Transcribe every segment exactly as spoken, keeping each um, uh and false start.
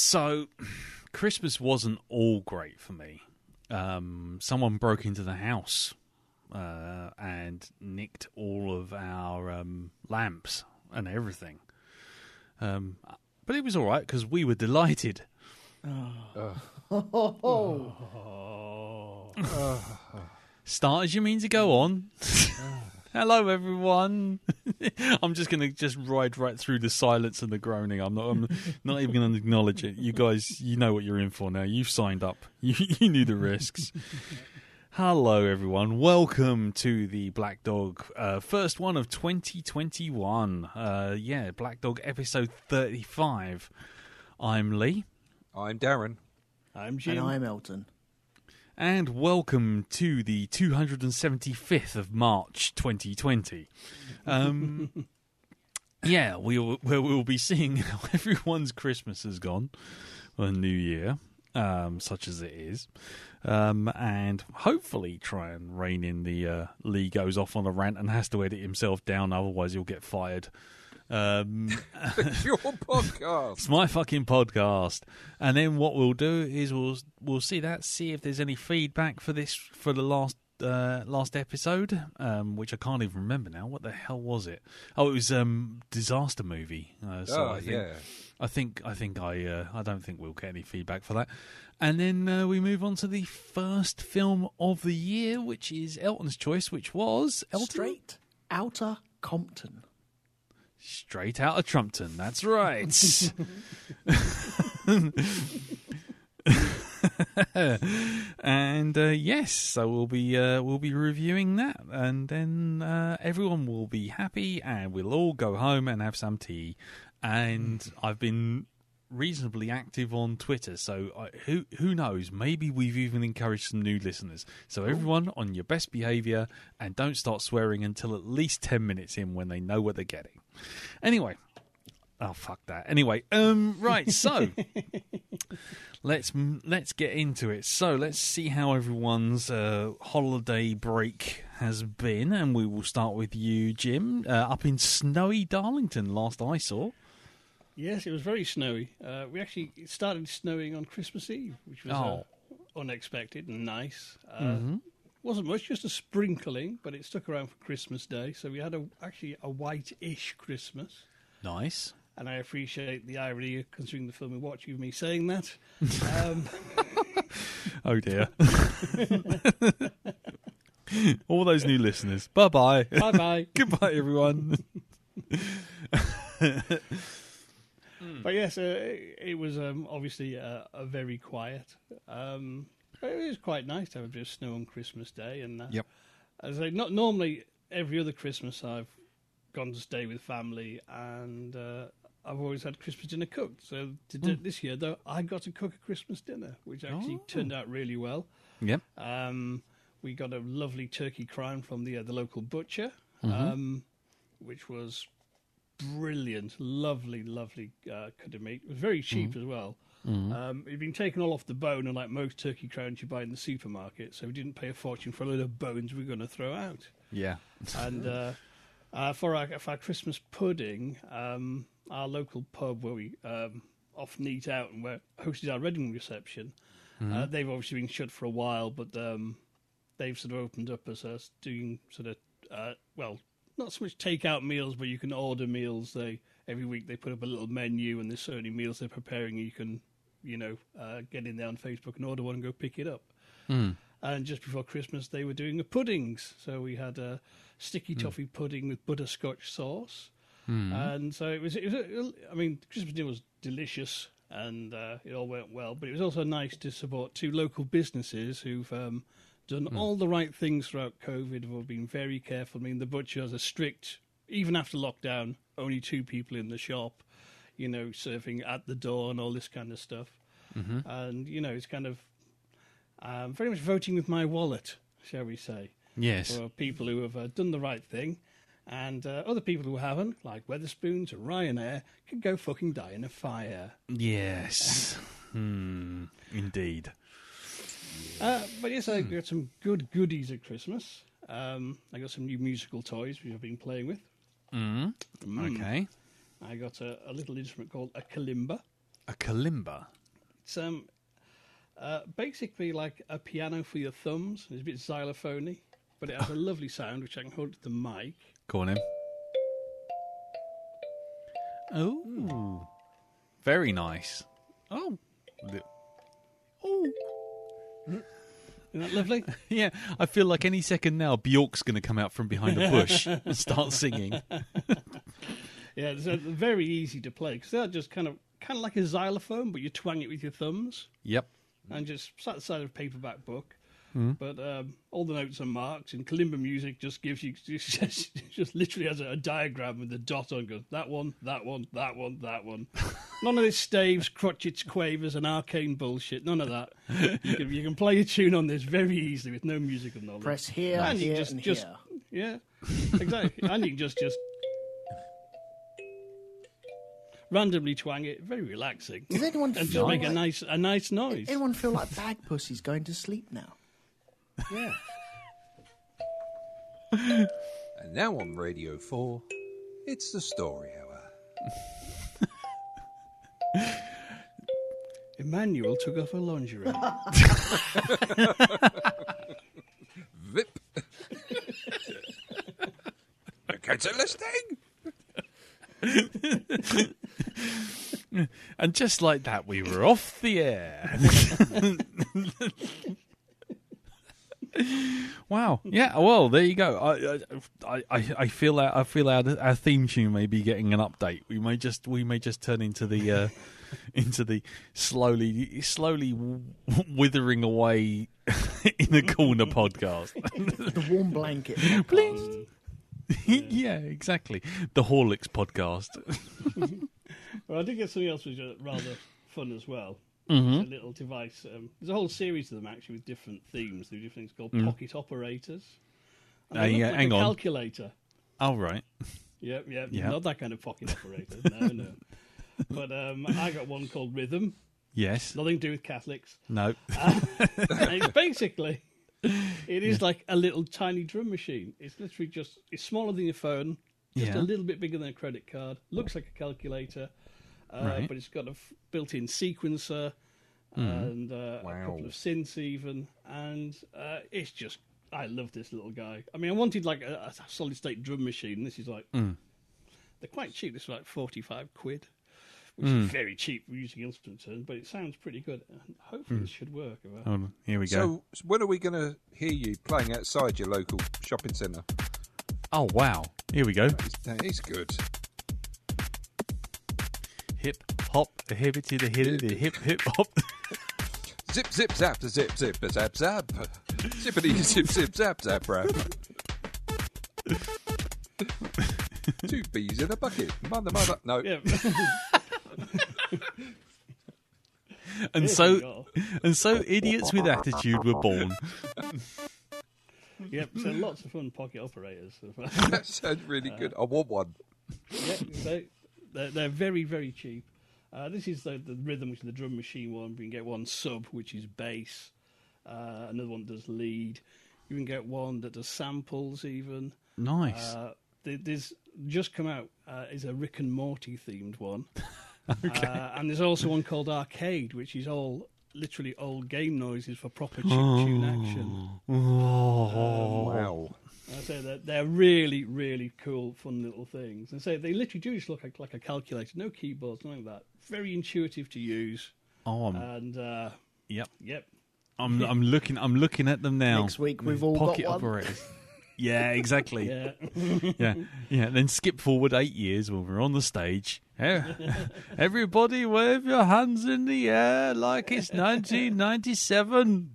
So, Christmas wasn't all great for me. Um, someone broke into the house uh, and nicked all of our um, lamps and everything. Um, but it was all right because we were delighted. Oh. Oh. Oh. Start as you mean to go on. Hello, everyone. I'm just going to just ride right through the silence and the groaning. I'm not. I'm not even going to acknowledge it. You guys, you know what you're in for now. You've signed up. You, you knew the risks. Hello, everyone. Welcome to the Blackdog uh, first one of twenty twenty-one. Uh, yeah, Blackdog episode thirty-five. I'm Lee. I'm Darren. I'm Jim. And I'm Elton. And welcome to the two hundred seventy-fifth of March twenty twenty. Um, yeah, we will, we will be seeing how everyone's Christmas has gone, or New Year, um, such as it is, um, and hopefully try and rein in the uh, Lee goes off on a rant and has to edit himself down, otherwise he'll get fired. Um, It's your podcast. It's my fucking podcast. And then what we'll do is we'll we'll see that, see if there's any feedback for this for the last uh, last episode, um, which I can't even remember now. What the hell was it? Oh, it was um disaster movie. Uh, so oh I think, yeah. I think I think I uh, I don't think we'll get any feedback for that. And then uh, we move on to the first film of the year, which is Elton's choice, which was Elton? Straight Outta Compton. Straight Outta Compton, that's right. And uh, yes, so we'll be uh, we'll be reviewing that, and then uh, everyone will be happy, and we'll all go home and have some tea. And I've been reasonably active on Twitter, so I, who who knows? Maybe we've even encouraged some new listeners. So everyone on your best behaviour, and don't start swearing until at least ten minutes in when they know what they're getting. Anyway, oh fuck that. Anyway, um, right. So let's let's get into it. So let's see how everyone's uh, holiday break has been, and we will start with you, Jim, uh, up in snowy Darlington. Last I saw. Yes, it was very snowy. Uh, we actually it started snowing on Christmas Eve, which was Oh. uh, unexpected and nice. Uh, Mm-hmm. Wasn't much, just a sprinkling, but it stuck around for Christmas Day. So we had a, actually a white-ish Christmas. Nice. And I appreciate the irony, considering the film we watched, with me saying that. Um, Oh dear. All those new listeners. Bye bye. bye-bye. Goodbye, everyone. But yes, uh, it, it was um, obviously uh, a very quiet. Um, but it was quite nice to have a bit of snow on Christmas Day. And uh, Yep. as I not normally every other Christmas I've gone to stay with family, and uh, I've always had Christmas dinner cooked. So to do, Mm. this year, though, I got to cook a Christmas dinner, which actually Oh. turned out really well. Yep. Um, we got a lovely turkey crown from the uh, the local butcher, Mhm. um, which was brilliant, lovely, lovely uh, cut of meat. It was very cheap as well. Mhm. Um, it'd been taken all off the bone, and like most turkey crowns you buy in the supermarket, so we didn't pay a fortune for a load of bones we we're going to throw out. Yeah. And uh, uh, for our for our Christmas pudding, um, our local pub where we um, often eat out and where hosted our wedding reception, uh, they've obviously been shut for a while, but um, they've sort of opened up as us doing sort of uh, well. Not so much take-out meals, but you can order meals. They every week they put up a little menu, and there's so many meals they're preparing. You can, you know, uh, get in there on Facebook and order one and go pick it up. Mm. And just before Christmas, they were doing a puddings. So we had a sticky toffee pudding with butterscotch sauce, Mm. and so it was. It was. I mean, Christmas dinner was delicious, and uh, it all went well. But it was also nice to support two local businesses who've. Um, Done all the right things throughout COVID. We've been very careful. I mean, the butcher has a strict, even after lockdown, only two people in the shop, you know, serving at the door and all this kind of stuff. Mm-hmm. And, you know, it's kind of um, very much voting with my wallet, shall we say, Yes. for people who have uh, done the right thing. And uh, other people who haven't, like Weatherspoons or Ryanair, can go fucking die in a fire. Yes. Hmm. Indeed. Uh, but yes, I got some good goodies at Christmas. Um, I got some new musical toys which I've been playing with. Mm. Mm. Okay. I got a, a little instrument called a kalimba. A kalimba. It's um, uh, basically like a piano for your thumbs. It's a bit xylophony, but it has a lovely sound, which I can hold to the mic. Go on in. Oh, very nice. Oh, Li- oh. Isn't that lovely? Yeah, I feel like any second now Bjork's going to come out from behind a bush and start singing. Yeah, it's uh, very easy to play because they're just kind of kind of like a xylophone, but you twang it with your thumbs Yep. and just sat aside a paperback book. Mm. But um, all the notes are marked, and kalimba music just gives you just, just literally has a, a diagram with a dot on. Goes that one, that one, that one, that one. None of this staves, crotchets, quavers, and arcane bullshit. None of that. You can, you can play a tune on this very easily with no musical knowledge. Press here, And you here, just- and just- here. Yeah, exactly. And you can just just randomly twang it. Very relaxing. Does anyone And feel just make like, a nice a nice noise. anyone feel like Bag Pussy's going to sleep now? Yeah. And now on Radio four, it's the Story Hour. Emmanuel took off her lingerie. Vip. Cancel listening. And just like that, we were off the air. Wow. Yeah. Well, there you go. I, I, I, I feel our, I feel our, our theme tune may be getting an update. We may just, we may just turn into the, uh, into the slowly, slowly withering away in a corner podcast. The warm blanket. podcast. Yeah, exactly. The Horlicks podcast. Well, I did get something else which was rather fun as well. Mm-hmm. It's a little device. Um, there's a whole series of them actually with different themes. There's different things called Mm. pocket operators. And Uh, they look yeah, like hang a on. calculator. Oh, right. Yep, yep. Yeah. Not that kind of pocket operator. No, no. But um, I got one called Rhythm. Yes. Nothing to do with Catholics. No. And it's basically, it is like a little tiny drum machine. It's literally just, it's smaller than your phone, just Yeah. a little bit bigger than a credit card. Looks like a calculator, uh, Right. but it's got a f- built-in sequencer and uh, a Wow. couple of synths even. And uh, it's just, I love this little guy. I mean, I wanted like a, a solid-state drum machine. This is like, Mm. they're quite cheap. This is like forty-five quid. Which Mm. is very cheap for using instrument terms, but it sounds pretty good. And hopefully, Mm. it should work. If I- Hold on. Here we go. So, so when are we going to hear you playing outside your local shopping centre? Oh, wow. Here we go. It's, that is good. Hip hop, the hippity, the hitty, the hip hip hop. Zip, zip, zap, zip, zip, zap, zap. Zippity, zip, zip, zap, zap, rap. Two bees in a bucket. Mother, mother. No. Yeah. And There so, we go. and so, idiots with attitude were born. Yep, so lots of fun pocket operators. That sounds really good. I want one. Yeah, so they're, they're very, very cheap. Uh, this is the, the rhythm, which is the drum machine one. We can get one sub, which is bass. Uh, another one does lead. You can get one that does samples, even. Nice. Uh, there- there's just come out uh, is a Rick and Morty themed one. Okay. Uh, and there's also one called Arcade, which is all literally old game noises for proper chip tune action. Oh. Wow. I say that they're really, really cool, fun little things. And say they literally do just look like, like a calculator, no keyboards, nothing like that. Very intuitive to use. Oh, I'm, And uh, yep. yep, I'm, I'm looking. I'm looking at them now. Next week we've all Pocket got one. operators. Yeah, exactly. yeah, Yeah, yeah. Then skip forward eight years when we're on the stage. Eh, everybody, wave your hands in the air like it's nineteen ninety-seven.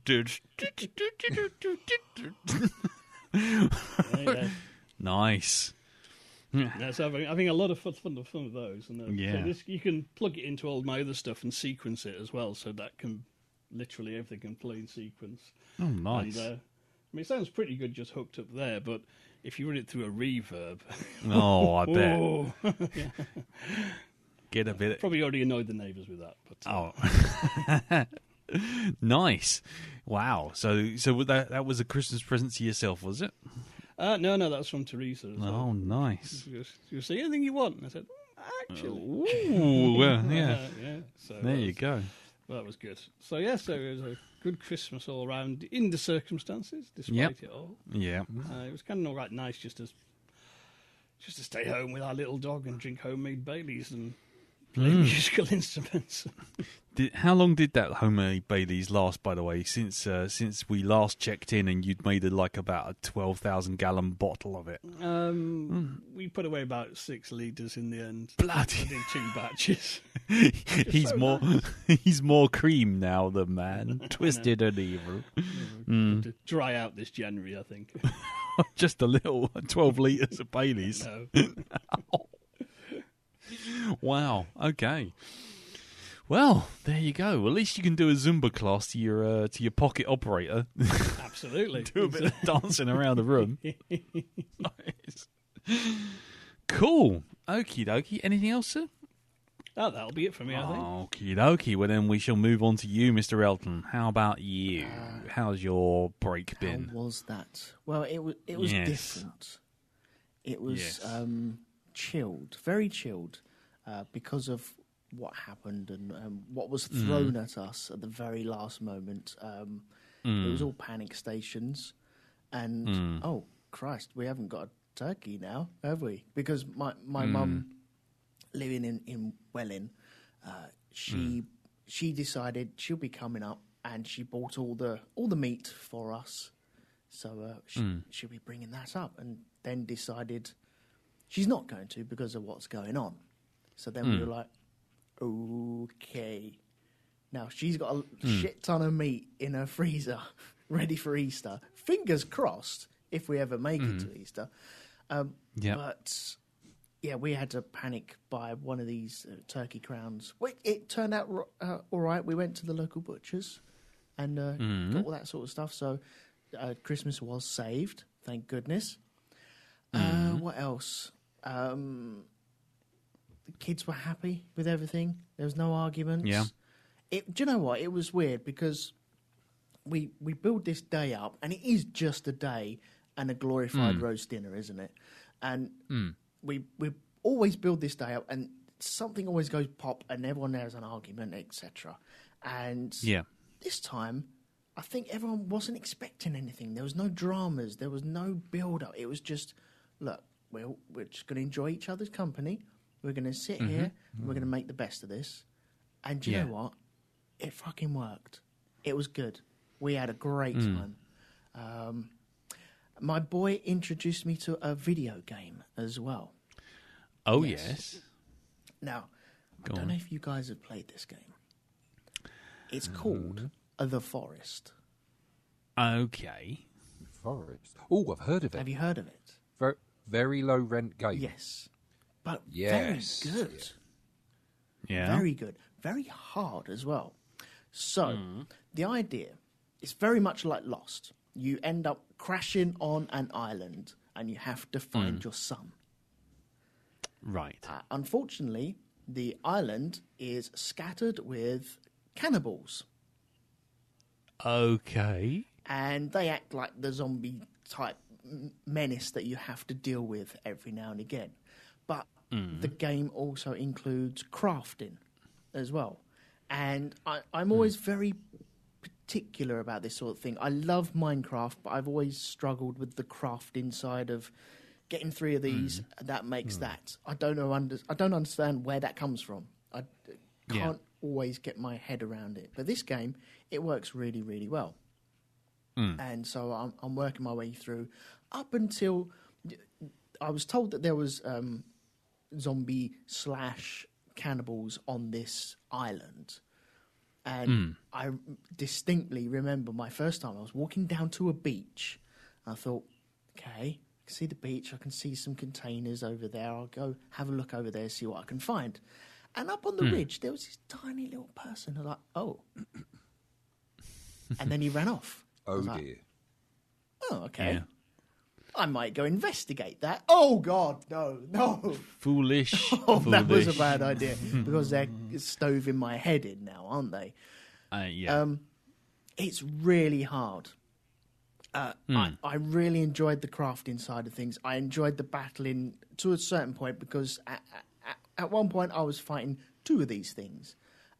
yeah. Nice. Yeah, so I think, I think a lot of fun, fun, fun with those. And uh, Yeah. so this, you can plug it into all my other stuff and sequence it as well, so that can literally everything can play in sequence. Oh, nice. And, uh, I mean, it sounds pretty good just hooked up there, but if you run it through a reverb, Oh, I bet. oh, Get a bit. probably already annoyed the neighbours with that. But uh, Oh, nice. Wow. So, so that that was a Christmas present to yourself, was it? uh, no, no, that was from Teresa. As Oh, well. nice. She was, she was saying anything you want. And I said, actually, Ooh, well, yeah. Uh, yeah. So There that you was- go. Well, that was good. So, yeah, so it was a good Christmas all around in the circumstances, despite Yep. it all. Yeah. Uh, it was kind of all right nice just to, just to stay home with our little dog and drink homemade Baileys and play Mm. musical instruments. Did, how long did that homemade Baileys last, by the way, since uh, since we last checked in and you'd made it like about a twelve thousand gallon bottle of it? Um, We put away about six litres in the end. Bloody- I did two batches. he's so more he's more cream now than man. Twisted and evil. Mm. To dry out this January, I think. Just a little twelve litres of Baileys. No. Wow. Okay. Well, there you go. Well, at least you can do a Zumba class to your uh, to your pocket operator. Absolutely. Do a bit of dancing around the room. Nice. Cool. Okie dokie. Anything else, sir? Oh, that'll be it for me, I think. Okie dokie. Well, then we shall move on to you, Mister Elton. How about you? How's your break been? How was that? Well, it was it was Yes. different. It was Yes. um, chilled, very chilled, uh, because of what happened and um, what was thrown at us at the very last moment. Um, It was all panic stations, and oh Christ, we haven't got a turkey now, have we? Because my my mum, living in in Welling, uh, she she decided she'll be coming up, and she bought all the all the meat for us. So uh, she, she'll be bringing that up, and then decided she's not going to because of what's going on. So then we were like, okay. Now she's got a shit ton of meat in her freezer, ready for Easter. Fingers crossed if we ever make it to Easter. Um, Yep. But yeah, we had to panic buy one of these uh, turkey crowns. Well, it turned out ro- uh, all right. We went to the local butchers and uh, got all that sort of stuff. So uh, Christmas was saved, thank goodness. Uh, what else? Um, the kids were happy with everything. There was no arguments. Yeah. It, do you know what? It was weird because we we build this day up, and it is just a day and a glorified roast dinner, isn't it? And we we always build this day up, and something always goes pop, and everyone has an argument, et cetera. And Yeah. this time, I think everyone wasn't expecting anything. There was no dramas. There was no build-up. It was just, look, we're, we're just going to enjoy each other's company. We're going to sit here, and we're going to make the best of this. And do you Yeah. know what? It fucking worked. It was good. We had a great time. Um, my boy introduced me to a video game as well. Oh, Yes. yes. Now, Go I don't on. know if you guys have played this game. It's called The Forest. Okay. Forest. Oh, I've heard of Have it. you heard of it? Very, very low rent game. Yes. But Yes. very good. Yeah. Very good. Very hard as well. So, the idea is very much like Lost. You end up crashing on an island and you have to find your son. Right. Uh, unfortunately, the island is scattered with cannibals. Okay. And they act like the zombie type m- menace that you have to deal with every now and again. But the game also includes crafting as well. And I, I'm always very particular about this sort of thing. I love Minecraft, but I've always struggled with the crafting side of getting three of these. That makes that. I don't know. Under, I don't understand where that comes from. I d- Yeah. can't always get my head around it. But this game, it works really, really well. And so I'm, I'm working my way through up until I was told that there was um, zombie slash cannibals on this island. And I distinctly remember my first time I was walking down to a beach. I thought, okay, I can see the beach. I can see some containers over there. I'll go have a look over there, see what I can find. And up on the ridge, there was this tiny little person. I was like, oh. And then he ran off. I Oh was like, dear. oh, okay. Yeah. I might go investigate that. Oh, God, no, no. Foolish. Oh, that was a Foolish. bad idea because they're stoving my head in now, aren't they? Uh, yeah. Um, it's really hard. Uh, I, I really enjoyed the crafting side of things. I enjoyed the battling to a certain point because at, at, at one point I was fighting two of these things.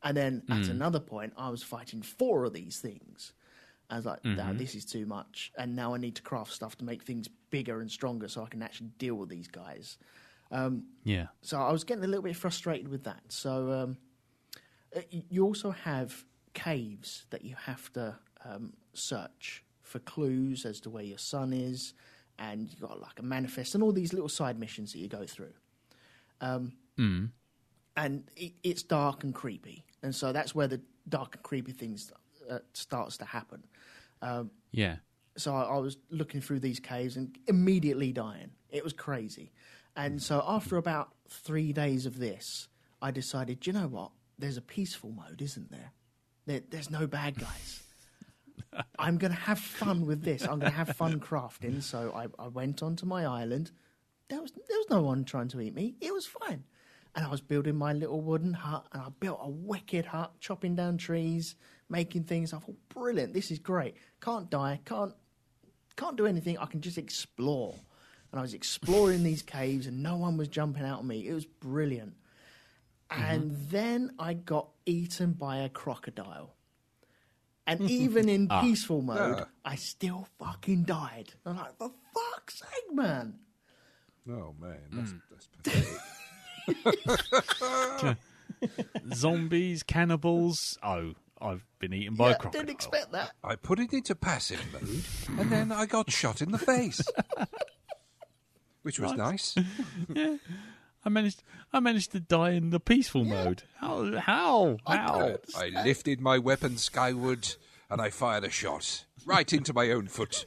And then at another point, I was fighting four of these things. I was like, Mm-hmm. "No, this is too much." And now I need to craft stuff to make things bigger and stronger so I can actually deal with these guys. Um, Yeah. so I was getting a little bit frustrated with that. So um, uh, you also have caves that you have to um, search for clues as to where your son is, and you've got like a manifest and all these little side missions that you go through. Um, Mm. and it, it's dark and creepy, and so that's where the dark and creepy things uh, starts to happen. Um, Yeah. so I, I was looking through these caves and immediately dying. It was crazy. And so after about three days of this, I decided, do you know what? There's a peaceful mode, isn't there? there there's no bad guys. I'm going to have fun with this. I'm going to have fun crafting. So I, I went onto my island. There was there was no one trying to eat me. It was fine. And I was building my little wooden hut, and I built a wicked hut, chopping down trees, making things. I thought, brilliant, this is great. Can't die, can't can't do anything. I can just explore. And I was exploring these caves, and no one was jumping out at me. It was brilliant. And mm-hmm. then I got eaten by a crocodile. And even in ah. peaceful mode, Yeah. I still fucking died. I'm like, for fuck's sake, man. Oh, man, that's, Mm. that's pathetic. Zombies, cannibals. Oh, I've been eaten by Yeah, a crocodile. didn't expect that. I put it into passive mode, and then I got shot in the face. Which was Right. nice. Yeah. I managed. I managed to die in the peaceful mode. How? How? How? I lifted my weapon skyward, and I fired a shot right into my own foot.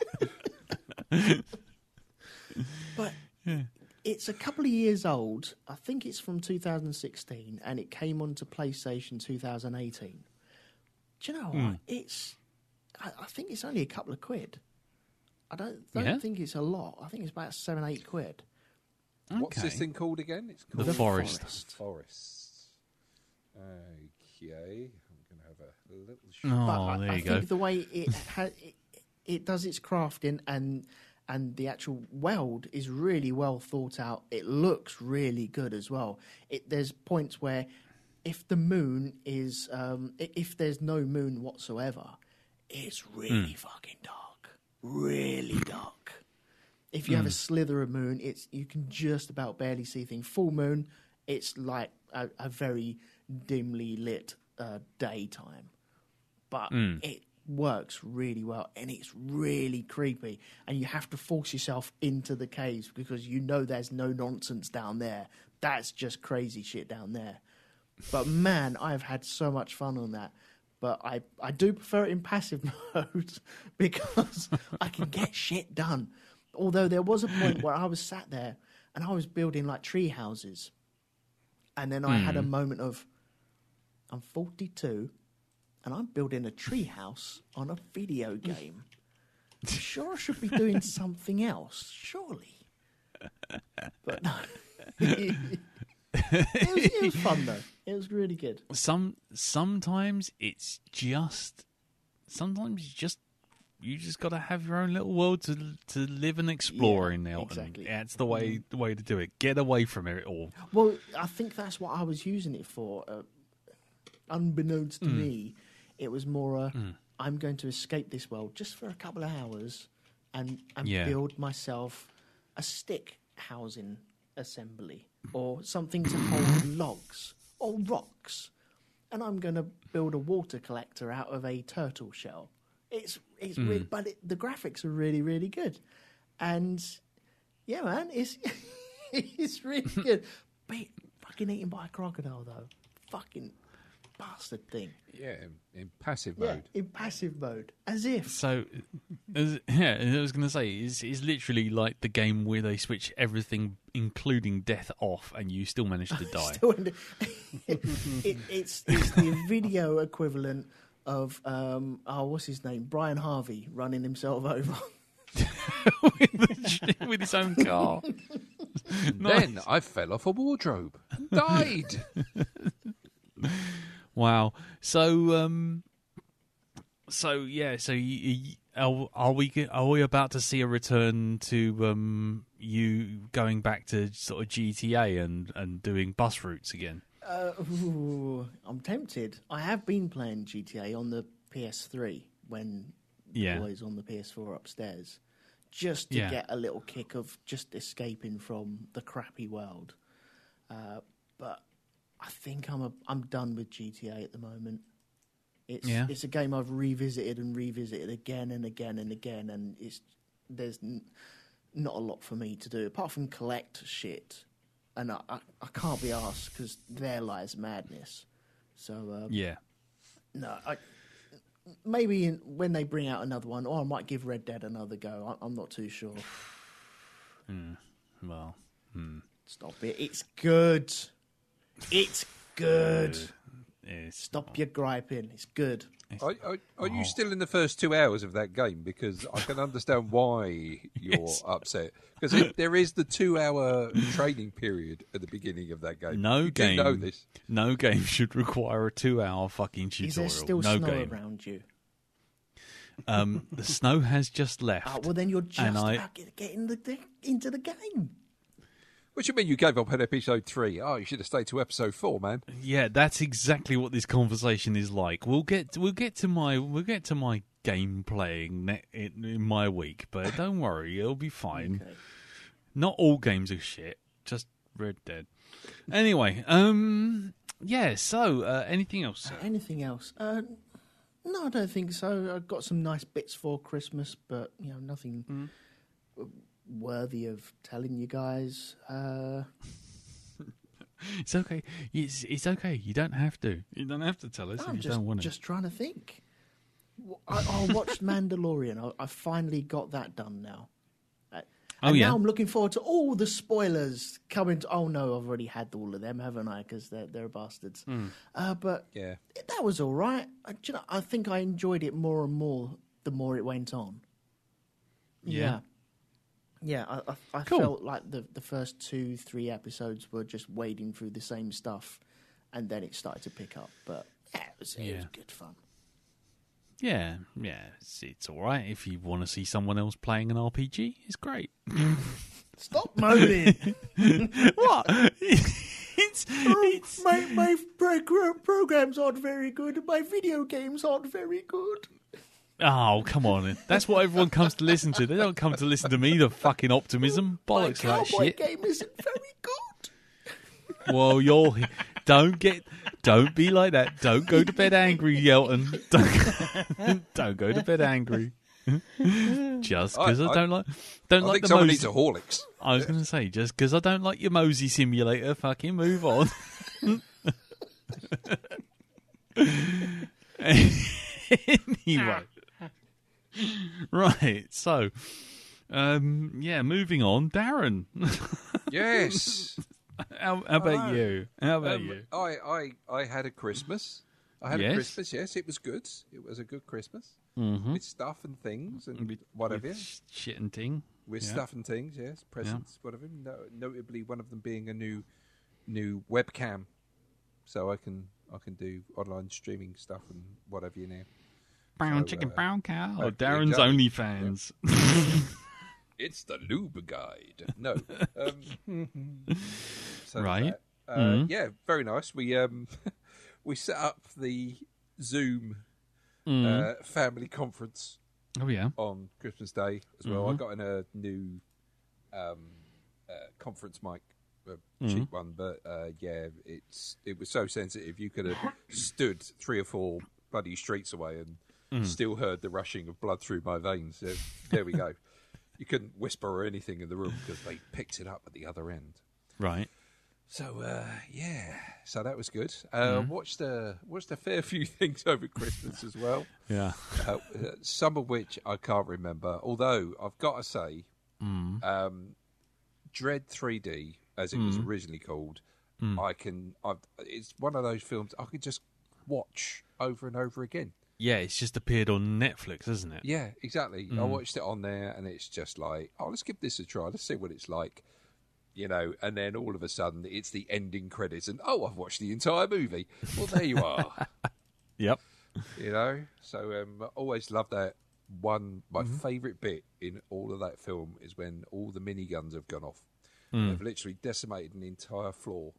But it's a couple of years old. I think it's from two thousand sixteen, and it came onto PlayStation two thousand eighteen. Do you know what? Mm. It's. I, I think it's only a couple of quid. I don't, don't Yeah? think it's a lot. I think it's about seven, eight quid. What's this Okay. thing called again? It's The called forest. Forest. Forests. Okay, I'm going to have a little. Sh- Oh, But I, there I you think go. the way it, ha- it it does its crafting and and the actual world is really well thought out. It looks really good as well. It, there's points where if the moon is um, i- if there's no moon whatsoever, it's really Mm. fucking dark, really dark. If you have a slither of moon, it's you can just about barely see things. Full moon, it's like a, a very dimly lit uh, daytime, but Mm. it works really well, and it's really creepy. And you have to force yourself into the caves because you know there's no nonsense down there. That's just crazy shit down there. But man, I've had so much fun on that. But I, I do prefer it in passive mode because I can get shit done. Although there was a point where I was sat there and I was building like tree houses. And then I had a moment of, I'm forty-two and I'm building a tree house on a video game. I'm sure I should be doing something else, surely. But no. it, was, it was fun though. It was really good. Some sometimes it's just sometimes you just you just got to have your own little world to to live and explore Yeah, in, Elton. exactly. That's the way the way to do it. Get away from it all. Well, I think that's what I was using it for. Uh, unbeknownst to me, it was more uh, I'm going to escape this world just for a couple of hours and, and Yeah. build myself a stick housing assembly or something to hold logs or rocks. And I'm going to build a water collector out of a turtle shell. It's it's Mm. really, but it, the graphics are really really good, and yeah, man, it's it's really good. But fucking eaten by a crocodile though, fucking bastard thing. yeah, in, in passive Yeah, mode. in passive mode, as if. So, as, yeah, I was going to say, it's, it's literally like the game where they switch everything, including death, off, and you still manage to die. Still in the- it, it, it's it's the video equivalent of um oh what's his name, Brian Harvey running himself over. with, the, with his own car. Then I fell off a wardrobe and died. Wow. So, um, so yeah. So, you, you, are, are we ge- are we about to see a return to um you going back to sort of G T A and, and doing bus routes again? Uh, ooh, I'm tempted. I have been playing G T A on the P S three when Yeah. the boys on the P S four upstairs, just to Yeah. get a little kick of just escaping from the crappy world. Uh, but I think I'm a, I'm done with G T A at the moment. It's Yeah. it's a game I've revisited and revisited again and again and again, and it's there's n- not a lot for me to do apart from collect shit, and I I, I can't be asked because there lies madness. So uh, Yeah. no, I, maybe in, when they bring out another one, or I might give Red Dead another go. I, I'm not too sure. Mm. Well. Hmm. Stop it! It's good. It's good. It's Stop your griping. It's good. Are, are, are you Oh. still in the first two hours of that game? Because I can understand why you're Yes. upset. Because there is the two-hour training period at the beginning of that game. No you game. do know this. No game should require a two-hour fucking tutorial. Is there still no snow game. around you? Um, the snow has just left. Ah, well, then you're just And I- about to get in the, into the game. What do you mean you gave up on episode three? Oh, you should have stayed to episode four, man. Yeah, that's exactly what this conversation is like. We'll get we'll get to my we'll get to my game playing ne- in, in my week, but don't worry, it'll be fine. Okay. Not all games are shit, just Red Dead. Anyway, um, yeah. So, uh, anything else? Sir? Anything else? Uh, no, I don't think so. I got some nice bits for Christmas, but you know, nothing Mm. worthy of telling you guys. Uh, It's okay. It's it's okay. You don't have to. You don't have to tell us if I'm you just don't want to. just trying to think. I, I watched Mandalorian. I, I finally got that done now. Uh, Oh, and yeah? now I'm looking forward to all the spoilers coming. To, oh no, I've already had all of them, haven't I? Because they're they're bastards. Hmm. Uh, but Yeah. that was all right. I, do you know, I think I enjoyed it more and more the more it went on. Yeah. Yeah, I, I, I Cool. felt like the, the first two, three episodes were just wading through the same stuff, and then it started to pick up. But yeah, it was, it was Yeah. good fun. Yeah, yeah. It's, it's all right if you want to see someone else playing an R P G. It's great. Stop moaning! What? it's, it's my my pro- programs aren't very good. My video games aren't very good. oh, come on! That's what everyone comes to listen to. They don't come to listen to me. The fucking optimism, My bollocks, that cowboy shit. game isn't very good. Well, you're don't get, don't be like that. Don't go to bed angry, Elton. Don't, don't go to bed angry. Just because I, I- I- don't like, don't I like think the someone Mosey. needs a Horlicks. I was going to say, just because I don't like your Mosey simulator, fucking move on. Anyway, right. So, um, yeah, moving on. Darren, Yes. how, how about Hello. you? How about Um, you? I, I, I had a Christmas. I had Yes. a Christmas, yes. It was good. It was a good Christmas. Mm-hmm. With stuff and things and With- whatever. with sh- shit and ting. With Yeah. stuff and things, yes. Presents, whatever. No, notably, one of them being a new new webcam. So I can I can do online streaming stuff and whatever you know. Brown So, chicken, uh, brown cow. uh, Darren's exactly. OnlyFans. It's the lube guide. No. Um, so Right. that, uh, Mhm. Yeah, very nice. We um we set up the Zoom Mm. uh, family conference Oh yeah. on Christmas Day as well. I Mhm. got in a new um, uh, conference mic, a Mhm. cheap one, but uh, yeah, it's it was so sensitive. You could have stood three or four bloody streets away and Mm. still heard the rushing of blood through my veins. So, there we go. You couldn't whisper or anything in the room because they picked it up at the other end. Right. So uh, yeah, so that was good. Uh, Mhm. Watched a watched a fair few things over Christmas as well. Yeah. Uh, some of which I can't remember. Although I've got to say, Mm. um, Dread three D, as it was Mm. originally called, Mm. I can. I've, it's one of those films I could just watch over and over again. Yeah, it's just appeared on Netflix, isn't it? Yeah, exactly. I Mm. watched it on there, and it's just like, oh, let's give this a try. Let's see what it's like. You know, and then all of a sudden it's the ending credits, and oh, I've watched the entire movie. Well, there you are. Yep. You know, so um, I always love that one. My Mm-hmm. favourite bit in all of that film is when all the miniguns have gone off. Mm. They've literally decimated an entire floor,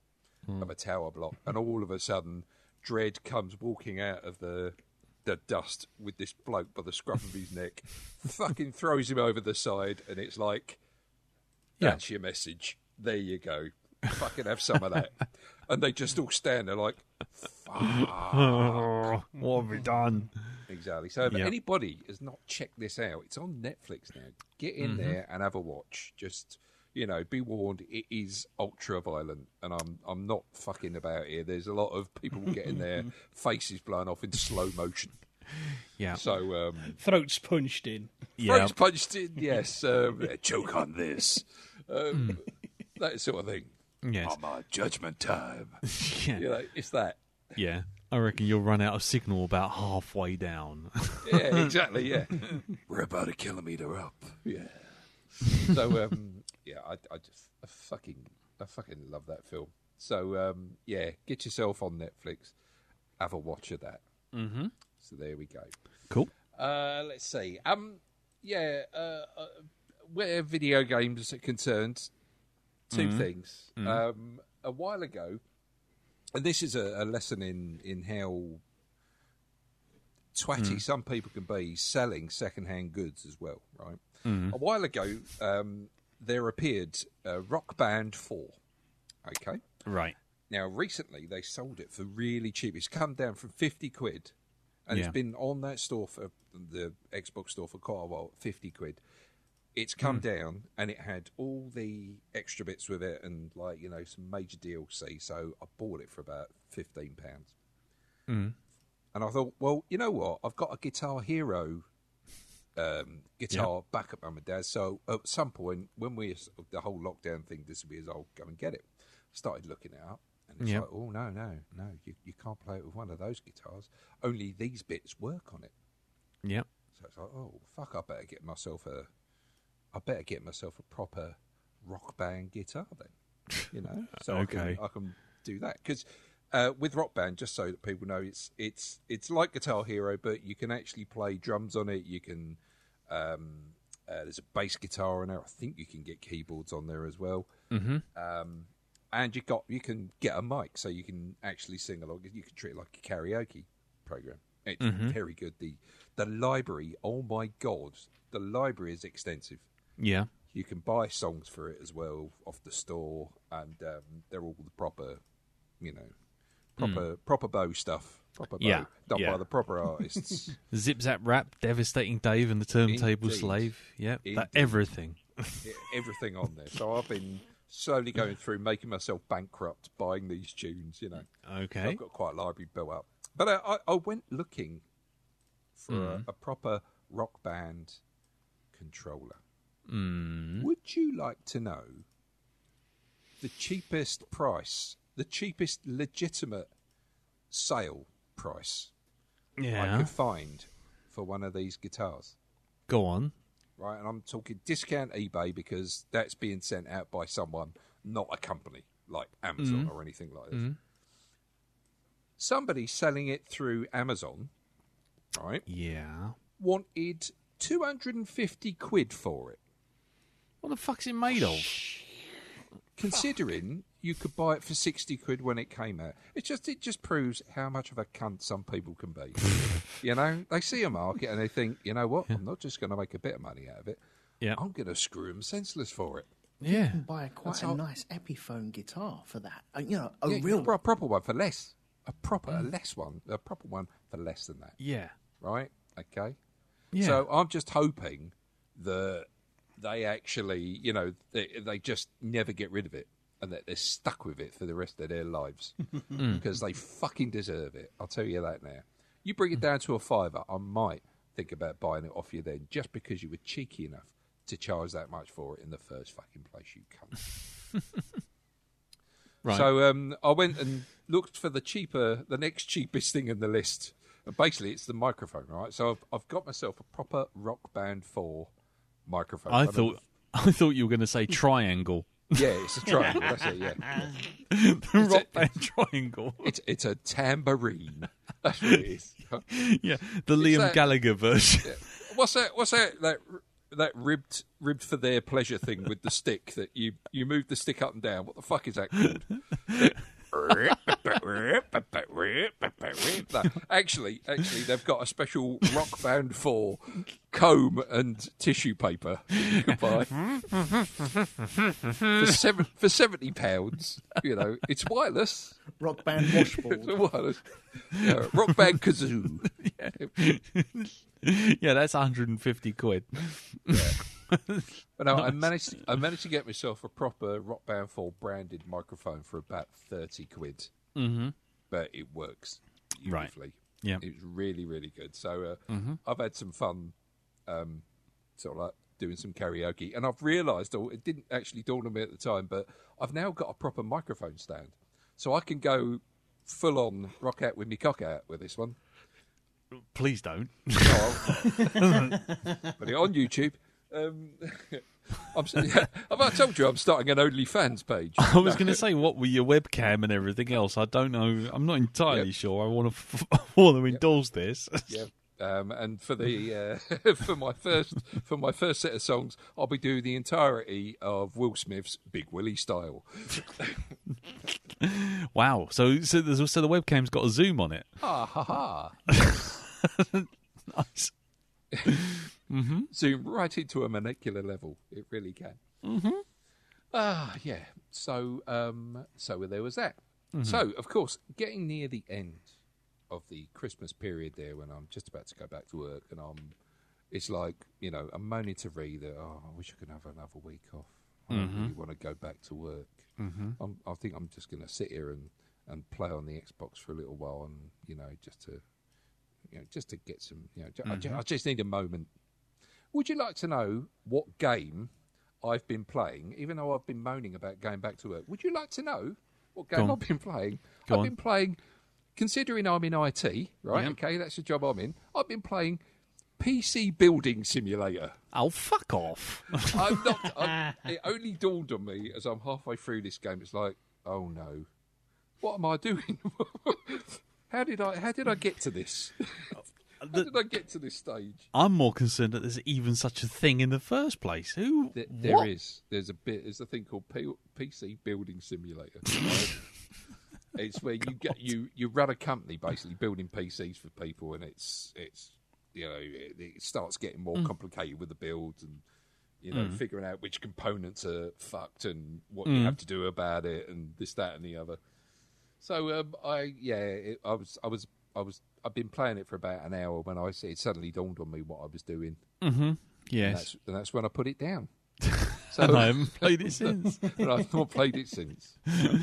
mm. of a tower block, and all of a sudden, Dredd comes walking out of the the dust with this bloke by the scruff of his neck, fucking throws him over the side, and it's like, that's yeah. your message. There you go. Fucking have some of that. And they just all stand there like, fuck. What have we done? Exactly. So if yep. anybody has not checked this out, it's on Netflix now. Get in mm-hmm. there and have a watch. Just, you know, be warned, it is ultra violent, and I'm I'm not fucking about here. There's a lot of people getting their faces blown off in slow motion. Yeah. So um, throats punched in. Throats yep. punched in. Yes. Um, choke on this. Um, that sort of thing. Yes. On my judgment time. Yeah. You know, it's that. Yeah. I reckon you'll run out of signal about halfway down. Yeah, exactly. Yeah. We're about a kilometre up. Yeah. So, um, yeah, I, I just, I fucking, I fucking love that film. So, um, yeah, get yourself on Netflix, have a watch of that. Mm-hmm. So there we go. Cool. Uh, let's see. Um, yeah, uh, uh, where video games are concerned, two mm-hmm. things. Mm-hmm. Um, a while ago, and this is a, a lesson in in how twatty mm. some people can be selling second-hand goods as well, right? Mm. A while ago, um, there appeared uh, Rock Band four, okay? Right. Now, recently, they sold it for really cheap. It's come down from fifty quid, and yeah. it's been on that store, for the Xbox store, for quite a while, fifty quid. It's come mm. down, and it had all the extra bits with it, and like you know some major D L C. So I bought it for about fifteen pounds. Mm. And I thought, well, you know what? I've got a Guitar Hero um, guitar yep. back at Mum and Dad's. So at some point, when we the whole lockdown thing disappears, I'll go and get it. Started looking it up, and it's yep. like, oh no, no, no, you you can't play it with one of those guitars. Only these bits work on it. Yep. So it's like, oh fuck, I better get myself a. I better get myself a proper Rock Band guitar then, you know, so okay. I, can, I can do that. Because uh, with Rock Band, just so that people know, it's it's it's like Guitar Hero, but you can actually play drums on it. You can um, uh, there's a bass guitar on there. I think you can get keyboards on there as well. Mm-hmm. Um, and you got you can get a mic, so you can actually sing along. You can treat it like a karaoke program. It's mm-hmm. very good. The the library, oh my god, the library is extensive. Yeah. You can buy songs for it as well off the store, and um, they're all the proper, you know, proper mm. proper bow stuff. Proper bow, yeah. done yeah. by the proper artists. Zip Zap Rap, Devastating Dave and the Turntable Indeed. Slave. Yeah, Indeed. that everything. Yeah, everything on there. So I've been slowly going through, making myself bankrupt, buying these tunes, you know. Okay. So I've got quite a library built up. But I, I, I went looking for mm. a, a proper Rock Band controller. Mm. Would you like to know the cheapest price, the cheapest legitimate sale price yeah. I could find for one of these guitars? Go on. Right, and I'm talking discount eBay, because that's being sent out by someone, not a company like Amazon mm. or anything like this. Mm. Somebody selling it through Amazon, right? Yeah. Wanted two hundred fifty quid for it. What the fuck's it made of? Considering you could buy it for sixty quid when it came out, it just it just proves how much of a cunt some people can be. You know, they see a market and they think, you know what, yeah. I'm not just going to make a bit of money out of it. Yeah, I'm going to screw them senseless for it. Yeah, you can buy quite That's a how... nice Epiphone guitar for that. Uh, you know, a yeah, real a proper one for less. A proper, mm. a less one, a proper one for less than that. Yeah. Right. Okay. Yeah. So I'm just hoping that they actually, you know, they, they just never get rid of it, and that they're stuck with it for the rest of their lives, because they fucking deserve it. I'll tell you that now. You bring it down to a fiver, I might think about buying it off you then, just because you were cheeky enough to charge that much for it in the first fucking place, you cunt. Right. So um, I went and looked for the cheaper, the next cheapest thing in the list. And basically, it's the microphone, right? So I've, I've got myself a proper Rock Band four microphone. I thought I thought you were going to say triangle. Yeah, it's a triangle. That's it. Yeah, the it's Rock a, Band triangle. It's it's a tambourine. That's what it is. Yeah, the it's Liam that, Gallagher version. Yeah. What's that? What's that? That that ribbed ribbed for their pleasure thing with the stick that you you move the stick up and down. What the fuck is that called? No, actually, actually, they've got a special Rock Band four comb and tissue paper you can buy for seven for seventy pounds. You know, it's wireless. Rock Band washboard. It's wireless. Yeah, Rock Band kazoo. Yeah, yeah, that's one hundred fifty quid. Yeah. But no, Nice. I managed. I managed to get myself a proper Rock Band four branded microphone for about thirty quid. Mm-hmm. But it works Right. beautifully. Yeah. It's really, really good. So uh, Mm-hmm. I've had some fun, um, sort of like doing some karaoke, and I've realised, or it didn't actually dawn on me at the time, but I've now got a proper microphone stand, so I can go full on rock out with me cock out with this one. Please don't. Oh, put it on YouTube. Um, I'm, yeah, have I told you I'm starting an OnlyFans page? I was going to say, what with your webcam and everything else? I don't know. I'm not entirely Yep. sure. I want to f- want to endorse this. Yeah. Um, and for the uh, for my first for my first set of songs, I'll be doing the entirety of Will Smith's Big Willie style. Wow. So so, there's, so the webcam's got a zoom on it. Ah ha ha! Nice. Mm-hmm. Zoom right into a molecular level. It really can. Mm-hmm. Ah, yeah. So um, so there was that. Mm-hmm. So of course, getting near the end of the Christmas period there, when I'm just about to go back to work, and I'm, it's like, you know, I'm moaning to Ree that, oh, I wish I could have another week off. I don't Mm-hmm. really want to go back to work. Mm-hmm. I'm, I think I'm just going to sit here and, and play on the Xbox for a little while, and you know, just to, you know, just to get some, you know, ju- I, ju- Mhm. I just need a moment. Would you like to know what game I've been playing, even though I've been moaning about going back to work? Would you like to know what Go game on. I've been playing? Go I've on. been playing, considering I'm in I T, right? Yeah. Okay, that's the job I'm in. I've been playing P C Building Simulator. Oh, fuck off. I'm not. I'm, it only dawned on me as I'm halfway through this game. It's like, oh no, what am I doing? how did I? How did I get to this? How did I get to this stage? I'm more concerned that there's even such a thing in the first place. Who? There, there what? is. There's a bit. There's a thing called P- PC Building Simulator. Right? It's where you get you you run a company basically building P Cs for people, and it's it's you know it, it starts getting more Mm. complicated with the builds and you know Mm. figuring out which components are fucked and what Mm. you have to do about it and this that and the other. So um, I yeah it, I was I was I was I've been playing it for about an hour when I it suddenly dawned on me what I was doing. Mm-hmm. And Yes. that's, and that's when I put it down. So And I haven't played it since. and I've not played it since.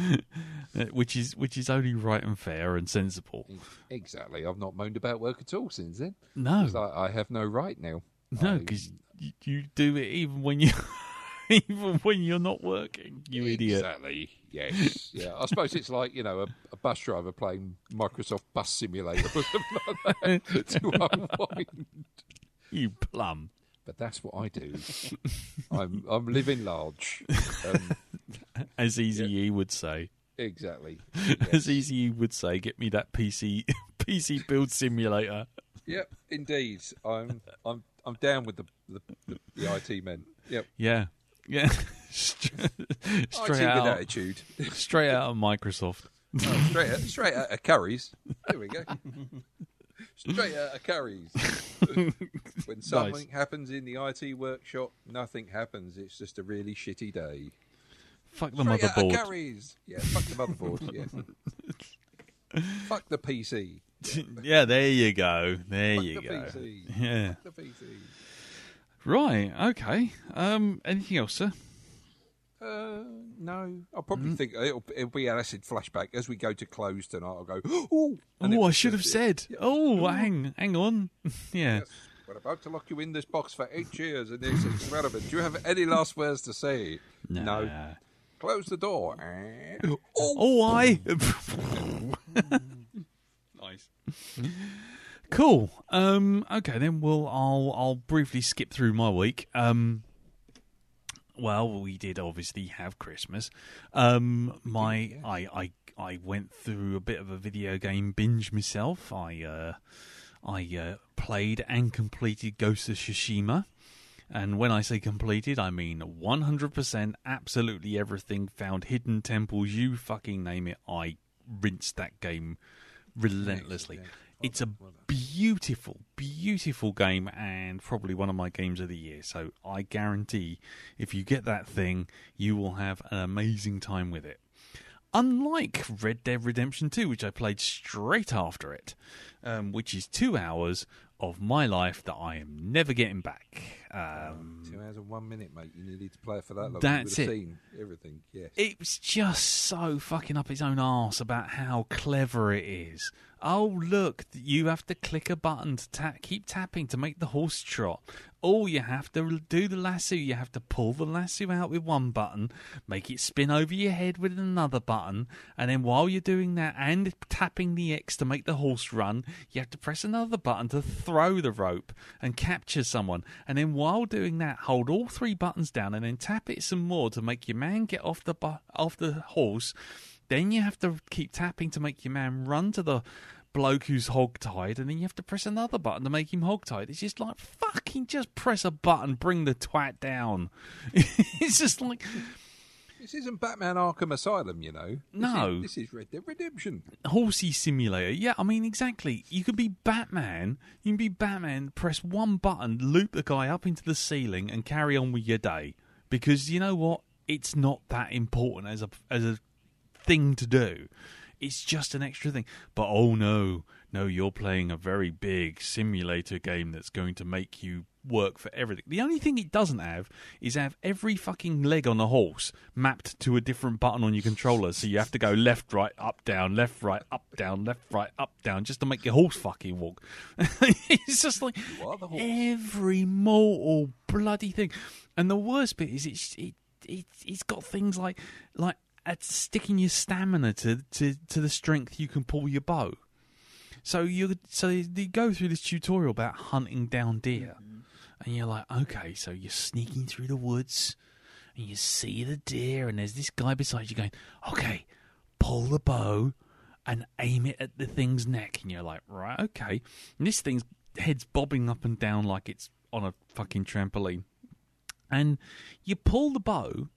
Uh, which is which is only right and fair and sensible. Exactly. I've not moaned about work at all since then. No, It's like I have no right now. no, I- because you, you do it even when you even when you're not working. You idiot. Exactly. Yes. Yeah. I suppose it's like, you know, a, a bus driver playing Microsoft Bus Simulator or something like that to unwind. You plum. But that's what I do. I'm I'm living large. Um, As Easy Yeah. E would say. exactly. As Easy E would say, get me that P C P C build simulator. Yep. Indeed. I'm I'm I'm down with the the, the, the I T men. Yep. Yeah. Yeah. Straight, I T straight with out attitude. straight out of Microsoft. Oh, straight out, straight out of Curry's. There we go. Straight out of Curry's. When something happens in the I T workshop, nothing happens. It's just a really shitty day. Fuck the Straight out of motherboard. Curry's. Yeah, fuck the motherboard. Yeah. Fuck the P C. Yeah, there you go. There Fuck you the go. P C. Yeah. Fuck the P C. Right. Okay. Um. Anything else, sir? Uh, no. I'll probably Mm. think it'll, it'll be an acid flashback as we go to close tonight. I'll go, oh, and Oh, it'll I should have just- said. Oh, hang, hang on. Yeah. Yes, we're about to lock you in this box for eight years, and this is relevant. Do you have any last words to say? No. Nah. Close the door. Oh, Oh, I. Nice. Cool. Um. Okay, then we'll. I'll. I'll briefly skip through my week. Um. Well, we did obviously have Christmas. Um. My. I. I. I went through a bit of a video game binge myself. I. Uh. I uh, played and completed Ghost of Tsushima. And when I say completed, I mean one hundred percent, absolutely everything, found hidden temples, you fucking name it, I rinsed that game relentlessly. Yeah. Well It's a done, well done. beautiful, beautiful game, and probably one of my games of the year. So I guarantee if you get that thing, you will have an amazing time with it. Unlike Red Dead Redemption two, which I played straight after it, um, which is two hours of my life that I am never getting back. Um, Two hours and one minute, mate. You needed to play it for that long. That's you would it. have seen everything. Yes. It was just so fucking up its own arse about how clever it is. Oh, look, you have to click a button to ta- keep tapping to make the horse trot. Oh, you have to do the lasso. You have to pull the lasso out with one button, make it spin over your head with another button, and then while you're doing that and tapping the X to make the horse run, you have to press another button to throw the rope and capture someone. And then while doing that, hold all three buttons down and then tap it some more to make your man get off the bu- off the horse. Then you have to keep tapping to make your man run to the bloke who's hogtied, and then you have to press another button to make him hogtied. It's just like, fucking just press a button, bring the twat down. It's just like... This isn't Batman Arkham Asylum, you know. This No. Is, this is Red Dead Redemption. Horsey simulator. Yeah, I mean, exactly. You could be Batman. You can be Batman, press one button, loop the guy up into the ceiling, and carry on with your day. Because, you know what? It's not that important as a as a thing to do. It's just an extra thing. But oh no, no, you're playing a very big simulator game that's going to make you work for everything. The only thing it doesn't have is have every fucking leg on a horse mapped to a different button on your controller, so you have to go left, right, up, down, left, right, up, down, left, right, up, down, just to make your horse fucking walk. It's just like You are the horse. every mortal bloody thing. And the worst bit is it's it, it it's got things like like at sticking your stamina to, to, to the strength you can pull your bow. So you so you go through this tutorial about hunting down deer, mm-hmm. and you're like, okay, so you're sneaking through the woods, and you see the deer, and there's this guy beside you going, okay, pull the bow and aim it at the thing's neck, and you're like, right, okay. And this thing's head's bobbing up and down like it's on a fucking trampoline, and you pull the bow,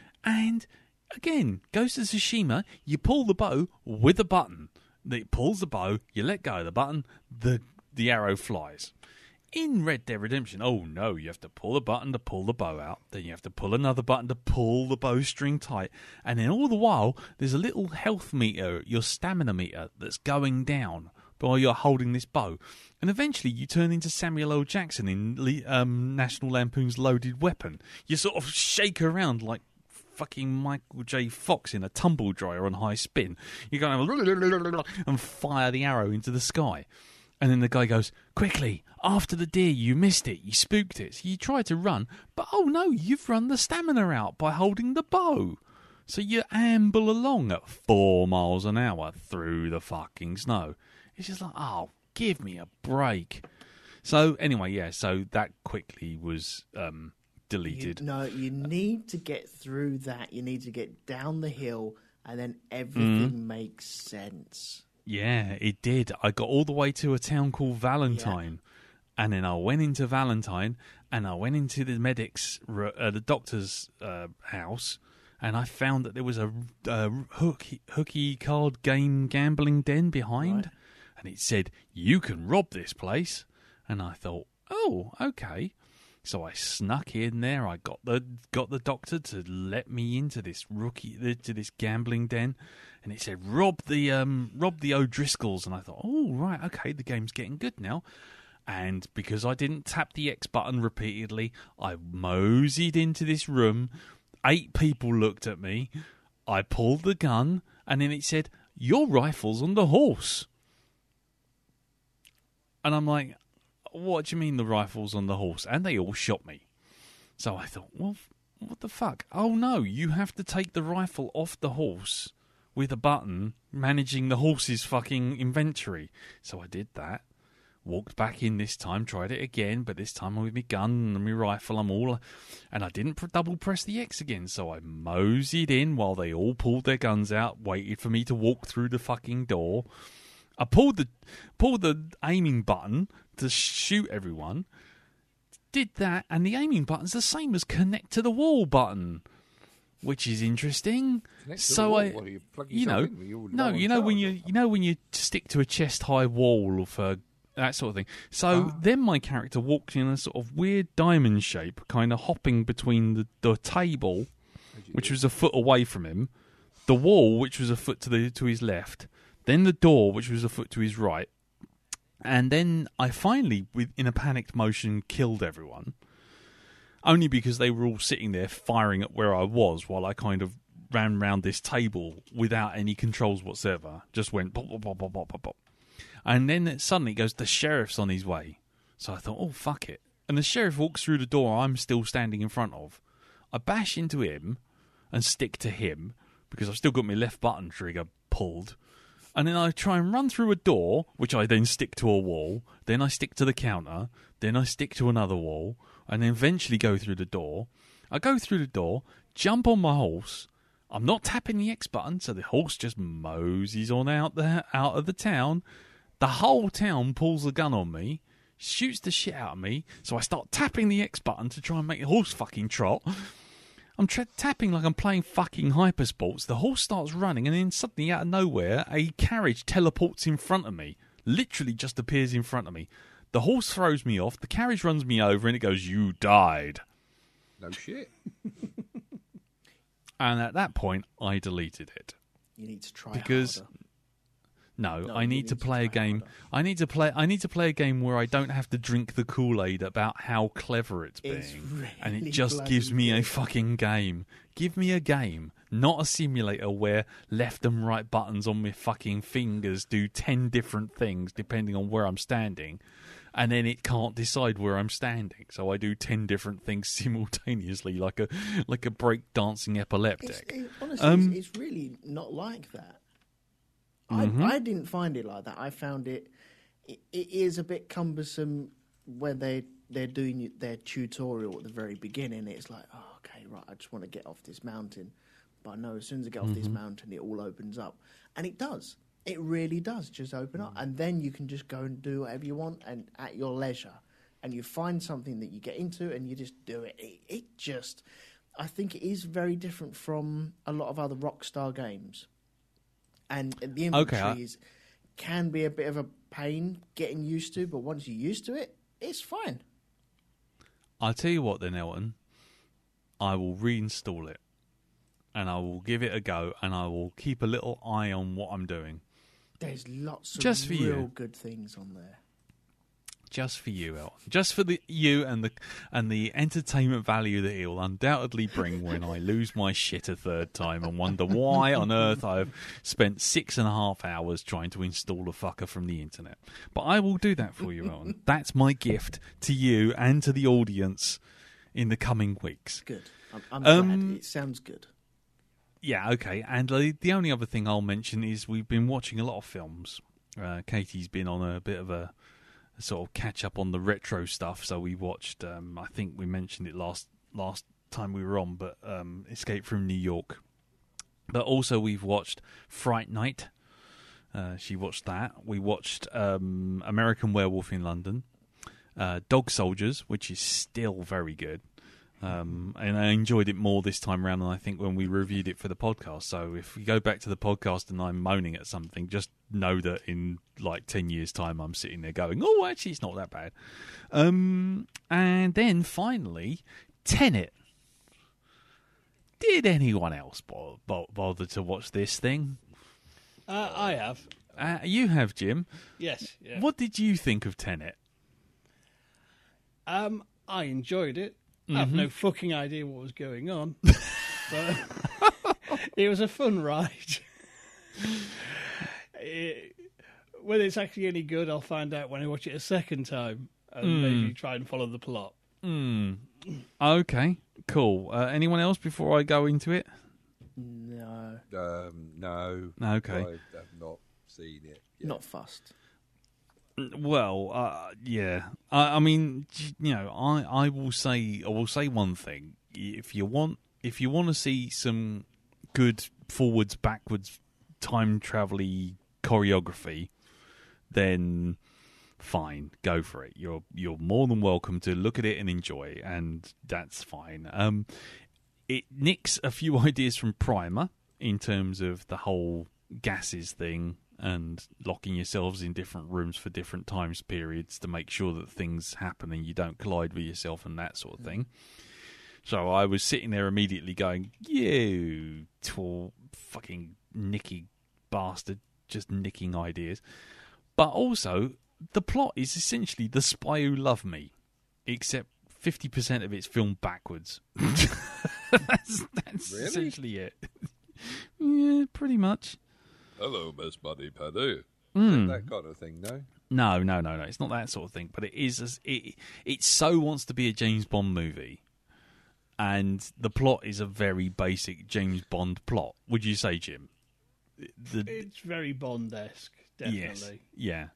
and again, Ghost of Tsushima, you pull the bow with a button. It pulls the bow, you let go of the button, the the arrow flies. In Red Dead Redemption, oh no, you have to pull the button to pull the bow out, then you have to pull another button to pull the bowstring tight, and then all the while, there's a little health meter, your stamina meter, that's going down while you're holding this bow. And eventually you turn into Samuel L. Jackson in um, National Lampoon's Loaded Weapon. You sort of shake around like fucking Michael J. Fox in a tumble dryer on high spin. You go and fire the arrow into the sky. And then the guy goes, quickly, after the deer, you missed it, you spooked it. So you try to run, but oh no, you've run the stamina out by holding the bow. So you amble along at four miles an hour through the fucking snow. It's just like, oh, give me a break. So anyway, yeah, so that quickly was... um deleted. You, no, you need to get through that. You need to get down the hill, and then everything mm. makes sense. Yeah, it did. I got all the way to a town called Valentine, yeah. and then I went into Valentine, and I went into the medic's, uh, the doctor's uh, house, and I found that there was a, a hooky, hooky card game gambling den behind, right. and it said, you can rob this place. And I thought, oh, okay. So I snuck in there. I got the got the doctor to let me into this rookie to this gambling den, and it said rob the um rob the O'Driscolls, and I thought, oh right, okay, the game's getting good now. And because I didn't tap the X button repeatedly, I moseyed into this room. Eight people looked at me. I pulled the gun, and then it said, your rifle's on the horse. And I'm like, what do you mean the rifle's on the horse? And they all shot me. So I thought, well, what the fuck? Oh no, you have to take the rifle off the horse with a button managing the horse's fucking inventory. So I did that. Walked back in this time, tried it again, but this time with my gun and my rifle, I'm all... And I didn't pr- double press the X again, so I moseyed in while they all pulled their guns out, waited for me to walk through the fucking door. I pulled the pulled the aiming button to shoot everyone. Did that, and the aiming button's the same as connect to the wall button. which is interesting. Connect to the So wall. I, What, you plug you know, yourself in? Were you no, low you on know when charge you or you something? know when you stick to a chest high wall for that sort of thing. So Ah. then my character walked in a sort of weird diamond shape, kind of hopping between the, the table, which was a foot away from him, the wall, which was a foot to the to his left, then the door, which was a foot to his right, and then I finally, with in a panicked motion, killed everyone. Only because they were all sitting there firing at where I was while I kind of ran round this table without any controls whatsoever. Just went pop, pop, pop, pop, pop, pop, pop. And then it suddenly goes, the sheriff's on his way. So I thought, oh, fuck it. And the sheriff walks through the door I'm still standing in front of. I bash into him and stick to him because I've still got my left button trigger pulled. And then I try and run through a door, which I then stick to a wall. Then I stick to the counter. Then I stick to another wall. And then eventually go through the door. I go through the door, jump on my horse. I'm not tapping the X button, so the horse just moseys on out there, out of the town. The whole town pulls a gun on me, shoots the shit out of me, so I start tapping the X button to try and make the horse fucking trot. I'm tra- tapping like I'm playing fucking hypersports. The horse starts running, and then suddenly, out of nowhere, a carriage teleports in front of me. Literally just appears in front of me. The horse throws me off, the carriage runs me over, and it goes, "You died." No shit. And at that point, I deleted it. You need to try Because harder. no, No, I you need need to to play a try game. harder. I need to play. I need to play a game where I don't have to drink the Kool-Aid about how clever it's being, It's and it really just gives me bloody a good. fucking game. Give me a game, not a simulator where left and right buttons on my fucking fingers do ten different things depending on where I'm standing, and then it can't decide where I'm standing. So I do ten different things simultaneously, like a like a break dancing It's, epileptic. it, honestly, Um, it's, it's really not like that. Mhm. I, I didn't find it like that. I found it, it. It is a bit cumbersome when they they're doing their tutorial at the very beginning. It's like, oh, okay, right. I just want to get off this mountain, but I know as soon as I get off this mountain, it all opens up, and it does. It really does just open up, and then you can just go and do whatever you want, and at your leisure, and you find something that you get into, and you just do it. It, it just, I think, it is very different from a lot of other Rockstar games. And the inventory Okay, I- is, can be a bit of a pain getting used to, but once you're used to it, it's fine. I'll tell you what then, Elton. I will reinstall it, and I will give it a go, and I will keep a little eye on what I'm doing. There's lots of Just for real you. good things on there. Just for you, Elton. Just for the you and the and the entertainment value that he'll undoubtedly bring when I lose my shit a third time and wonder why on earth I've spent six and a half hours trying to install a fucker from the internet. But I will do that for you, Elton. That's my gift to you and to the audience in the coming weeks. Good. I'm, I'm Um, glad. It sounds good. Yeah, okay. And uh, the only other thing I'll mention is we've been watching a lot of films. Uh, Katie's been on a bit of a, a sort of catch up on the retro stuff. So we watched, um, I think we mentioned it last last time we were on, but um, Escape from New York. But also we've watched Fright Night. Uh, she watched that. We watched um, American Werewolf in London. Uh, Dog Soldiers, which is still very good. Um, and I enjoyed it more this time around than I think when we reviewed it for the podcast. So if we go back to the podcast and I'm moaning at something, just know that in like ten years' time I'm sitting there going, oh, actually, it's not that bad. Um, and then finally, Tenet. Did anyone else bo- bo- bother to watch this thing? Uh, I have. Uh, you have, Jim. Yes. Yeah. What did you think of Tenet? Um, I enjoyed it. I have no fucking idea what was going on, but it was a fun ride. It, whether it's actually any good, I'll find out when I watch it a second time and maybe try and follow the plot. Mm. Okay, cool. Uh, anyone else before I go into it? No, Um, no. Okay. I have not seen it yet. not fussed. Well, uh, yeah. I, I mean, j- you know, I, I will say I will say one thing. If you want, if you want to see some good forwards, backwards, time travel-y choreography, then fine, go for it. You're you're more than welcome to look at it and enjoy, and that's fine. Um, it nicks a few ideas from Primer in terms of the whole gases thing and locking yourselves in different rooms for different times periods to make sure that things happen and you don't collide with yourself and that sort of thing. So I was sitting there immediately going, you tall fucking nicky bastard, just nicking ideas. But also, the plot is essentially The Spy Who Loved Me, except fifty percent of it's filmed backwards. that's that's Really? essentially it. Yeah, pretty much. Hello, Miss Buddy Paddy. Mm. That kind of thing, no? No, no, no, no. It's not that sort of thing. But it is. As, it it so wants to be a James Bond movie, and the plot is a very basic James Bond plot. Would you say, Jim? The, It's very Bond-esque, definitely. Yes, yeah,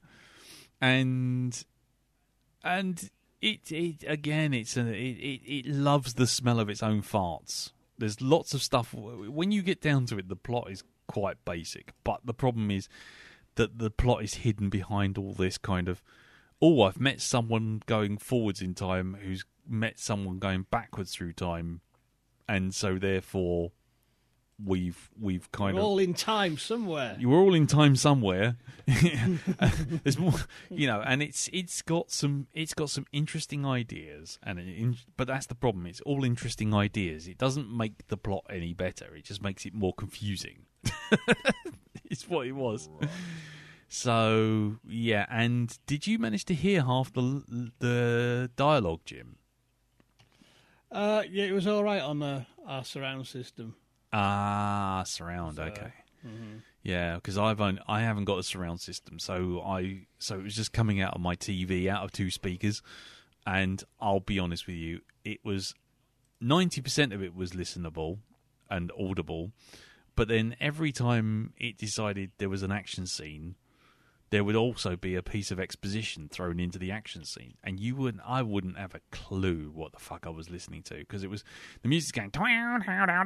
and and it it again, it's a, it, it it loves the smell of its own farts. There's lots of stuff. When you get down to it, the plot is quite basic, but the problem is that the plot is hidden behind all this kind of, oh, I've met someone going forwards in time who's met someone going backwards through time, and so therefore we've we've kind We're of all in time somewhere. you were all in time somewhere. There's more, you know, and it's it's got some it's got some interesting ideas, and it, but that's the problem. It's all interesting ideas. It doesn't make the plot any better. It just makes it more confusing. It's what it was. Right. So yeah, and did you manage to hear half the the dialogue, Jim? Uh, yeah, it was all right on uh, our surround system. Ah, surround. So, Okay. Mm-hmm. Yeah, because I've only, I haven't got a surround system, so I so it was just coming out of my T V, out of two speakers, and I'll be honest with you, it was ninety percent of it was listenable and audible, but then every time it decided there was an action scene, there would also be a piece of exposition thrown into the action scene, and you wouldn't, I wouldn't have a clue what the fuck I was listening to, because it was the music's going kind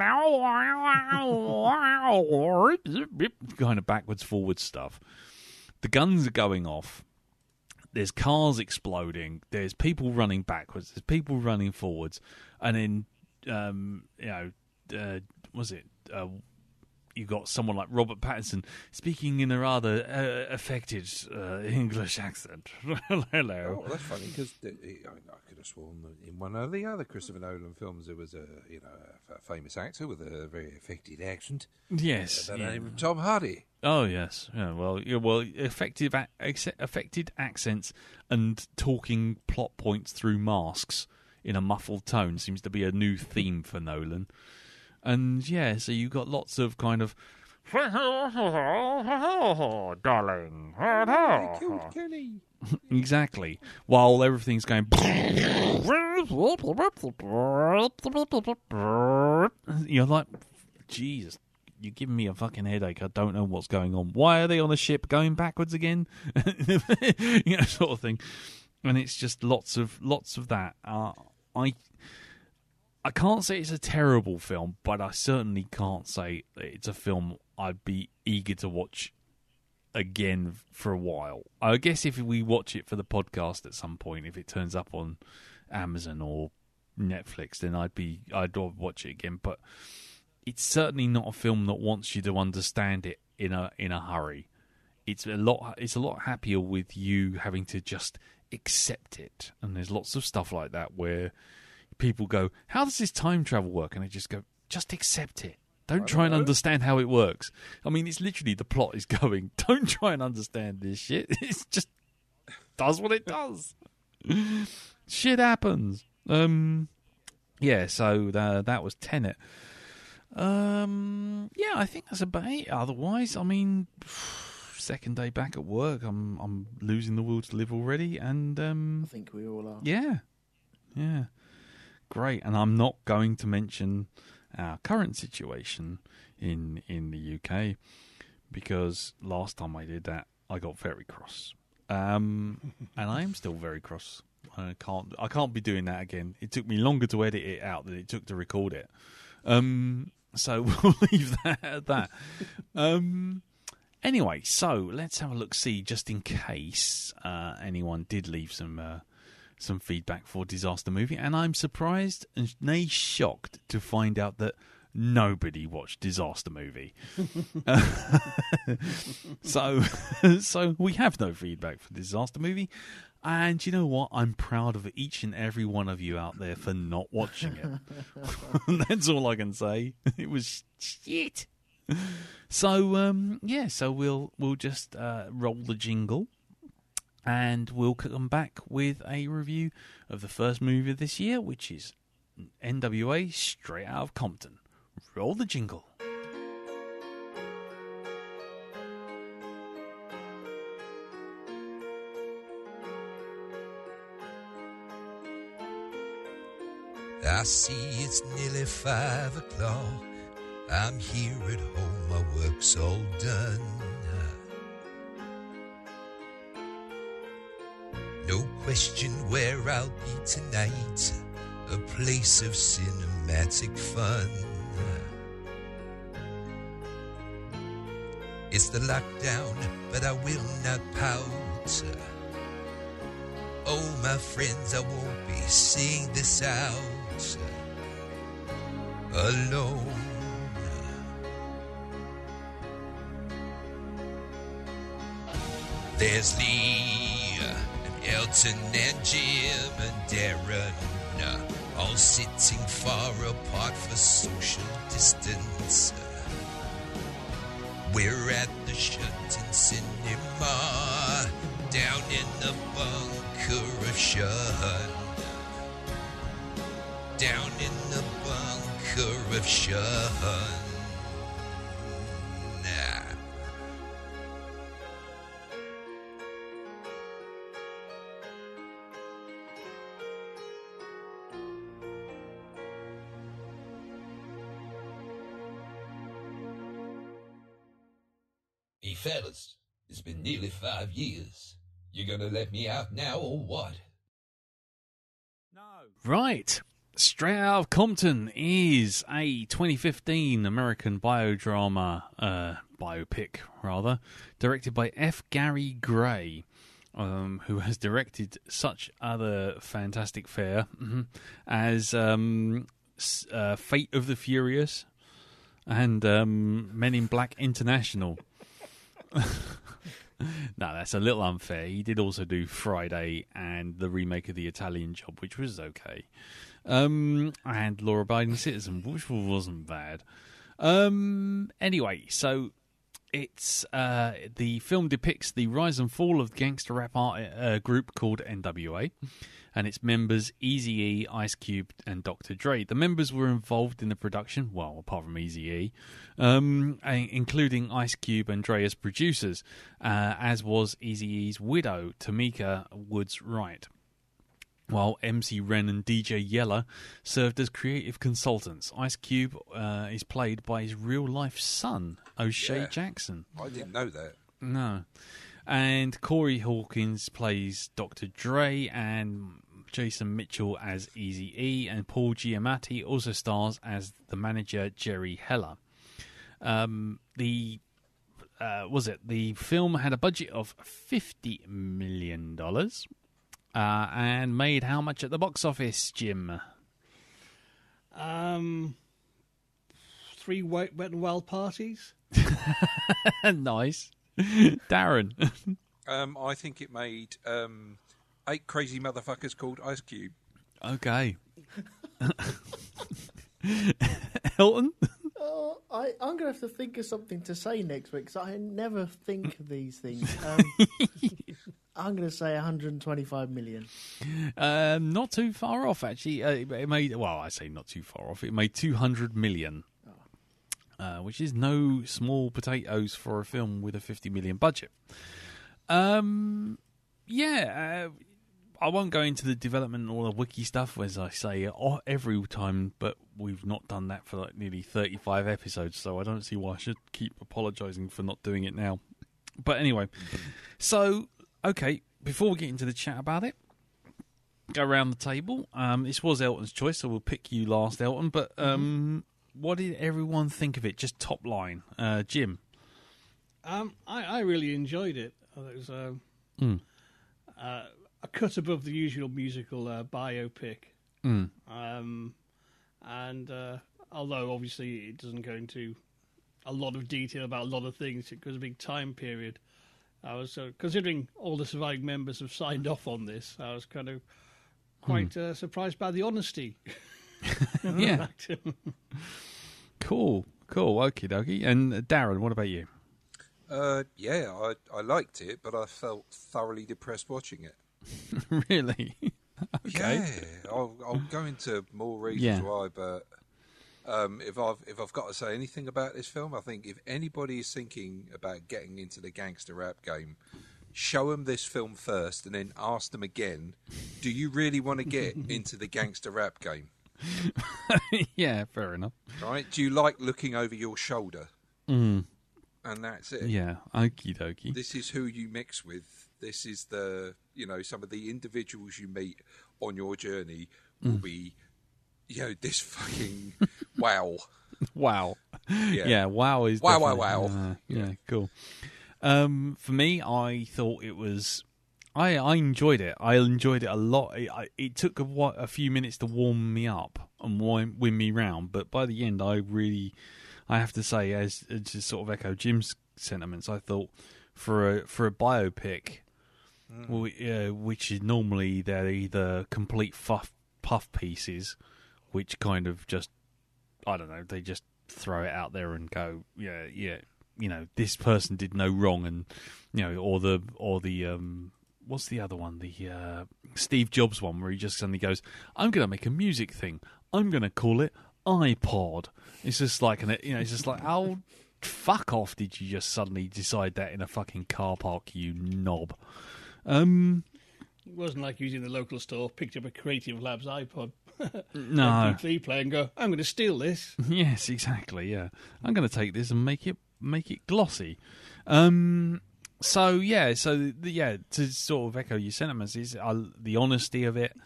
of backwards, forwards stuff. The guns are going off. There's cars exploding. There's people running backwards. There's people running forwards, and then um, you know, uh, was it? Uh, You got someone like Robert Pattinson speaking in a rather uh, affected uh, English accent. Hello. Oh, that's funny because I, I could have sworn that in one of the other Christopher Nolan films there was a you know a famous actor with a very affected accent. Yes. Uh, Yeah. named Tom Hardy. Oh yes. Yeah. Well. Yeah, well. Effective, ac- affected accents and talking plot points through masks in a muffled tone seems to be a new theme for Nolan. And yeah, so you got lots of kind of, darling. They killed Kenny. Exactly. While everything's going, you're like, Jesus, you're giving me a fucking headache. I don't know what's going on. Why are they on a ship going backwards again? You know, sort of thing. And it's just lots of lots of that. Uh, I. I can't say it's a terrible film, but I certainly can't say it's a film I'd be eager to watch again for a while. I guess if we watch it for the podcast at some point, if it turns up on Amazon or Netflix, then I'd be I'd watch it again. But it's certainly not a film that wants you to understand it in a in a hurry. It's a lot. It's a lot happier with you having to just accept it. And there's lots of stuff like that where people go, how does this time travel work? And I just go, just accept it. Don't, don't try and know. understand how it works. I mean, it's literally the plot is going, don't try and understand this shit. It's just does what it does. Shit happens. Um, yeah, so uh, that was Tenet. Um, yeah, I think that's about it. Otherwise, I mean, second day back at work, I'm I'm losing the will to live already. And um, I think we all are. Yeah, yeah. Great, and I'm not going to mention our current situation in in the U K because last time I did that, I got very cross, um, and I am still very cross. I can't I can't be doing that again. It took me longer to edit it out than it took to record it. Um, so we'll leave that at that. Um, anyway, so let's have a look. See, just in case uh, anyone did leave some. Uh, some feedback for Disaster Movie, and I'm surprised and nay shocked to find out that nobody watched Disaster Movie. so, so we have no feedback for Disaster Movie. And you know what? I'm proud of each and every one of you out there for not watching it. That's all I can say. It was shit. So um, yeah, so we'll we'll just uh, roll the jingle, and we'll come back with a review of the first movie of this year, which is N W A Straight Outta Compton. Roll the jingle. I see it's nearly five o'clock. I'm here at home, my work's all done. No question where I'll be tonight, a place of cinematic fun. It's the lockdown, but I will not pout. Oh, my friends, I won't be seeing this out alone. There's Lee and Elton and Jim and Darren, all sitting far apart for social distance. We're at the shut-in cinema, down in the bunker of shun. Down in the bunker of shun. Hey fellas, it's been nearly five years. You gonna let me out now or what? No. Right. Straight Outta Compton is a twenty fifteen American biodrama, uh, biopic rather, directed by F. Gary Gray, um, who has directed such other fantastic fare mm-hmm, as um, uh, Fate of the Furious and um, Men in Black International. No, that's a little unfair. He did also do Friday and the remake of The Italian Job, which was okay. Um, and Law Abiding Citizen, which wasn't bad. Um, anyway, so it's uh, the film depicts the rise and fall of the gangster rap art, uh, group called N W A and its members Eazy-E, Ice Cube, and Doctor Dre. The members were involved in the production, well, apart from Eazy-E, um, including Ice Cube and Dre as producers, uh, as was Eazy-E's widow, Tamika Woods Wright. While M C Ren and D J Yella served as creative consultants. Ice Cube uh, is played by his real-life son, O'Shea Yeah. Jackson. I didn't know that. No. And Corey Hawkins plays Doctor Dre, and Jason Mitchell as Eazy-E, and Paul Giamatti also stars as the manager Jerry Heller. Um, the uh, was it the film had a budget of fifty million dollars. Uh, and made how much at the box office, Jim? Um, three wet, wet and wild parties. Nice. Darren? Um, I think it made um, eight crazy motherfuckers called Ice Cube. Okay. Elton? Oh, I, I'm going to have to think of something to say next week, because I never think of these things. Um, I'm going to say one hundred twenty-five million. Um, not too far off, actually. Uh, it it made, well, I say not too far off. It made two hundred million, oh. uh, which is no small potatoes for a film with a fifty million budget. Um, yeah, uh, I won't go into the development or the wiki stuff, as I say every time, but we've not done that for like nearly thirty-five episodes, so I don't see why I should keep apologising for not doing it now. But anyway, so... Okay, before we get into the chat about it, go around the table. Um, this was Elton's choice, so we'll pick you last, Elton. But um, what did everyone think of it? Just top line. Uh, Jim? Um, I, I really enjoyed it. It was, um, Mm. uh, a cut above the usual musical uh, biopic. Mm. Um, and uh, although obviously it doesn't go into a lot of detail about a lot of things, it goes a big time period. I was uh, considering all the surviving members have signed off on this. I was kind of quite mm. uh, surprised by the honesty. Yeah. Cool, cool, okie dokie. And uh, Darren, what about you? Uh, yeah, I, I liked it, but I felt thoroughly depressed watching it. Really? Okay. Yeah, I'll, I'll go into more reasons Yeah. why, but um, if I've if I've got to say anything about this film, I think if anybody is thinking about getting into the gangster rap game, show them this film first, and then ask them again, do you really want to get into the gangster rap game? Yeah, fair enough. Right? Do you like looking over your shoulder? Mm. And that's it. Yeah, okie dokie. This is who you mix with. This is the, you know, some of the individuals you meet on your journey will Mm. be, you know, this fucking wow. Wow. Yeah. Yeah, wow is Wow, wow, definitely- wow. uh, yeah, cool. Um, for me, I thought it was. I, I enjoyed it. I enjoyed it a lot. It, I, it took a, what, a few minutes to warm me up and win, win me round, but by the end, I really, I have to say, as, as to sort of echo Jim's sentiments, I thought for a for a biopic, mm. well, uh, which is normally they're either complete puff puff pieces, which kind of just, I don't know, they just throw it out there and go, yeah, yeah, you know, this person did no wrong, and you know, or the or the um. What's the other one? The uh, Steve Jobs one, where he just suddenly goes, "I'm going to make a music thing. I'm going to call it iPod." It's just like, an, you know, it's just like, oh, fuck off! Did you just suddenly decide that in a fucking car park, you knob? Um, It wasn't like using the local store, picked up a Creative Labs iPod, no, M P three player, and go, "I'm going to steal this." Yes, exactly. Yeah, I'm going to take this and make it make it glossy. Um. So yeah, so the, yeah, to sort of echo your sentiments is uh, the honesty of it.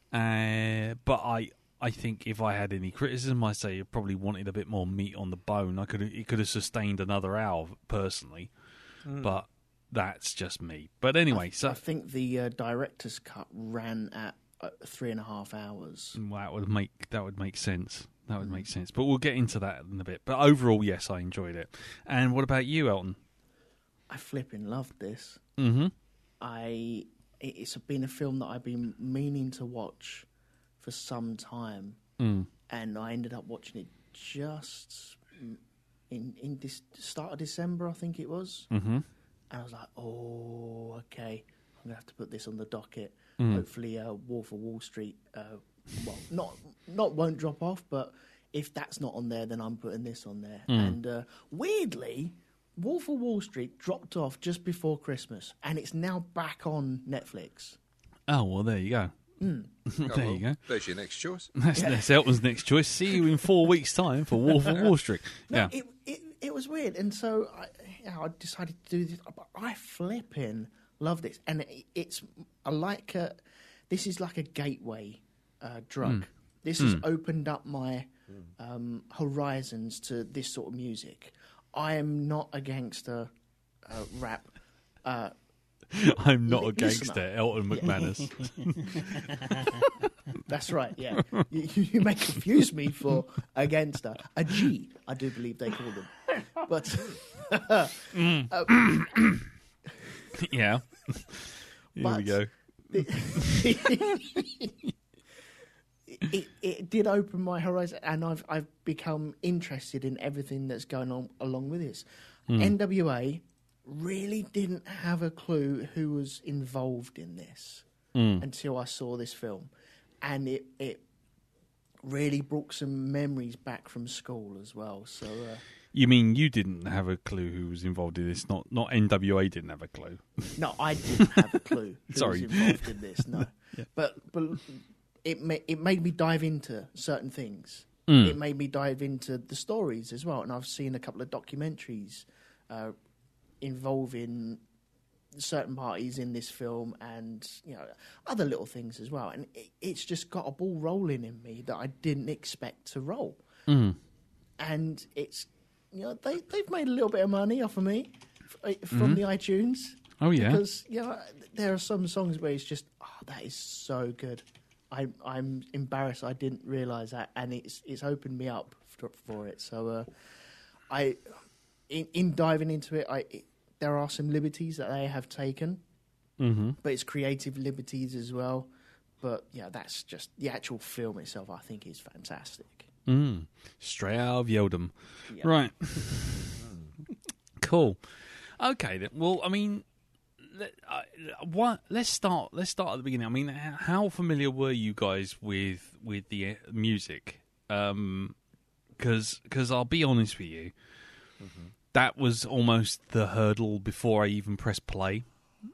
Uh, but I, I think if I had any criticism, I say it probably wanted a bit more meat on the bone. I could, it could have sustained another hour personally, mm. but that's just me. But anyway, I, so I think the uh, director's cut ran at uh, three and a half hours. Well, that would make that would make sense. That would mm. make sense. But we'll get into that in a bit. But overall, yes, I enjoyed it. And what about you, Elton? I flipping loved this. Mm-hmm. I it's been a film that I've been meaning to watch for some time, mm. and I ended up watching it just in in this start of December, I think it was. Mm-hmm. And I was like, oh, okay, I'm gonna have to put this on the docket. Mm. Hopefully, uh, Wolf of Wall Street, uh, well, not not won't drop off, but if that's not on there, then I'm putting this on there. Mm. And uh, weirdly, Wolf of Wall Street dropped off just before Christmas, and it's now back on Netflix. Oh, well, there you go. Mm. there oh, well, you go. There's your next choice. That's, Yeah. that's Elton's next choice. See you in four weeks' time for Wolf of Wall Street. No, Yeah. it, it it was weird, and so I, yeah, I decided to do this. But I flipping love this, and it, it's I like a, this is like a gateway uh, drug. Mm. This Mm. has opened up my um, horizons to this sort of music. I am not a gangster uh, rap. Uh, I'm not li- a gangster, listener. Elton McManus. That's right, yeah. You, you may confuse me for a gangster. A G, I do believe they call them. But, mm. uh, yeah. Here but we go. It, it, it did open my horizon, and I've I've become interested in everything that's going on along with this. Mm. N W A really didn't have a clue who was involved in this Mm. until I saw this film, and it it really brought some memories back from school as well. So uh, You mean you didn't have a clue who was involved in this? Not not N W A didn't have a clue. no, I didn't have a clue who Sorry. was involved in this. No, Yeah. but but it ma- it made me dive into certain things. Mm. It made me dive into the stories as well, and I've seen a couple of documentaries uh, involving certain parties in this film, and you know other little things as well. And it, it's just got a ball rolling in me that I didn't expect to roll. Mm. And it's you know they they've made a little bit of money off of me f- from Mhm. the iTunes. Oh yeah. Because you know there are some songs where it's just oh, that is so good. I, I'm embarrassed I didn't realise that, and it's it's opened me up for, for it. So, uh, I in, in diving into it, I it, there are some liberties that they have taken, mm-hmm. but it's creative liberties as well. But yeah, that's just the actual film itself. I think is fantastic. Mm. Straight out of Yeldham, Yeah. right? Cool. Okay, then. Well, I mean. Let, uh, what, let's start. Let's start at the beginning. I mean, how familiar were you guys with with the uh, music? Because um, because I'll be honest with you, mm-hmm. that was almost the hurdle before I even pressed play.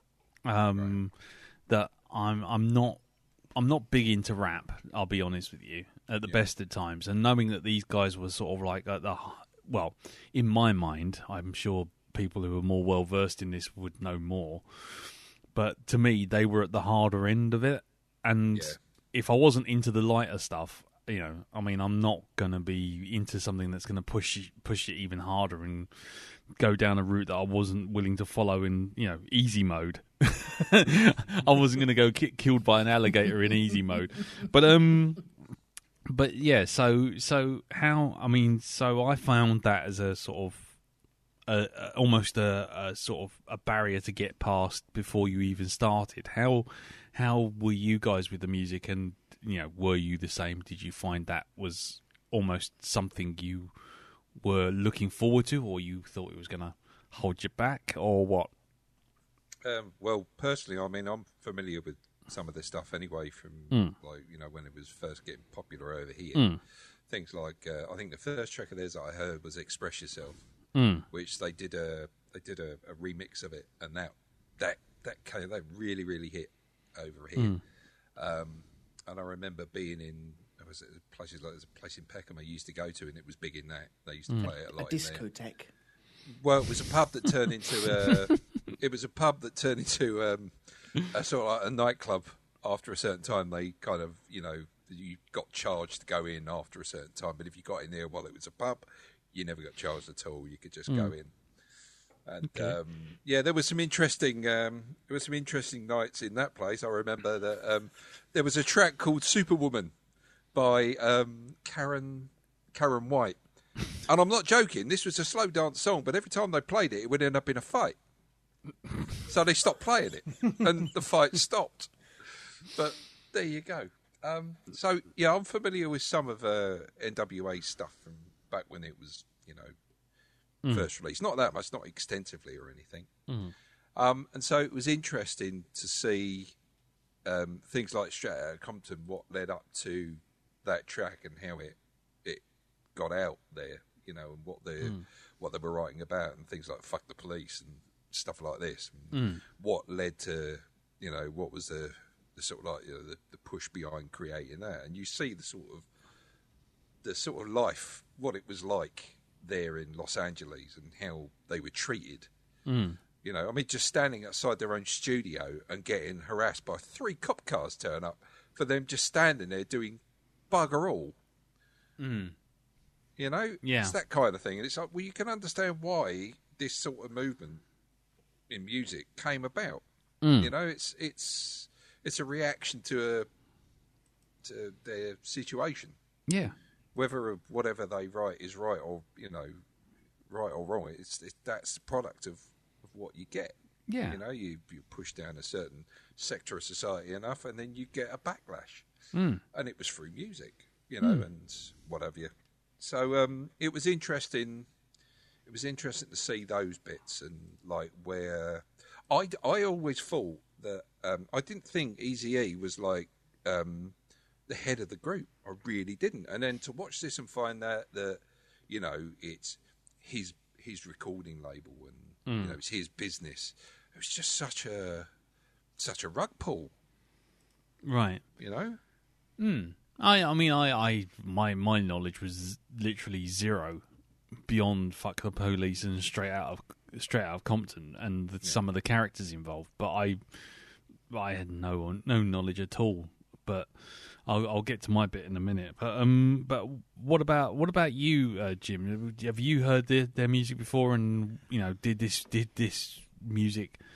Um, right. That I'm I'm not I'm not big into rap. I'll be honest with you. At the yeah. best of times, and knowing that these guys were sort of like at the well, in my mind, I'm sure. People who are more well versed in this would know more, but to me, they were at the harder end of it. And yeah. if I wasn't into the lighter stuff, you know, I mean, I'm not going to be into something that's going to push push it even harder and go down a route that I wasn't willing to follow in, you know, easy mode. I wasn't going to go get killed by an alligator in easy mode, but um. But yeah, so so how? I mean, so I found that as a sort of. A, a, almost a, a sort of a barrier to get past before you even started. How how were you guys with the music, and you know, were you the same? Did you find that was almost something you were looking forward to, or you thought it was going to hold you back, or what? Um, well, personally, I mean, I'm familiar with some of this stuff anyway from mm. like you know when it was first getting popular over here. Mm. Things like uh, I think the first track of theirs that I heard was "Express Yourself." Mm. Which they did a they did a, a remix of it, and that that that came, that really really hit over here. Mm. Um, and I remember being in was it places like there's a place in Peckham I used to go to, and it was big in that. They used to mm. play it a lot. A discotheque. Well, it was a pub that turned into a it was a pub that turned into um, a sort of like a nightclub. After a certain time, they kind of you know you got charged to go in after a certain time, but if you got in there while it was a pub. You never got charged at all. You could just mm. go in, and okay. um, yeah, there was some interesting. Um, there were some interesting nights in that place. I remember that um, there was a track called "Superwoman" by um, Karen Karen White, and I'm not joking. This was a slow dance song, but every time they played it, it would end up in a fight. So they stopped playing it, and the fight stopped. But there you go. Um, so yeah, I'm familiar with some of uh, N W A stuff from. Back when it was, you know, mm. first released. Not that much, not extensively or anything. Mm. Um, and so it was interesting to see um, things like Straight Outta Compton, what led up to that track and how it it got out there, you know, and what they mm. what they were writing about and things like "Fuck the Police" and stuff like this. And mm. what led to, you know, what was the, the sort of like you know, the, the push behind creating that, and you see the sort of the sort of life, what it was like there in Los Angeles and how they were treated. Mm. You know, I mean, just standing outside their own studio and getting harassed by three cop cars turn up for them just standing there doing bugger all. Mm. You know? Yeah. It's that kind of thing. And it's like, well, you can understand why this sort of movement in music came about. Mm. You know, it's it's it's a reaction to a to their situation. Yeah. Whether whatever they write is right or you know, right or wrong, it's, it's that's the product of, of what you get. Yeah, you know, you you push down a certain sector of society enough, and then you get a backlash. Mm. And it was through music, you know, mm. and what have you. So um, it was interesting. It was interesting to see those bits and like where I I always thought that um, I didn't think Eazy-E was like. Um, the head of the group. I really didn't. And then to watch this and find that that you know it's his his recording label and mm. you know it's his business. It was just such a such a rug pull, right? You know. Mm. I I mean I, I my my knowledge was literally zero beyond "Fuck the Police" and straight out of straight out of Compton and the, yeah. some of the characters involved, but I I had no no knowledge at all. But I'll, I'll get to my bit in a minute. But um, but what about what about you, uh, Jim? Have you heard their, their music before? And you know, did this did this music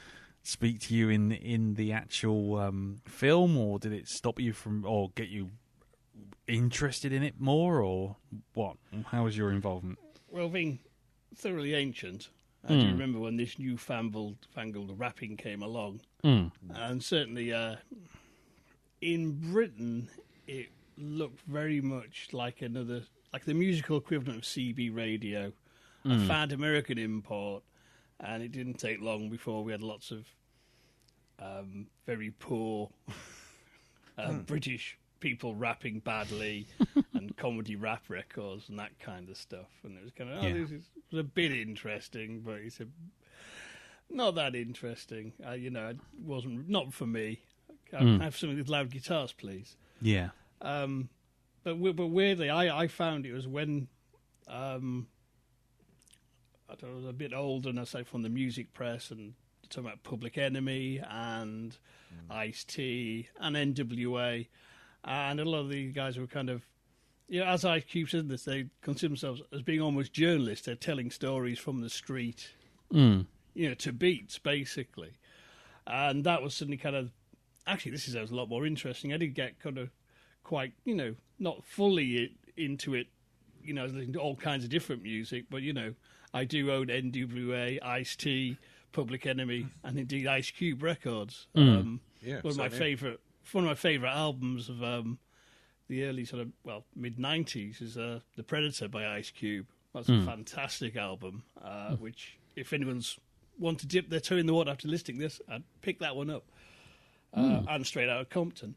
speak to you in in the actual um, film, or did it stop you from, or get you interested in it more, or what? How was your involvement? Well, being thoroughly ancient, I Mm. do remember when this newfangled fangled rapping came along, Mm. and certainly uh, in Britain, it looked very much like another, like the musical equivalent of C B radio, a fad American import, and it didn't take long before we had lots of um, very poor uh, British people rapping badly and comedy rap records and that kind of stuff. And it was kind of, oh, Yeah. this is, was a bit interesting, but it's a, not that interesting. Uh, you know, it wasn't, not for me. I Mm. have something with loud guitars, please. Yeah. Um, but we- but weirdly, I, I found it was when um, I don't know, I was a bit older, and I say from the music press, and talking about Public Enemy and Ice-T and N W A, and a lot of these guys were kind of, you know, as Ice Cube said this, they consider themselves as being almost journalists. They're telling stories from the street, Mm. you know, to beats, basically. And that was suddenly kind of, actually, this is a lot more interesting. I did get kind of quite, you know, not fully it, into it, you know, I was listening to all kinds of different music, but, you know, I do own N W A, Ice-T, Public Enemy, and indeed Ice Cube records. Mm. Um, Yeah, one of my same here. favourite, one of my favourite albums of um, the early sort of, well, mid nineties is uh, The Predator by Ice Cube. That's a fantastic album, uh, which, if anyone's want to dip their toe in the water after listening to this, I'd pick that one up. Uh, and Straight Outta Compton.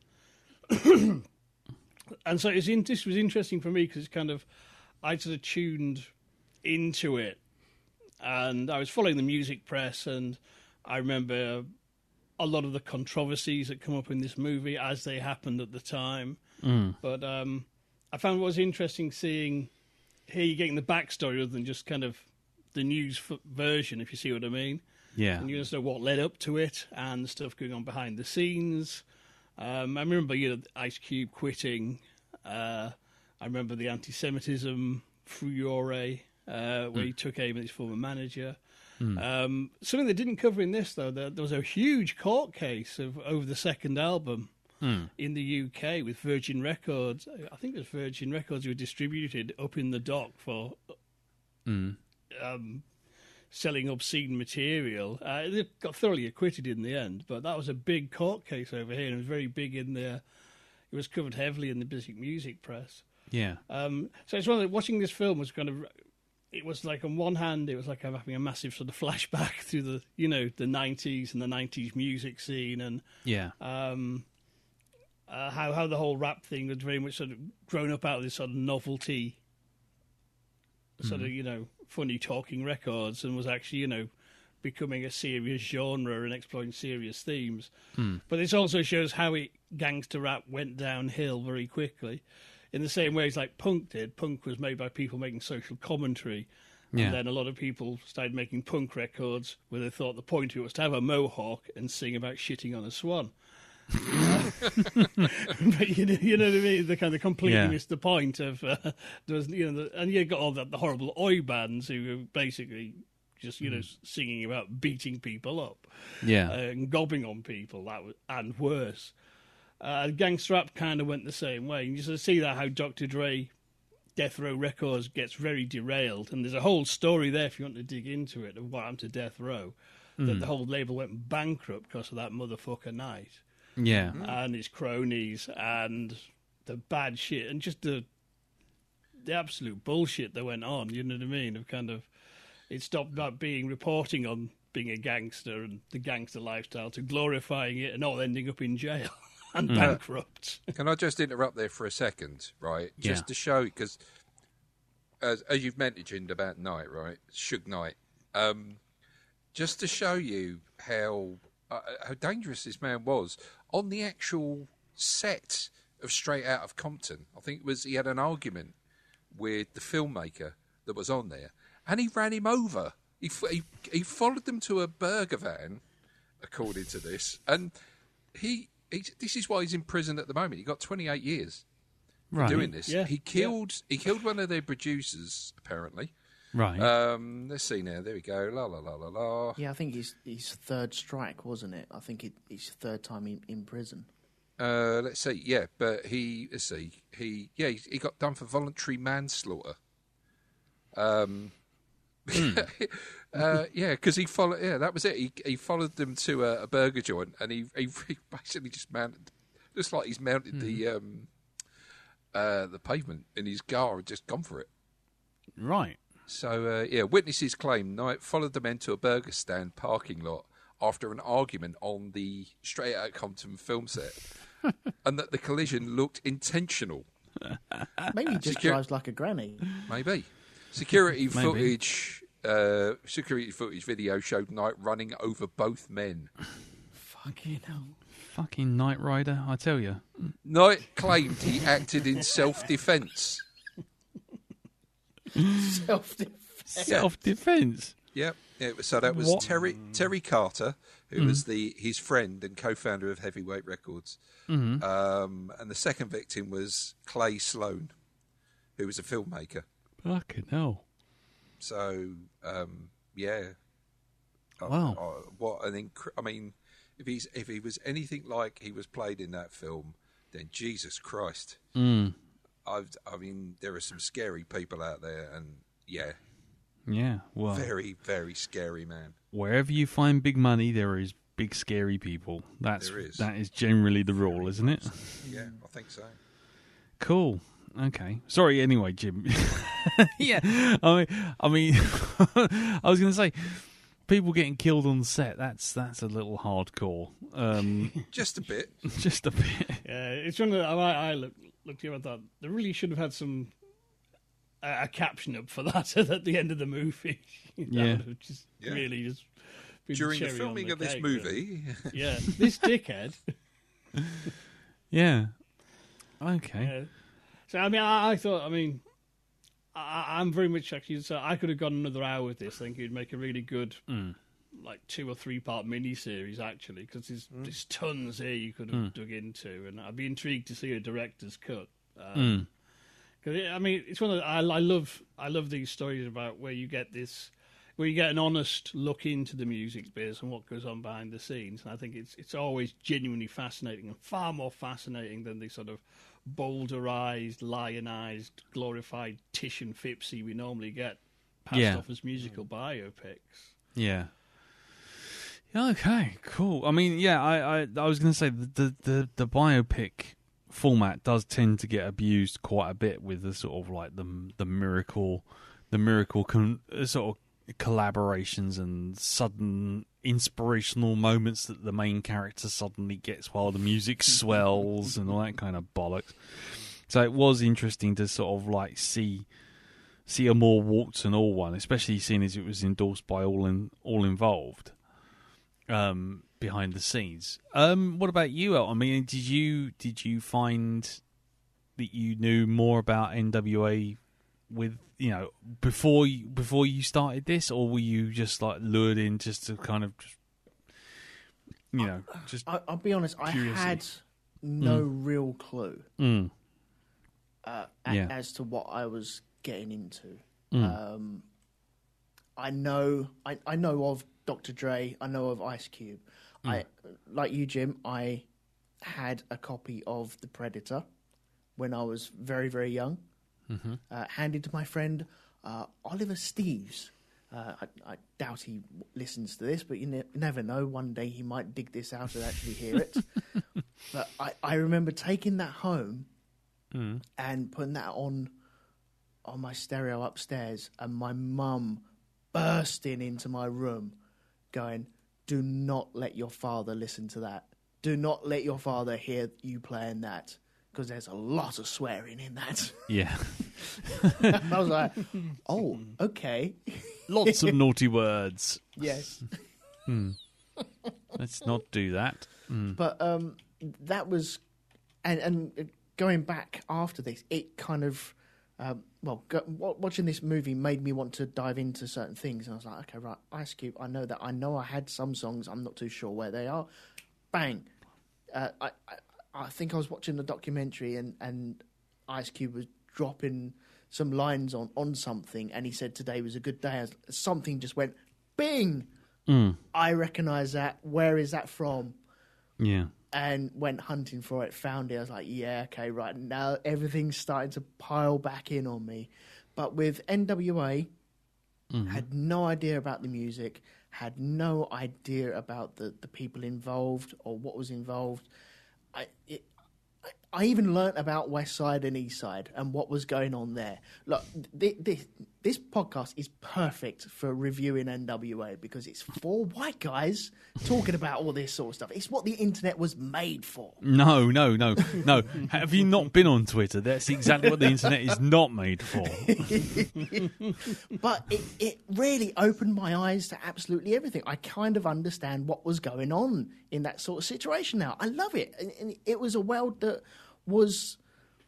And so it's in, this was interesting for me because it's kind of, I sort of tuned into it, and I was following the music press, and I remember a lot of the controversies that come up in this movie as they happened at the time. Mm. But um, I found what was interesting seeing, here you're getting the backstory other than just kind of the news f- version, if you see what I mean. Yeah. And you just know what led up to it and the stuff going on behind the scenes. Um, I remember, you know, Ice Cube quitting. Uh, I remember the anti-Semitism furore, uh, where he took aim at his former manager. Um, something they didn't cover in this, though, there, there was a huge court case of over the second album in the U K with Virgin Records. I think it was Virgin Records who were distributed up in the dock for Mm. um, selling obscene material. Uh, they got thoroughly acquitted in the end, but that was a big court case over here, and it was very big in the. It was covered heavily in the basic music press. Yeah. Um, so it's one of the, watching this film was kind of. It was like on one hand, it was like I'm having a massive sort of flashback through the you know the nineties and the nineties music scene, and Yeah. um, uh, how how the whole rap thing was very much sort of grown up out of this sort of novelty, sort of you know funny talking records, and was actually you know becoming a serious genre and exploring serious themes. But this also shows how it gangster rap went downhill very quickly, in the same way as like punk did. Punk was made by people making social commentary. Yeah. And then a lot of people started making punk records where they thought the point of it was to have a mohawk and sing about shitting on a swan. Uh, but you know, you know what I mean? They kind of completely Yeah. missed the point of uh, there was, you know, the, and you got all the, the horrible oi bands who were basically just you know singing about beating people up, Yeah. uh, and gobbing on people. That was, and worse. Uh, gangster rap kind of went the same way. And you sort of see that how Doctor Dre, Death Row Records gets very derailed, and there's a whole story there if you want to dig into it of what happened to Death Row. That the whole label went bankrupt because of that motherfucker night Yeah. and his cronies and the bad shit and just the the absolute bullshit that went on. You know what I mean? Of kind of it stopped about being reporting on being a gangster and the gangster lifestyle to glorifying it and all ending up in jail and bankrupt. Can I just interrupt there for a second, right? Just Yeah. to show, because as, as you've mentioned about Knight, right? Suge Knight. Um, just to show you how uh, how dangerous this man was on the actual set of Straight Outta Compton. I think it was he had an argument with the filmmaker that was on there, and he ran him over. He f- he, he followed them to a burger van, according to this, and he, he this is why he's in prison at the moment. He got twenty-eight years Right. doing this. Yeah, he killed he killed one of their producers apparently. Right. Um, let's see now. There we go. La la la la la. Yeah, I think his his third strike, wasn't it? I think it, his third time in, in prison. Uh, let's see. Yeah, but he. Let's see. He. Yeah, he, he got done for voluntary manslaughter. Um. uh, yeah, because he followed. Yeah, that was it. He he followed them to a, a burger joint, and he, he he basically just mounted, looks like he's mounted mm. the um, uh, the pavement in his car and just gone for it. Right. So uh, yeah, witnesses claim Knight followed the men to a burger stand parking lot after an argument on the Straight Outta Compton film set, and that the collision looked intentional. Maybe he just Secur- drives like a granny. Maybe. Security Maybe. footage, uh, security footage video showed Knight running over both men. Fucking hell. Fucking Knight Rider, I tell you. Knight claimed he acted in self-defence. Self-defense. Self-defense? Yep. Yeah, so that was What? Terry Terry Carter, who mm. was the his friend and co-founder of Heavyweight Records. Mm-hmm. Um, and the second victim was Clay Sloan, who was a filmmaker. Fucking hell. So, um, yeah. Wow. Uh, uh, what an inc- I mean, if he's if he was anything like he was played in that film, then Jesus Christ. Mm. I've, I mean, there are some scary people out there, and yeah. Yeah, well. Very, very scary, man. Wherever you find big money, there is big, scary people. That's There is. That is generally the rule, isn't it? Yeah, I think so. Cool. Okay. Sorry, anyway, Jim. yeah. I mean, I mean, I was going to say, people getting killed on set, that's that's a little hardcore. Um, Just a bit. just a bit. Yeah, it's one that I, I looked, looked here and thought they really should have had some uh, a caption up for that at the end of the movie. Yeah. That would just Yeah. really just been During the cherry on filming the of this cake, movie. really. Yeah, this dickhead. Yeah. Okay. Yeah. So I mean, I, I thought, I mean, I, I'm very much actually. So I could have gone another hour with this. I think it'd make a really good, Mm. like two or three part mini series actually, because there's Mm. there's tons here you could have Mm. dug into, and I'd be intrigued to see a director's cut. Um, Mm. Cause it, I mean, it's one of the, I, I love I love these stories about where you get this, where you get an honest look into the music biz and what goes on behind the scenes, and I think it's it's always genuinely fascinating, and far more fascinating than the sort of boulderized, lionized, glorified Tish and Fipsy we normally get passed Yeah. off as musical biopics. Yeah. Okay, cool. I mean, yeah, I, I, I was going to say the, the, the, the biopic format does tend to get abused quite a bit with the sort of like the the miracle, the miracle con, sort of collaborations and sudden inspirational moments that the main character suddenly gets while the music swells and all that kind of bollocks. So it was interesting to sort of like see see a more warts and all one, especially seeing as it was endorsed by all in, all involved. Um, behind the scenes. Um, what about you, Elton? I mean, did you did you find that you knew more about N W A with you know before you, before you started this, or were you just like lured in just to kind of just, you know just? I, I'll be honest. Curiosity. I had no mm. real clue Mm. uh, a- Yeah. as to what I was getting into. Mm. Um, I know, I, I know of Doctor Dre. I know of Ice Cube. Mm. I, like you, Jim. I had a copy of The Predator when I was very, very young. Mm-hmm. Uh, handed to my friend uh, Oliver Steves. Uh, I, I doubt he listens to this, but you, ne- you never know. One day he might dig this out and actually hear it. But I, I remember taking that home Mm. and putting that on on my stereo upstairs, and my mum bursting into my room, going, "Do not let your father listen to that. Do not let your father hear you playing that, because there's a lot of swearing in that." Yeah, And I was like, "Oh, okay, lots of naughty words. yes." Mm. Let's not do that. Mm. But um, that was, and and going back after this, it kind of, um, well, go, watching this movie made me want to dive into certain things, and I was like, okay, right, Ice Cube, I know that, I know I had some songs, I'm not too sure where they are. Bang, uh, I, I I think I was watching a documentary, and and Ice Cube was dropping some lines on, on something, and he said today was a good day. Something just went, bing! Mm. I recognise that. Where is that from? Yeah. And went hunting for it, found it. I was like, yeah, okay, right. Now everything's starting to pile back in on me. But with N W A, mm-hmm. had no idea about the music, had no idea about the, the people involved or what was involved. I it, I even learnt about West Side and East Side and what was going on there. Look, this, this, this podcast is perfect for reviewing N W A because it's four white guys talking about all this sort of stuff. It's what the internet was made for. No, no, no, no. Have you not been on Twitter? That's exactly what the internet is not made for. But it, it really opened my eyes to absolutely everything. I kind of understand what was going on in that sort of situation now. I love it. And it was a world that was,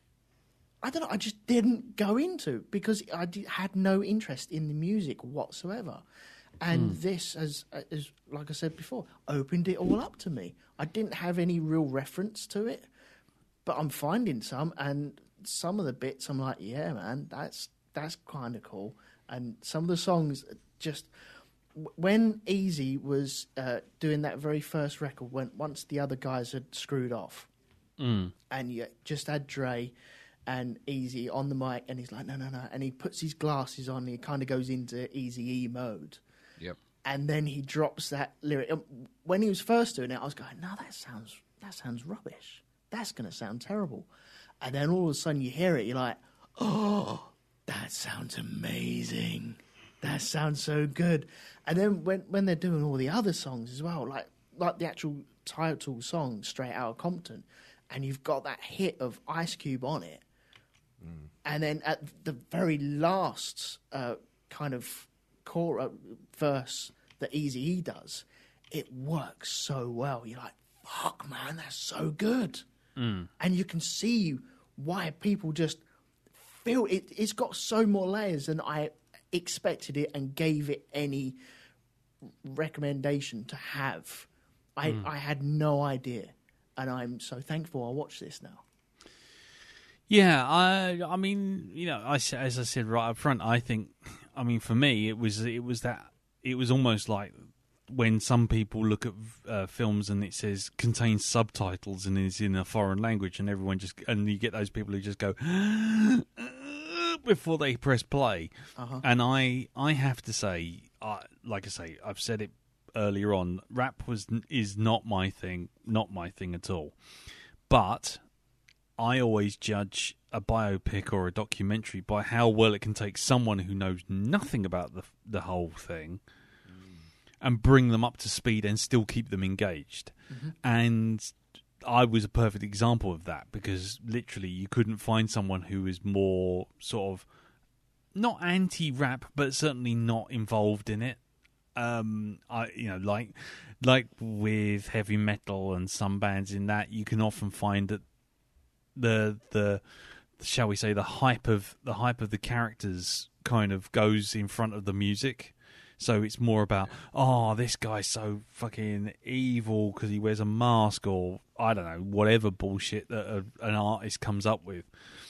I don't know, I just didn't go into because I did, had no interest in the music whatsoever. And mm. this, as, as like I said before, opened it all up to me. I didn't have any real reference to it, but I'm finding some, and some of the bits I'm like, yeah, man, that's that's kind of cool. And some of the songs just, when Easy was uh, doing that very first record, when once the other guys had screwed off, mm. and you just had Dre and Easy on the mic, and he's like, no, no, no, and he puts his glasses on, and he kind of goes into Eazy-E mode. Yep. And then he drops that lyric. When he was first doing it, I was going, no, that sounds that sounds rubbish. That's going to sound terrible. And then all of a sudden you hear it, you're like, oh, that sounds amazing. That sounds so good. And then when when they're doing all the other songs as well, like like the actual title song, Straight Outta Compton, and you've got that hit of Ice Cube on it. Mm. And then at the very last uh, kind of core uh, verse that Eazy-E does, it works so well. You're like, fuck, man, that's so good. Mm. And you can see why people just feel it. It's got so more layers than I expected it and gave it any recommendation to have. I, mm. I had no idea, and I'm so thankful I watched this now. Yeah, I I mean, you know, I, as I said right up front, I think, I mean, for me, it was it was that it was almost like when some people look at uh, films and it says contains subtitles and is in a foreign language, and everyone just and you get those people who just go before they press play. Uh-huh. And I I have to say, I, like I say, I've said it earlier on, rap was is not my thing, not my thing at all, but I always judge a biopic or a documentary by how well it can take someone who knows nothing about the the whole thing mm. and bring them up to speed and still keep them engaged. Mm-hmm. And I was a perfect example of that, because literally you couldn't find someone who was more sort of not anti-rap, but certainly not involved in it. Um, I you know like like with heavy metal and some bands in that, you can often find that the the shall we say the hype of the hype of the characters kind of goes in front of the music. So it's more about, oh, this guy's so fucking evil because he wears a mask, or I don't know, whatever bullshit that a, an artist comes up with.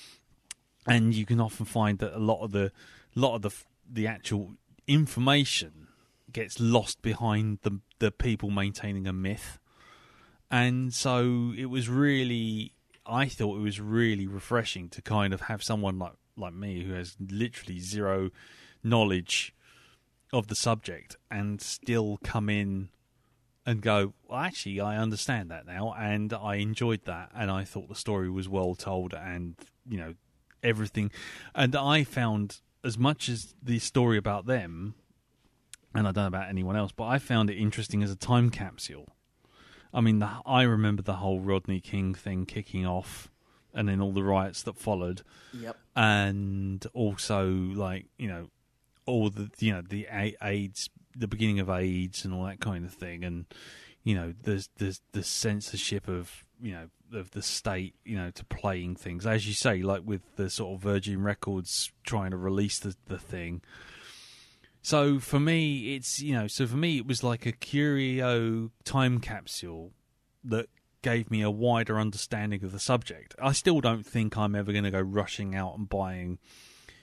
And you can often find that a lot of the lot of the the actual information gets lost behind the the people maintaining a myth. And so it was really, I thought it was really refreshing to kind of have someone like, like me who has literally zero knowledge of the subject and still come in and go, well, actually, I understand that now, and I enjoyed that, and I thought the story was well told, and, you know, everything. And I found, as much as the story about them, and I don't know about anyone else, but I found it interesting as a time capsule. I mean, the, I remember the whole Rodney King thing kicking off, and then all the riots that followed. Yep. And also, like, you know, all the, you know, the AIDS, the beginning of AIDS and all that kind of thing. And, you know, there's, there's the censorship of, you know, of the state, you know, to playing things. As you say, like with the sort of Virgin Records trying to release the, the thing. So for me, it's, you know, so for me, it was like a curio time capsule that gave me a wider understanding of the subject. I still don't think I'm ever going to go rushing out and buying,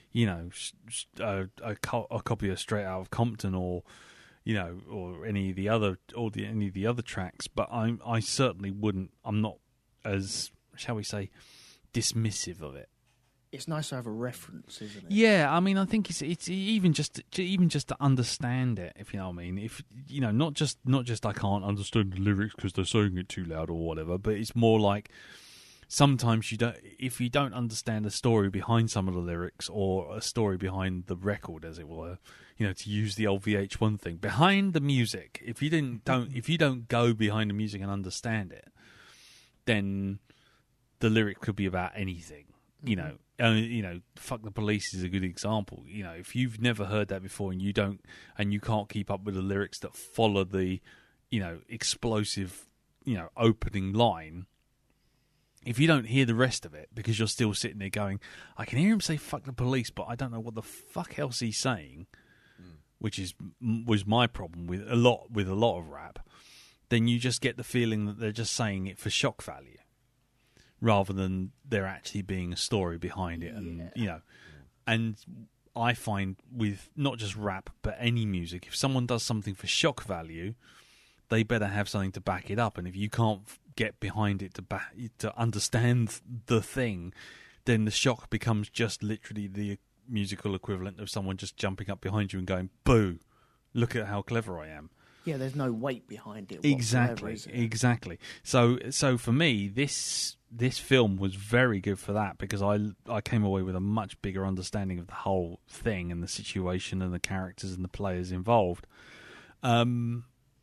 you know, a, a, co- a copy of Straight Outta Compton or, you know, or any of the other, or the, any of the other tracks. But I, I certainly wouldn't. I'm not as, shall we say, dismissive of it. It's nice to have a reference, isn't it? Yeah, I mean, I think it's it's even just to, even just to understand it, if you know what I mean. If you know, not just not just I can't understand the lyrics because they're saying it too loud or whatever, but it's more like sometimes you don't. If you don't understand the story behind some of the lyrics or a story behind the record, as it were, you know, to use the old V H one thing, behind the music. If you didn't don't if you don't go behind the music and understand it, then the lyric could be about anything. You know, uh, you know, "Fuck the Police" is a good example. You know, if you've never heard that before and you don't, and you can't keep up with the lyrics that follow the, you know, explosive, you know, opening line. If you don't hear the rest of it because you're still sitting there going, I can hear him say "fuck the police," but I don't know what the fuck else he's saying, mm. which is was my problem with a lot with a lot of rap. Then you just get the feeling that they're just saying it for shock value, rather than there actually being a story behind it. And, yeah. you know, and I find with not just rap, but any music, if someone does something for shock value, they better have something to back it up. And if you can't get behind it to back, to understand the thing, then the shock becomes just literally the musical equivalent of someone just jumping up behind you and going, boo, look at how clever I am. Yeah, there's no weight behind it. Exactly, is it? exactly. So, so for me, this this film was very good for that because I I came away with a much bigger understanding of the whole thing and the situation and the characters and the players involved. Um,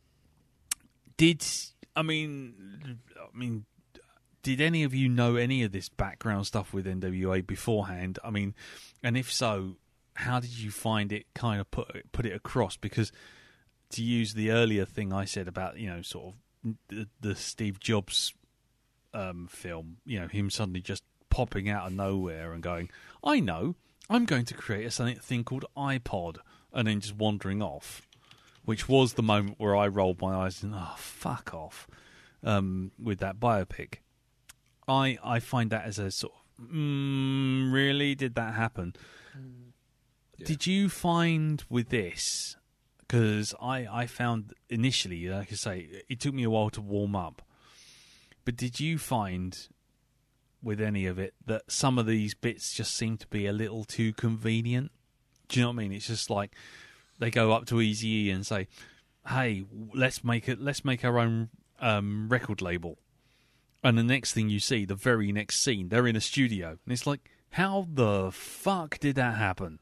did I mean, I mean, did any of you know any of this background stuff with N W A beforehand? I mean, and if so, how did you find it kind of put put it across? Because to use the earlier thing I said about, you know, sort of the, the Steve Jobs um, film, you know, him suddenly just popping out of nowhere and going, I know, I'm going to create a something thing called iPod, and then just wandering off, which was the moment where I rolled my eyes and, oh, fuck off, um, with that biopic. I I find that as a sort of, mm, really? Did that happen? Mm. Yeah. Did you find with this... Because I, I found initially, like I say, it took me a while to warm up. But did you find with any of it that some of these bits just seem to be a little too convenient? Do you know what I mean? It's just like they go up to Eazy-E and say, "Hey, let's make it. Let's make our own um, record label." And the next thing you see, the very next scene, they're in a studio, and it's like, how the fuck did that happen?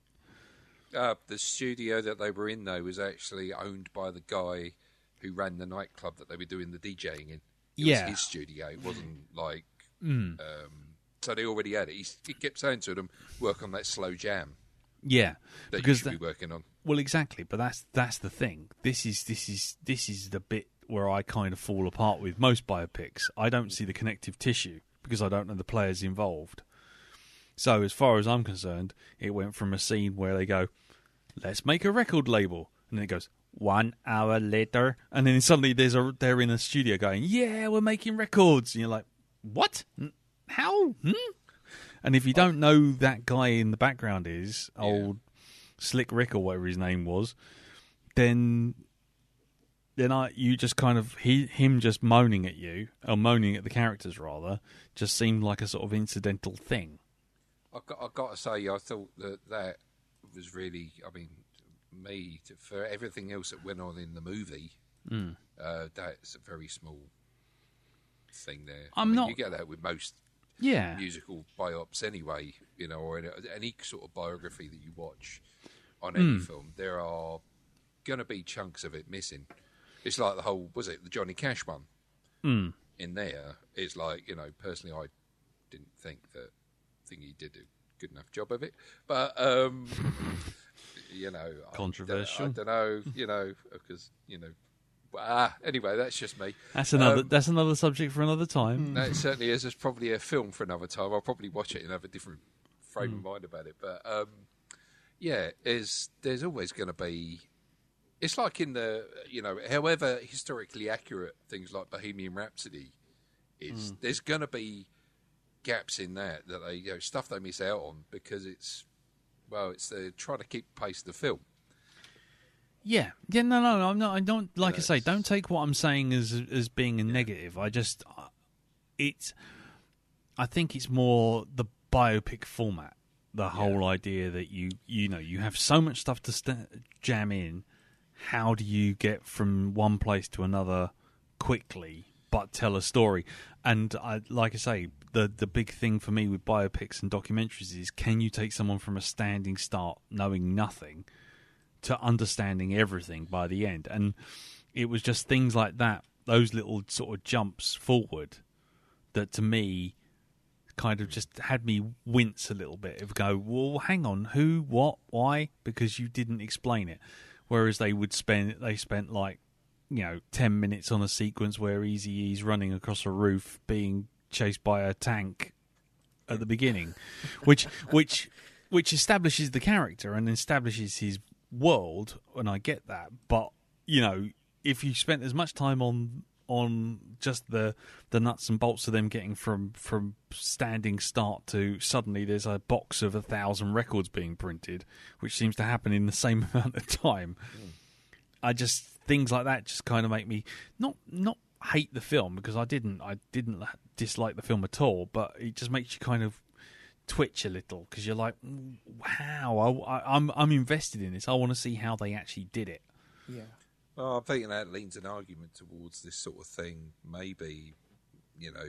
Uh, the studio that they were in, though, was actually owned by the guy who ran the nightclub that they were doing the DJing in. It yeah. was his studio. It wasn't like... Mm. Um, so they already had it. He, he kept saying to them, work on that slow jam. Yeah. That because you should that, be working on. Well, exactly. But that's that's the thing. This is this is this is the bit where I kind of fall apart with most biopics. I don't see the connective tissue because I don't know the players involved. So as far as I'm concerned, it went from a scene where they go, let's make a record label. And then it goes, one hour later. And then suddenly there's a, they're in a studio going, yeah, we're making records. And you're like, what? How? Hmm? And if you don't know that guy in the background is, yeah. old Slick Rick or whatever his name was, then then I you just kind of, he, him just moaning at you, or moaning at the characters rather, just seemed like a sort of incidental thing. I've got, I've got to say, I thought that that was really, I mean, me, to, for everything else that went on in the movie, mm. uh, that's a very small thing there. I'm I mean, not... You get that with most yeah. musical biops anyway, you know, or any, any sort of biography that you watch on any mm. film, there are going to be chunks of it missing. It's like the whole, was it the Johnny Cash one? Mm. In there, it's like, you know, personally, I didn't think that, I think he did a good enough job of it, but um, you know, controversial. I, I don't know, you know, because you know, ah, anyway, that's just me. That's another. Um, that's another subject for another time. That certainly is. It's probably a film for another time. I'll probably watch it and have a different frame mm. of mind about it. But um, yeah, is there's always going to be. It's like in the, you know, however historically accurate things like Bohemian Rhapsody is, mm. there's going to be gaps in that that they, you know, stuff they miss out on because it's Well, it's uh, trying to keep pace of the film. Yeah, yeah, no, no, no, I'm not. I don't like Yeah, I say. it's- Don't take what I'm saying as as being a negative. I just, it's. I think it's more the biopic format. The whole idea that you you know you have so much stuff to st- jam in. How do you get from one place to another quickly, but tell a story? And I, like I say, the the big thing for me with biopics and documentaries is, can you take someone from a standing start, knowing nothing, to understanding everything by the end? And it was just things like that, those little sort of jumps forward, that to me kind of just had me wince a little bit of go, well, hang on, who, what, why? Because you didn't explain it. Whereas they would spend, they spent like, you know, ten minutes on a sequence where Eazy-E's running across a roof being chased by a tank at the beginning, which, which, which establishes the character and establishes his world, and I get that. But, you know, if you spent as much time on on just the the nuts and bolts of them getting from from standing start to suddenly there's a box of a thousand records being printed, which seems to happen in the same amount of time. Mm. I just things like that just kind of make me not not hate the film, because I didn't I didn't dislike the film at all, but it just makes you kind of twitch a little, because you're like, wow, I, I, I'm I'm invested in this. I want to see how they actually did it. Yeah. Well, I'm thinking that leans an argument towards this sort of thing. Maybe, you know,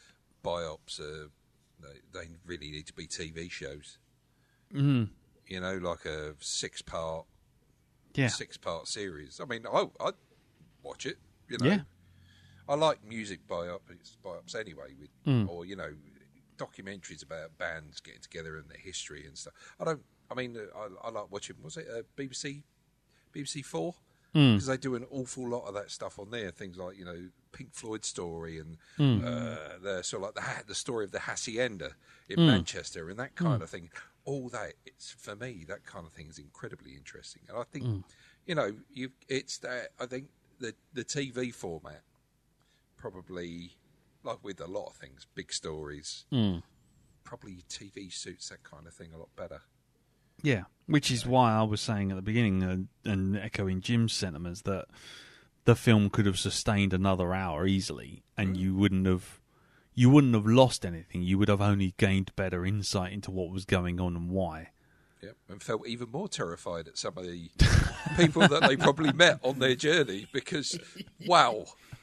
biops are, they, they really need to be T V shows. Mm. You know, like a six part, yeah, six part series. I mean, I, I'd watch it. You know, yeah. I like music biopics, biops anyway, with mm. or you know, documentaries about bands getting together and their history and stuff. I don't. I mean, I, I like watching. Was it uh, B B C, B B C Four? Because mm. they do an awful lot of that stuff on there. Things like, you know, Pink Floyd story and mm. uh, the sort of like the the story of the Hacienda in mm. Manchester and that kind mm. of thing. All that, it's for me, that kind of thing is incredibly interesting. And I think, mm. you know, you it's that. I think the the T V format probably, like with a lot of things, big stories, mm. probably T V suits that kind of thing a lot better. Yeah, which is why I was saying at the beginning, uh, and echoing Jim's sentiments, that the film could have sustained another hour easily, and mm. you wouldn't have, you wouldn't have lost anything. You would have only gained better insight into what was going on and why. Yep, and felt even more terrified at some of the people that they probably met on their journey, because, wow,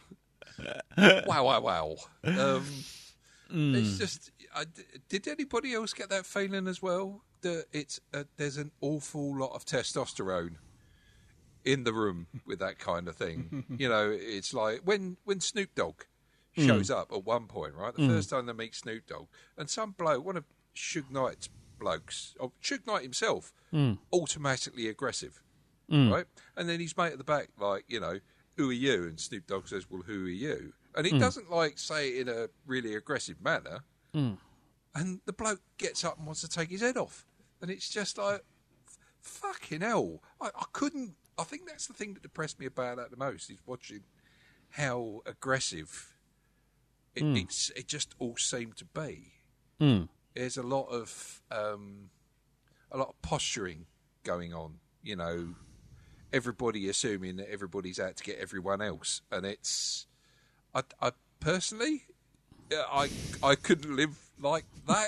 wow, wow, wow. Um, mm. It's just, I, did anybody else get that feeling as well? That it's a, there's an awful lot of testosterone in the room with that kind of thing. You know, it's like when, when Snoop Dogg shows mm. up at one point, right? The mm. first time they meet Snoop Dogg, and some bloke, one of Suge Knight's blokes, or Suge Knight himself, mm. automatically aggressive, mm. right? And then his mate at the back, like, you know, who are you? And Snoop Dogg says, well, who are you? And he mm. doesn't, like, say it in a really aggressive manner. Mm. And the bloke gets up and wants to take his head off. And it's just like, fucking hell. I, I couldn't, I think that's the thing that depressed me about that the most, is watching how aggressive it, mm. it's, it just all seemed to be. Mm. There's a lot of, um, a lot of posturing going on, you know, everybody assuming that everybody's out to get everyone else. And it's, I, I personally, I, I couldn't live like that.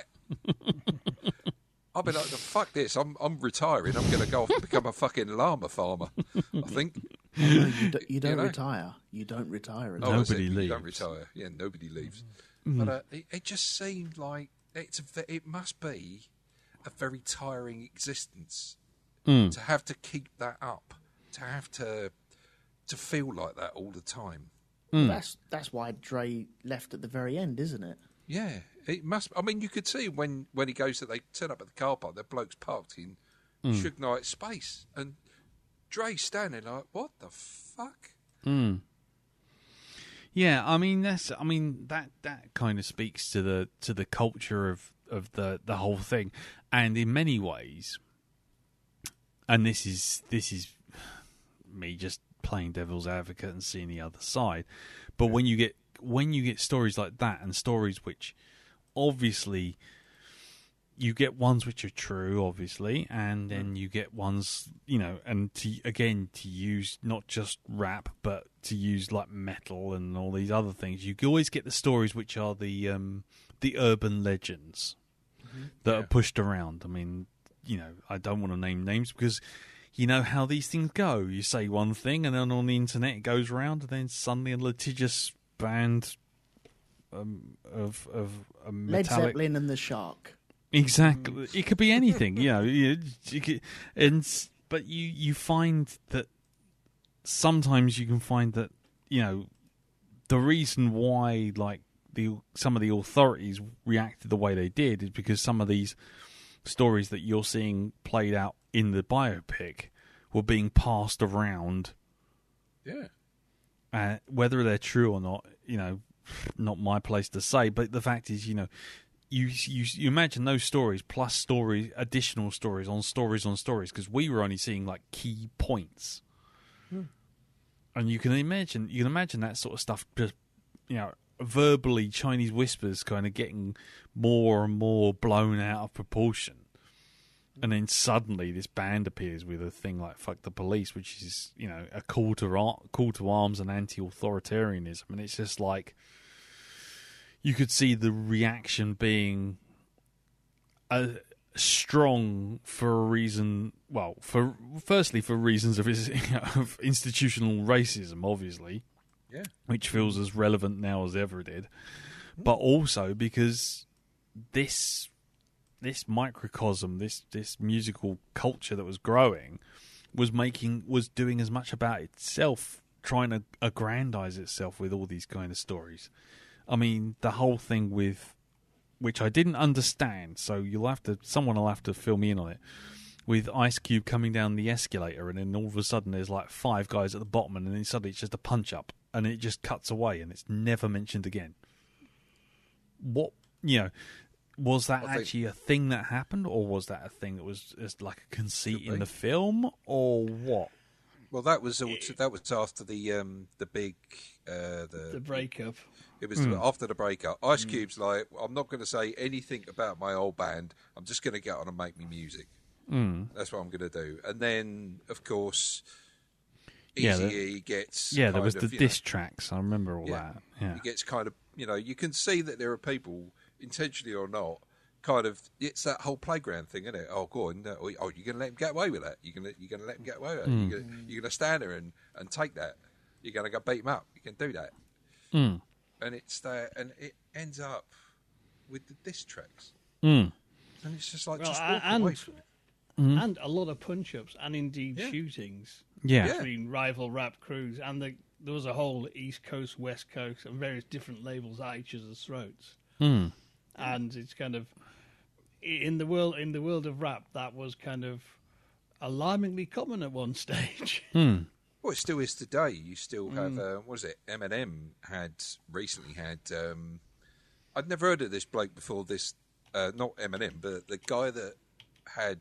I'll be like, fuck this, I'm I'm retiring, I'm going to go off and become a fucking llama farmer, I think. Oh, no, you, do, you don't you know? retire. You don't retire. Oh, nobody it, leaves. You don't retire. Yeah, nobody leaves. Mm. But uh, it, it just seemed like it's a, it must be a very tiring existence mm. to have to keep that up, to have to to feel like that all the time. Mm. That's that's why Dre left at the very end, isn't it? Yeah, it must. I mean, you could see when, when he goes that they turn up at the car park, that bloke's parked in mm. Suge Knight's space, and Dre's standing like, what the fuck? Mm. Yeah, I mean that's. I mean that that kind of speaks to the to the culture of, of the, the whole thing, and in many ways, and this is this is me just playing devil's advocate and seeing the other side, but when you get when you get stories like that, and stories which obviously you get ones which are true, obviously, and then you get ones, you know, and to, again, to use not just rap, but to use like metal and all these other things. You can always get the stories which are the um, the urban legends mm-hmm. that yeah. are pushed around. I mean, you know, I don't want to name names because you know how these things go. You say one thing, and then on the internet it goes around, and then suddenly a litigious band um, of of a metallic... Led Zeppelin and the Shark. Exactly, it could be anything, you know. You, you could, and but you you find that sometimes you can find that you know the reason why like the some of the authorities reacted the way they did is because some of these stories that you're seeing played out in the biopic were being passed around. Yeah, uh, whether they're true or not, you know, not my place to say. But the fact is, you know. You, you you imagine those stories plus stories, additional stories on stories on stories, because we were only seeing like key points, hmm. and you can imagine you can imagine that sort of stuff just you know verbally Chinese whispers kind of getting more and more blown out of proportion, and then suddenly this band appears with a thing like "fuck the police," which is you know a call to ar- call to arms and anti-authoritarianism, and it's just like. You could see the reaction being uh, strong for a reason. Well, for firstly for reasons of, you know, of institutional racism, obviously, yeah, which feels as relevant now as ever did, but also because this this microcosm, this this musical culture that was growing, was making was doing as much about itself, trying to aggrandize itself with all these kind of stories. I mean, the whole thing with, which I didn't understand, so you'll have to, someone will have to fill me in on it, with Ice Cube coming down the escalator, and then all of a sudden there's like five guys at the bottom, and then suddenly it's just a punch up, and it just cuts away, and it's never mentioned again. What, you know, was that I actually think... a thing that happened, or was that a thing that was just like a conceit in the film, or what? Well, that was that was after the um, the big uh, the the breakup. It was mm. after the breakup. Ice Cube's mm. like, I'm not going to say anything about my old band. I'm just going to get on and make me music. Mm. That's what I'm going to do. And then, of course, Eazy-E yeah, gets yeah. There was of, the diss know, tracks. I remember all yeah, that. Yeah, he gets kind of you know you can see that there are people, intentionally or not, kind of it's that whole playground thing, isn't it? Oh, go on. Oh, you're going to let him get away with that? You're going to you're going to let him get away with that? Mm. You're going you're to stand there and, and take that? You're going to go beat him up? You can do that. Mm. And it's there, and it ends up with the diss tracks, mm. and it's just like well, just walk and, away from it. Mm. And a lot of punch-ups, and indeed yeah. shootings yeah. between rival rap crews, and the, there was a whole East Coast, West Coast, and various different labels at each other's throats. Mm. And it's kind of in the world in the world of rap that was kind of alarmingly common at one stage. Mm. Well, it still is today. You still have, mm. uh, what is it, Eminem had, recently had, um, I'd never heard of this bloke before this, uh, not Eminem, but the guy that had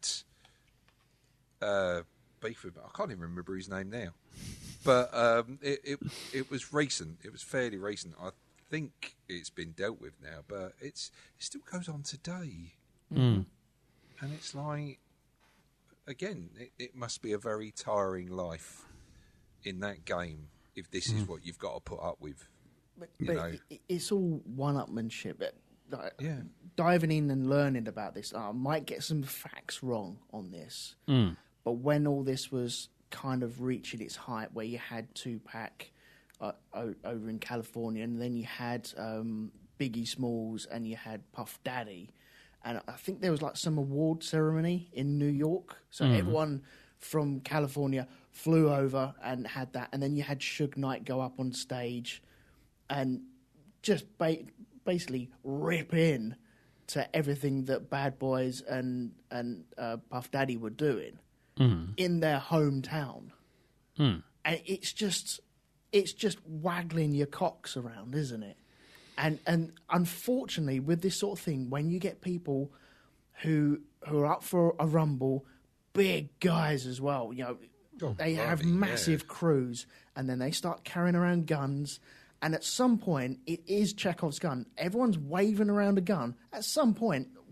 uh, beef with, I can't even remember his name now, but um, it, it it was recent, it was fairly recent. I think it's been dealt with now, but it's it still goes on today. Mm. And it's like, again, it, it must be a very tiring life in that game if this mm. is what you've got to put up with. But, you but know. It's all one-upmanship. Like, yeah. Diving in and learning about this, I might get some facts wrong on this, mm. but when all this was kind of reaching its height, where you had Tupac uh, o- over in California, and then you had um, Biggie Smalls, and you had Puff Daddy, and I think there was like some award ceremony in New York, so mm. everyone from California flew over and had that, and then you had Suge Knight go up on stage and just ba- basically rip in to everything that Bad Boys and and uh, Puff Daddy were doing mm. in their hometown, mm. and it's just it's just waggling your cocks around, isn't it? And and unfortunately, with this sort of thing, when you get people who who are up for a rumble, big guys as well, you know, oh, they have bloody, massive yeah. crews, and then they start carrying around guns. And at some point, it is Chekhov's gun. Everyone's waving around a gun. At some point,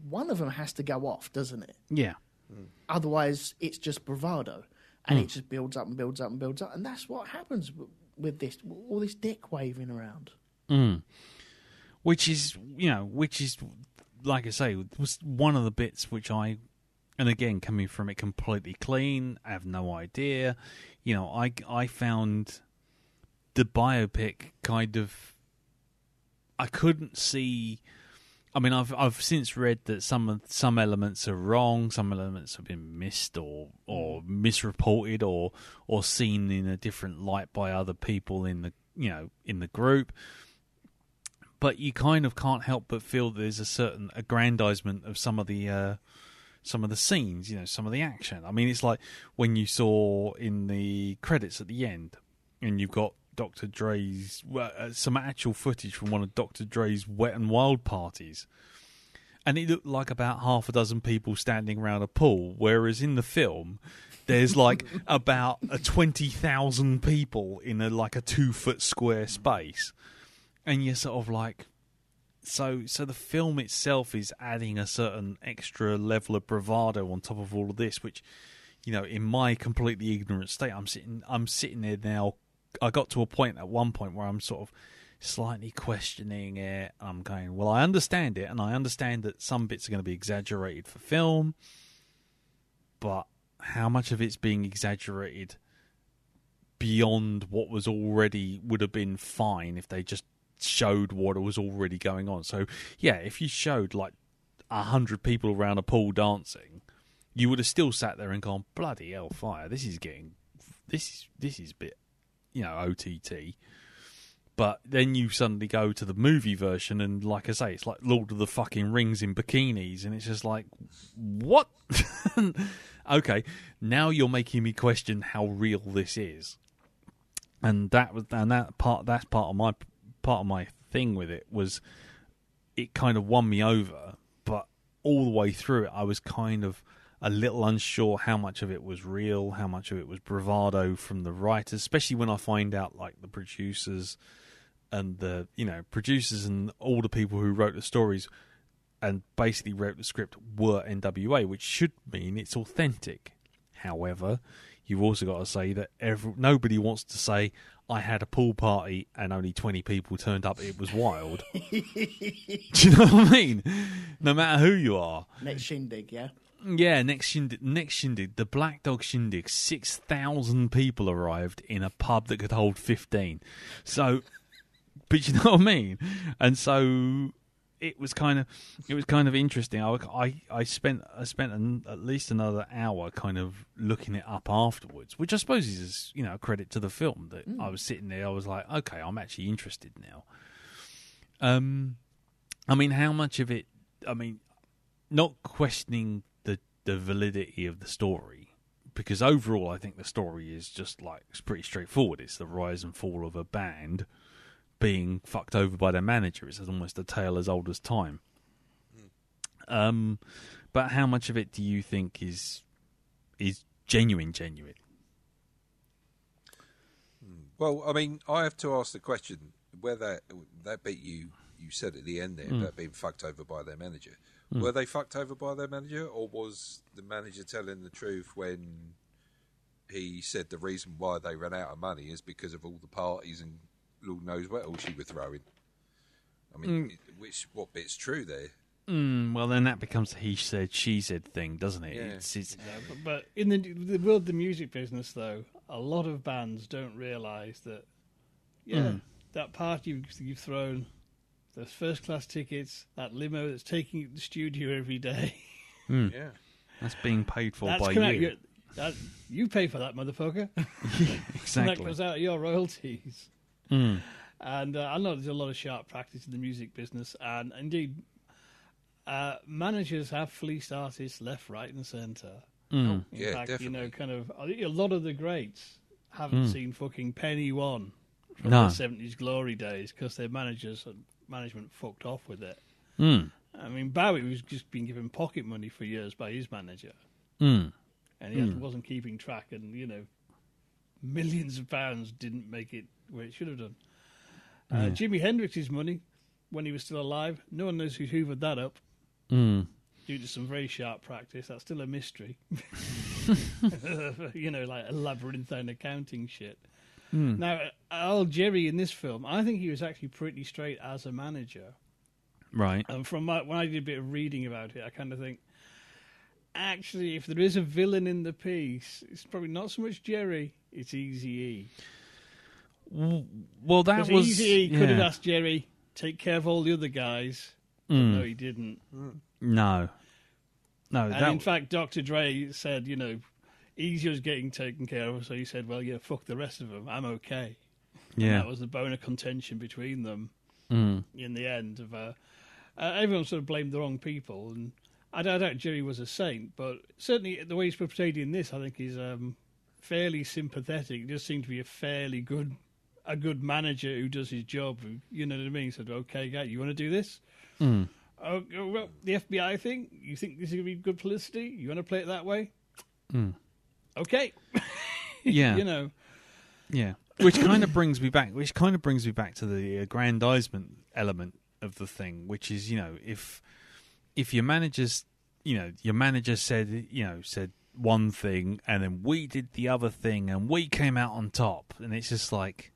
one of them has to go off, doesn't it? Yeah. Otherwise, it's just bravado, and it just builds up and builds up and builds up, and that's what happens w- with this, all this dick waving around. Mm. Which is, you know, which is, like I say, was one of the bits which I, and again, coming from it completely clean, I have no idea. You know, I, I found the biopic kind of, I couldn't see. I mean, I've I've since read that some of, some elements are wrong, some elements have been missed or or misreported or or seen in a different light by other people in the you know in the group. But you kind of can't help but feel there's a certain aggrandizement of some of the uh, some of the scenes, you know, some of the action. I mean, it's like when you saw in the credits at the end, and you've got Doctor Dre's well, uh, some actual footage from one of Doctor Dre's Wet and Wild parties, and it looked like about half a dozen people standing around a pool, whereas in the film there's like about a twenty thousand people in a like a two foot square space, and you're sort of like, so so the film itself is adding a certain extra level of bravado on top of all of this, which, you know, in my completely ignorant state, I'm sitting I'm sitting there now. I got to a point at one point where I'm sort of slightly questioning it. I'm going, well, I understand it, and I understand that some bits are going to be exaggerated for film, but how much of it's being exaggerated beyond what was already would have been fine if they just showed what was already going on? So, yeah, if you showed like a hundred people around a pool dancing, you would have still sat there and gone, bloody hellfire, this is getting, this is, this is a bit, you know, O T T. But then you suddenly go to the movie version, and like I say, it's like Lord of the fucking Rings in bikinis, and it's just like, what? Okay, now you're making me question how real this is, and that was and that part. That's part of my part of my thing with it was, it kind of won me over, but all the way through it, I was kind of a little unsure how much of it was real, how much of it was bravado from the writers, especially when I find out like the producers and the, you know, producers and all the people who wrote the stories and basically wrote the script were N W A, which should mean it's authentic. However, you've also got to say that every, nobody wants to say, I had a pool party and only twenty people turned up, it was wild. Do you know what I mean? No matter who you are. Next shindig, yeah? Yeah, next shindig, next shindig, the Blackdog shindig, six thousand people arrived in a pub that could hold fifteen. So, but you know what I mean? And so it was kind of, it was kind of interesting. I, I, I spent, I spent an, at least another hour kind of looking it up afterwards, which I suppose is, you know, a credit to the film that mm. I was sitting there. I was like, okay, I'm actually interested now. Um, I mean, how much of it? I mean, not questioning the validity of the story, because overall I think the story is just like, it's pretty straightforward. It's the rise and fall of a band being fucked over by their manager. It's almost a tale as old as time. Mm. Um, but how much of it do you think is is genuine, genuine? Well, I mean, I have to ask the question whether that bit you you said at the end there mm. about being fucked over by their manager. Mm. Were they fucked over by their manager, or was the manager telling the truth when he said the reason why they ran out of money is because of all the parties and Lord knows what else you were throwing? I mean, mm. which what bit's true there? Mm, well, then that becomes a he said, she said thing, doesn't it? Yeah. It's, it's... Yeah, but, but in the, the world of the music business, though, a lot of bands don't realise that, yeah, mm. that party you've, you've thrown, those first-class tickets, that limo that's taking you to the studio every day. Mm. Yeah. That's being paid for that's by you. Your, that, you pay for that, motherfucker. Exactly. And that comes out of your royalties. Mm. And uh, I know there's a lot of sharp practice in the music business, and indeed, uh, managers have fleeced artists left, right, and centre. Mm. In yeah, fact, definitely. you know, kind of a lot of the greats haven't Mm. seen fucking penny one from No. the seventies glory days because their managers and management fucked off with it. Mm. I mean, Bowie was just being given pocket money for years by his manager, Mm. and he Mm. wasn't keeping track, and you know, millions of pounds didn't make it where it should have done. Uh, Yeah. Jimi Hendrix's money, when he was still alive, no one knows who hoovered that up. Mm. due to some very sharp practice. That's still a mystery. You know, like a labyrinthine accounting shit. Mm. Now, old Jerry in this film, I think he was actually pretty straight as a manager. Right. And from my, when I did a bit of reading about it, I kind of think, actually, if there is a villain in the piece, it's probably not so much Jerry, it's Eazy-E. Well, that was... Eazy-E yeah. could have asked Jerry, take care of all the other guys. But Mm. no, he didn't. No. No, And that... in fact, Doctor Dre said, you know, Easy was getting taken care of, so he said, well, yeah, fuck the rest of them. I'm okay. yeah. And that was the bone of contention between them Mm. in the end. Of uh, uh, everyone sort of blamed the wrong people, and I doubt, I doubt Jerry was a saint, but certainly the way he's portrayed in this, I think, is um, fairly sympathetic. He does seem to be a fairly good, a good manager who does his job. Who, you know what I mean? He said, "Okay, guy, you want to do this? Mm. Oh, oh, well, the F B I thing. You think this is going to be good publicity? You want to play it that way? Mm. Okay." Yeah. You know. Yeah, which kind of brings me back. Which kind of brings me back to the aggrandizement element of the thing, which is, you know, if if your managers, you know, your manager said, you know, said one thing, and then we did the other thing, and we came out on top, and it's just like,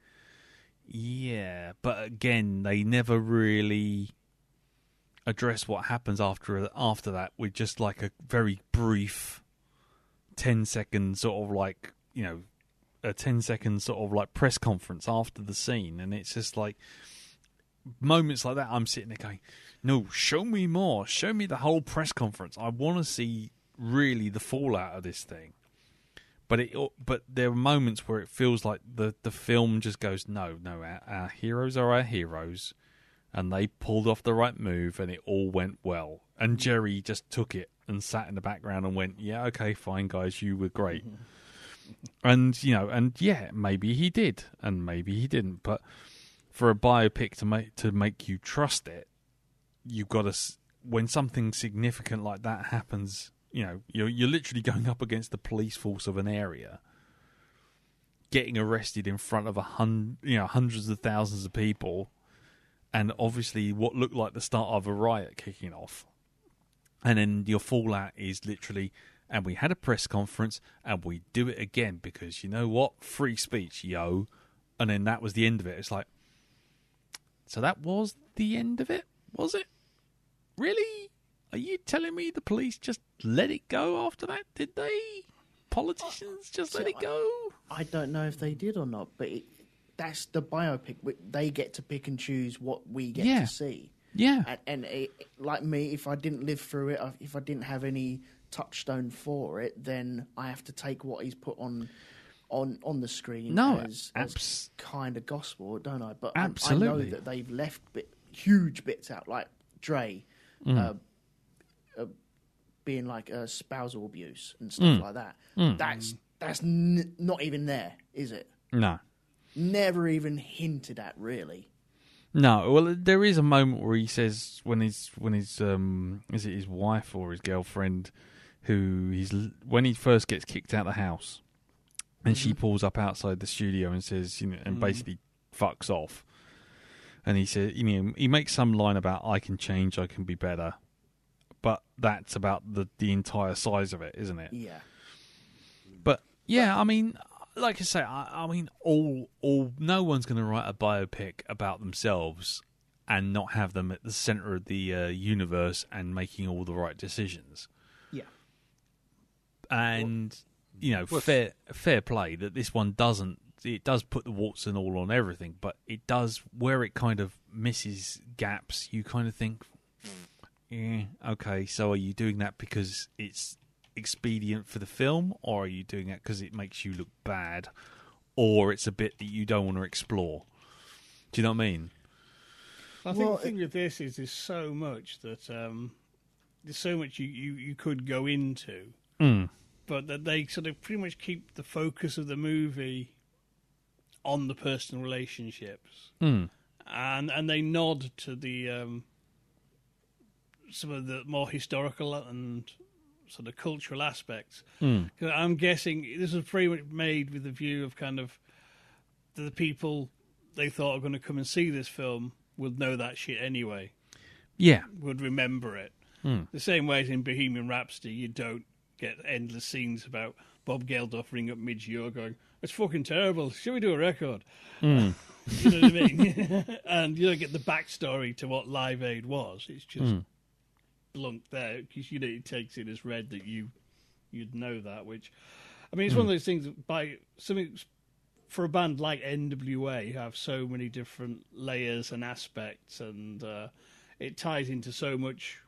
yeah, but again, they never really address what happens after after that with just like a very brief ten second sort of like, you know, a ten second sort of like press conference after the scene, and it's just like moments like that I'm sitting there going, no, show me more, show me the whole press conference. I want to see really the fallout of this thing. But it but there are moments where it feels like the the film just goes, no, no, our, our heroes are our heroes, and they pulled off the right move, and it all went well. And Jerry just took it and sat in the background and went, yeah, okay, fine, guys, you were great. Mm-hmm. And, you know, and yeah, maybe he did, and maybe he didn't. But for a biopic to make to make you trust it, you've got to, when something significant like that happens, you know, you're you're literally going up against the police force of an area, getting arrested in front of a hun, you know, hundreds of thousands of people, and obviously what looked like the start of a riot kicking off, and then your fallout is literally, and we had a press conference, and we do it again because, you know what, free speech, yo, and then that was the end of it. It's like, so that was the end of it, was it? Really? Are you telling me the police just let it go after that? Did they? Politicians just So let it go? I don't know if they did or not, but it, that's the biopic. They get to pick and choose what we get Yeah. to see. Yeah. And, and it, like me, if I didn't live through it, if I didn't have any touchstone for it, then I have to take what he's put on on on the screen No, as, abs- as kind of gospel, don't I? But I, I Absolutely. know that they've left bit, huge bits out, like Dre Mm. uh, uh, being like uh, spousal abuse and stuff Mm. like that. Mm. That's that's n- not even there, is it? No. Never even hinted at, really. No, well, there is a moment where he says when his when his um is it his wife or his girlfriend who he's when he first gets kicked out of the house, and mm-hmm. she pulls up outside the studio and says, you know, and mm-hmm. basically fucks off, and he says, you know, he makes some line about I can change, I can be better, but that's about the the entire size of it, isn't it? Yeah. But yeah, but, I mean. Like I say, I, I mean, all, all, no one's going to write a biopic about themselves and not have them at the center of the uh, universe and making all the right decisions. Yeah. And, what? you know, What's... fair fair play that this one doesn't, it does put the warts and all on everything, but it does, where it kind of misses gaps, you kind of think, yeah, okay, so are you doing that because it's expedient for the film, or are you doing it because it makes you look bad, or it's a bit that you don't want to explore? Do you know what I mean? I think well, the thing with this is there's so much that um, there's so much you, you, you could go into, mm. but that they sort of pretty much keep the focus of the movie on the personal relationships, mm. and and they nod to the um, some of the more historical and sort of cultural aspects. Mm. I'm guessing this was pretty much made with the view of kind of the people they thought are going to come and see this film would know that shit anyway. Yeah. Would remember it. Mm. The same way as in Bohemian Rhapsody, you don't get endless scenes about Bob Geldof ringing up Midge Ure going, "It's fucking terrible. Should we do a record?" Mm. You know what I mean? And you don't get the backstory to what Live Aid was. It's just Mm. blunt there because you know it takes it as read that you you'd know that. Which, I mean, it's mm. one of those things. That by something for a band like N W A, who have so many different layers and aspects, and uh, it ties into so much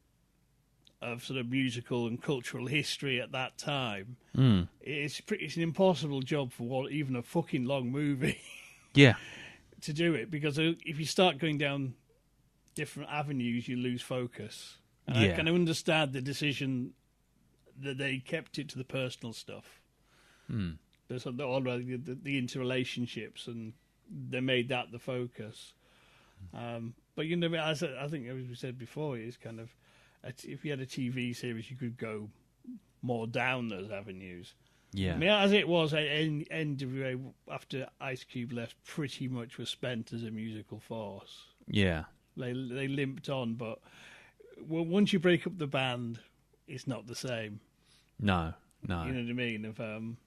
of sort of musical and cultural history at that time. Mm. It's pretty, it's an impossible job for what even a fucking long movie. Yeah. To do it, because if you start going down different avenues, you lose focus. And yeah. I can understand the decision that they kept it to the personal stuff. Mm. The, the, the, the interrelationships, and they made that the focus. Um, but, you know, as I, I think, as we said before, it's kind of, if you had a T V series, you could go more down those avenues. Yeah. I mean, as it was, N W A, after Ice Cube left, pretty much was spent as a musical force. Yeah. They they limped on, but well, once you break up the band, it's not the same. No, no. You know what I mean? Of, um,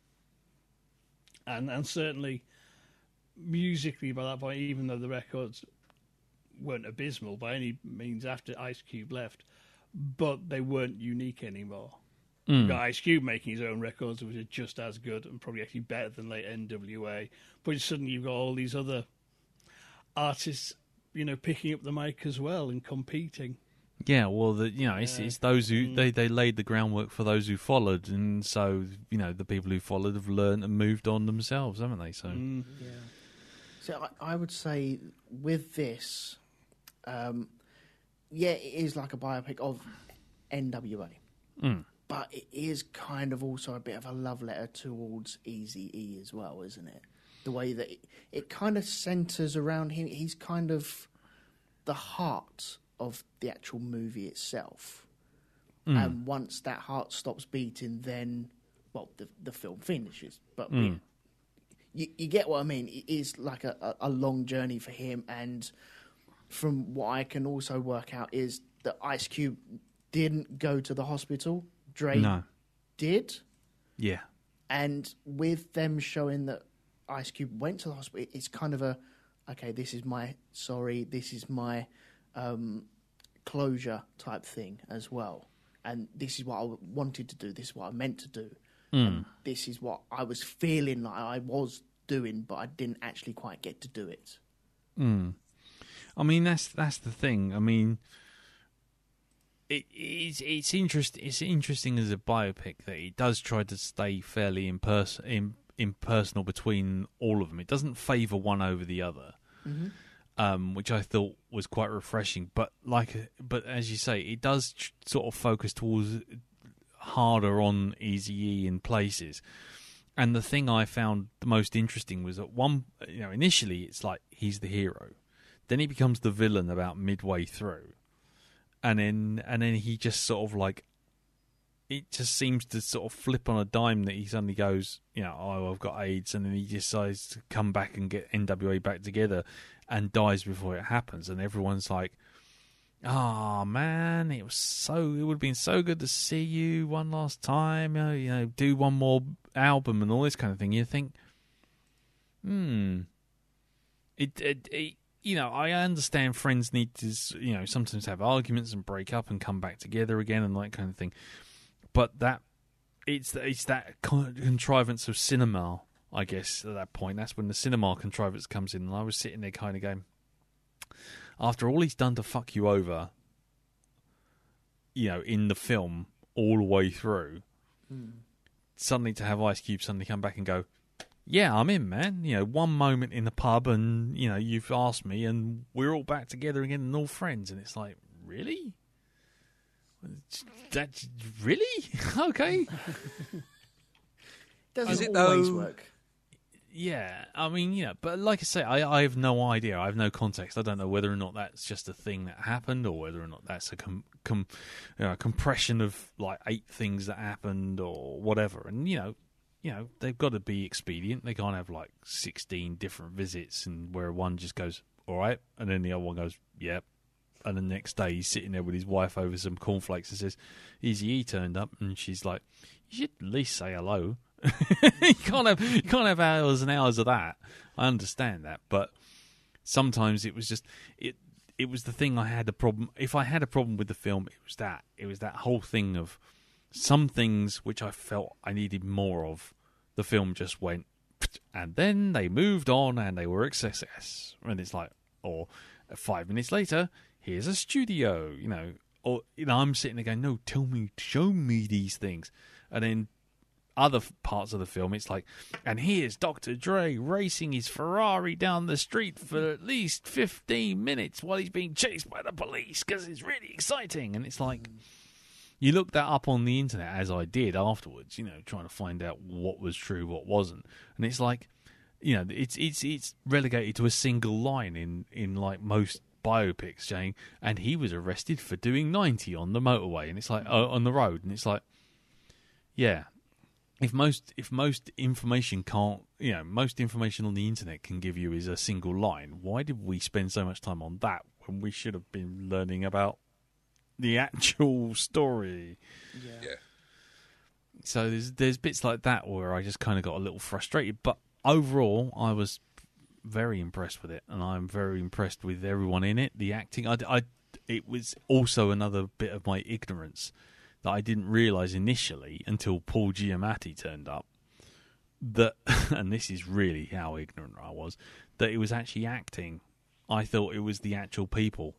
and, and certainly, musically, by that point, even though the records weren't abysmal by any means after Ice Cube left, but they weren't unique anymore. Mm. Got Ice Cube making his own records, which are just as good and probably actually better than late N W A. But suddenly you've got all these other artists, you know, picking up the mic as well and competing. Yeah, well, the, you know, it's, Yeah. it's those who Mm. they, they laid the groundwork for those who followed, and so you know the people who followed have learned and moved on themselves, haven't they? So Mm. Yeah. So I, I would say with this, um, yeah, it is like a biopic of N W A. Mm. But it is kind of also a bit of a love letter towards Eazy-E as well, isn't it? The way that it, it kind of centres around him. He's kind of the heart of the actual movie itself. Mm. And once that heart stops beating, then, well, the, the film finishes. But Mm. you, you get what I mean. It is like a, a, a long journey for him. And from what I can also work out is that Ice Cube didn't go to the hospital. Dre no, did, yeah, and with them showing that Ice Cube went to the hospital, it's kind of a, okay, this is my sorry, this is my um, closure type thing as well, and this is what I wanted to do, this is what I meant to do, mm. and this is what I was feeling like I was doing, but I didn't actually quite get to do it. Mm. I mean, that's that's the thing. I mean. It, it's it's interest, It's interesting as a biopic that it does try to stay fairly impers- in, impersonal between all of them. It doesn't favour one over the other, Mm-hmm. um, which I thought was quite refreshing. But like, but as you say, it does tr- sort of focus towards harder on Eazy-E in places. And the thing I found the most interesting was that one, you know, initially it's like he's the hero, then he becomes the villain about midway through. And then, and then he just sort of like, it just seems to sort of flip on a dime that he suddenly goes, you know, oh, I've got AIDS, and then he decides to come back and get N W A back together, and dies before it happens, and everyone's like, oh man, it was so, it would have been so good to see you one last time, you know, you know, do one more album and all this kind of thing. You think, hmm, it, it, it you know, I understand friends need to, you know, sometimes have arguments and break up and come back together again and that kind of thing. But that, it's it's that contrivance of cinema, I guess, at that point. That's when the cinema contrivance comes in. And I was sitting there kind of going, after all he's done to fuck you over, you know, in the film all the way through, mm. suddenly to have Ice Cube suddenly come back and go, yeah, I'm in, man. You know, one moment in the pub and, you know, you've asked me and we're all back together again and all friends. And it's like, really? That, really? Okay. Doesn't Is it always though? work. Yeah, I mean, yeah, but like I say, I, I have no idea. I have no context. I don't know whether or not that's just a thing that happened or whether or not that's a com, com, you know, compression of like eight things that happened or whatever. And, you know, you know, they've got to be expedient. They can't have like sixteen different visits and where one just goes, all right, and then the other one goes, yep, and the next day he's sitting there with his wife over some cornflakes and says, Eazy-E turned up, and she's like, you should at least say hello. you can't have you can't have hours and hours of that. I understand that, but sometimes it was just it it was the thing I had a problem. If I had a problem with the film, it was that. It was that whole thing of some things which I felt I needed more of. The film just went, and then they moved on and they were a success. And it's like, or five minutes later, here's a studio, you know, or you know, I'm sitting there going, no, tell me, show me these things, and then other parts of the film, it's like, and here's Doctor Dre racing his Ferrari down the street for at least fifteen minutes while he's being chased by the police because it's really exciting. And it's like, you look that up on the internet, as I did afterwards, you know, trying to find out what was true, what wasn't. And it's like, you know, it's it's it's relegated to a single line in, in like most biopics saying, and he was arrested for doing ninety on the motorway. And it's like, oh, on the road. And it's like, yeah. If most if most information can't, you know, most information on the internet can give you is a single line, why did we spend so much time on that when we should have been learning about the actual story? Yeah. Yeah. So there's there's bits like that where I just kind of got a little frustrated, but overall I was very impressed with it, and I'm very impressed with everyone in it. The acting, I, I it was also another bit of my ignorance that I didn't realise initially until Paul Giamatti turned up, that, and this is really how ignorant I was, that it was actually acting. I thought it was the actual people.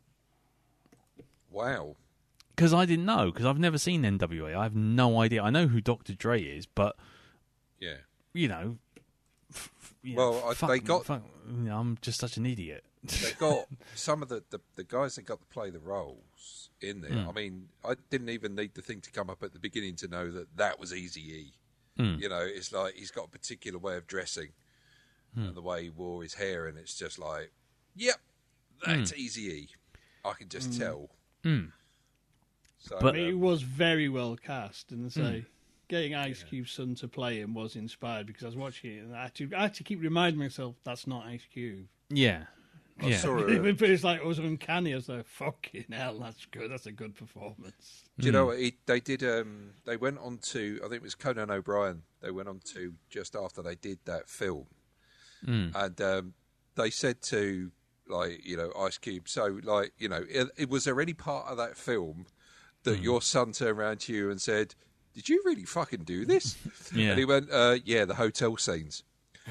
Wow. Because I didn't know, because I've never seen N W A. I have no idea. I know who Doctor Dre is, but, Yeah. you know... F- f- you Well, know, I- fuck, they got- fuck, you know, I'm just such an idiot. They got some of the, the, the guys that got to play the roles in there. Mm. I mean, I didn't even need the thing to come up at the beginning to know that that was Eazy-E. Mm. You know, it's like he's got a particular way of dressing Mm. and the way he wore his hair, and it's just like, yep, that's Eazy-E. I can just tell. Mm. So, But- It um, was very well cast, and I say, Mm. getting Ice Cube's son to play him was inspired because I was watching it and I had to, I had to keep reminding myself that's not Ice Cube. Yeah. I Yeah. saw a, But it's like it was uncanny. I was like, "Fucking hell, that's good. That's a good performance." Do you know what? He, they did. Um, they went on to. I think it was Conan O'Brien. They went on to just after they did that film, Mm. and um, they said to like you know Ice Cube. So like you know, it, it, was there any part of that film that your son turned around to you and said, "Did you really fucking do this?" Yeah. And he went, uh, "Yeah, the hotel scenes."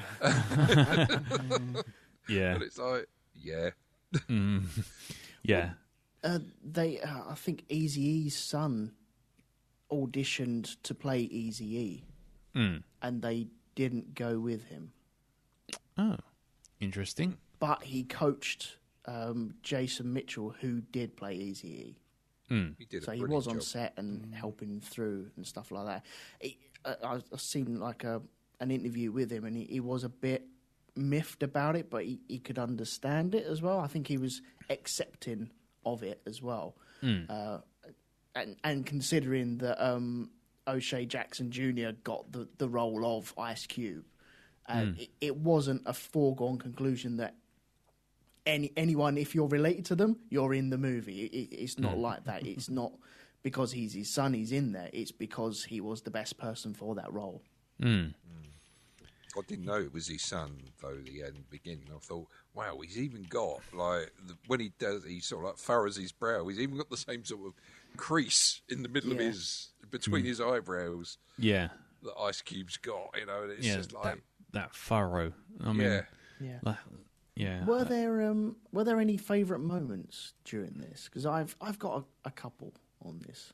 Yeah. And it's like, yeah, Mm. Yeah. Uh, they, uh, I think Eazy-E's son auditioned to play Eazy-E, Mm. and they didn't go with him. Oh, interesting. But he coached um, Jason Mitchell, who did play Eazy-E. Mm. he did. So a he brilliant was on job. set and helping through and stuff like that. He, uh, I've I've seen like a an interview with him, and he, he was a bit miffed about it, but he, he could understand it as well. I think he was accepting of it as well. Mm. Uh, and, and considering that um, O'Shea Jackson Junior got the, the role of Ice Cube, uh, Mm. it, it wasn't a foregone conclusion that any anyone, if you're related to them, you're in the movie. It, it, it's not Mm. like that. It's not because he's his son, he's in there. It's because he was the best person for that role. Mm. I didn't know it was his son, though, the end beginning. I thought, wow, he's even got, like, the, when he does, he sort of like furrows his brow, he's even got the same sort of crease in the middle of Yeah. his, between his eyebrows Yeah. that Ice Cube's got, you know, and it's Yeah. just like, that, that furrow. I mean, yeah. Yeah. like, yeah. Were there um were there any favourite moments during this? Because I've I've got a, a couple on this.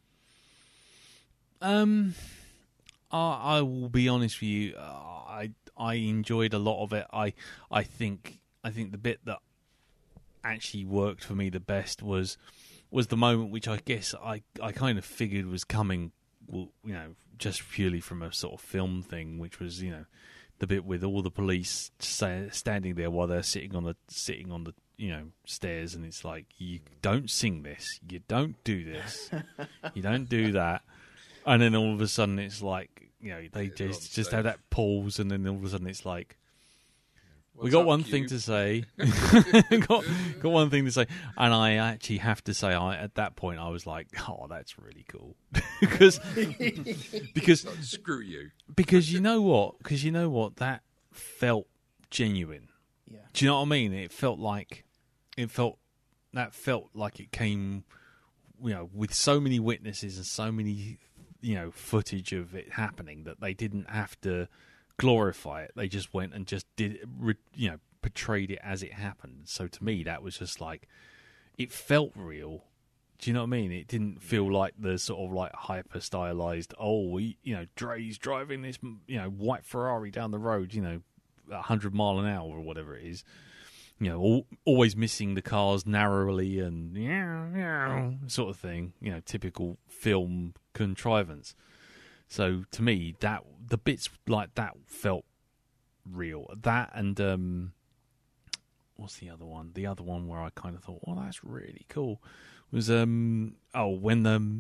Um, I, I will be honest with you. Uh, I I enjoyed a lot of it. I I think I think the bit that actually worked for me the best was was the moment which I guess I I kind of figured was coming. Well, you know, just purely from a sort of film thing, which was you know the bit with all the police sta- standing there while they're sitting on the sitting on the you know stairs, and it's like, you don't sing this, you don't do this, you don't do that. And then all of a sudden, it's like, you know, they Yeah, they're on just just stage. have that pause, and then all of a sudden, it's like, we got up, one Q? thing to say. got, got one thing to say, and I actually have to say, I at that point I was like, "Oh, that's really cool," because because Like, screw you. because you know what? Because you know what? That felt genuine. Yeah. Do you know what I mean? It felt like it felt that felt like it came, you know, with so many witnesses and so many, you know, footage of it happening that they didn't have to glorify it. They just went and just did, you know, portrayed it as it happened. So to me, that was just like, it felt real. Do you know what I mean? It didn't feel like the sort of like hyper stylized, oh, we, you know, Dre's driving this, you know, white Ferrari down the road, you know, a hundred mile an hour or whatever it is. You know, all, always missing the cars narrowly and yeah, yeah, sort of thing. You know, typical film contrivance. So to me, that the bits like that felt real. That and um, what's the other one? The other one where I kind of thought, "Oh, that's really cool," was um, oh, when the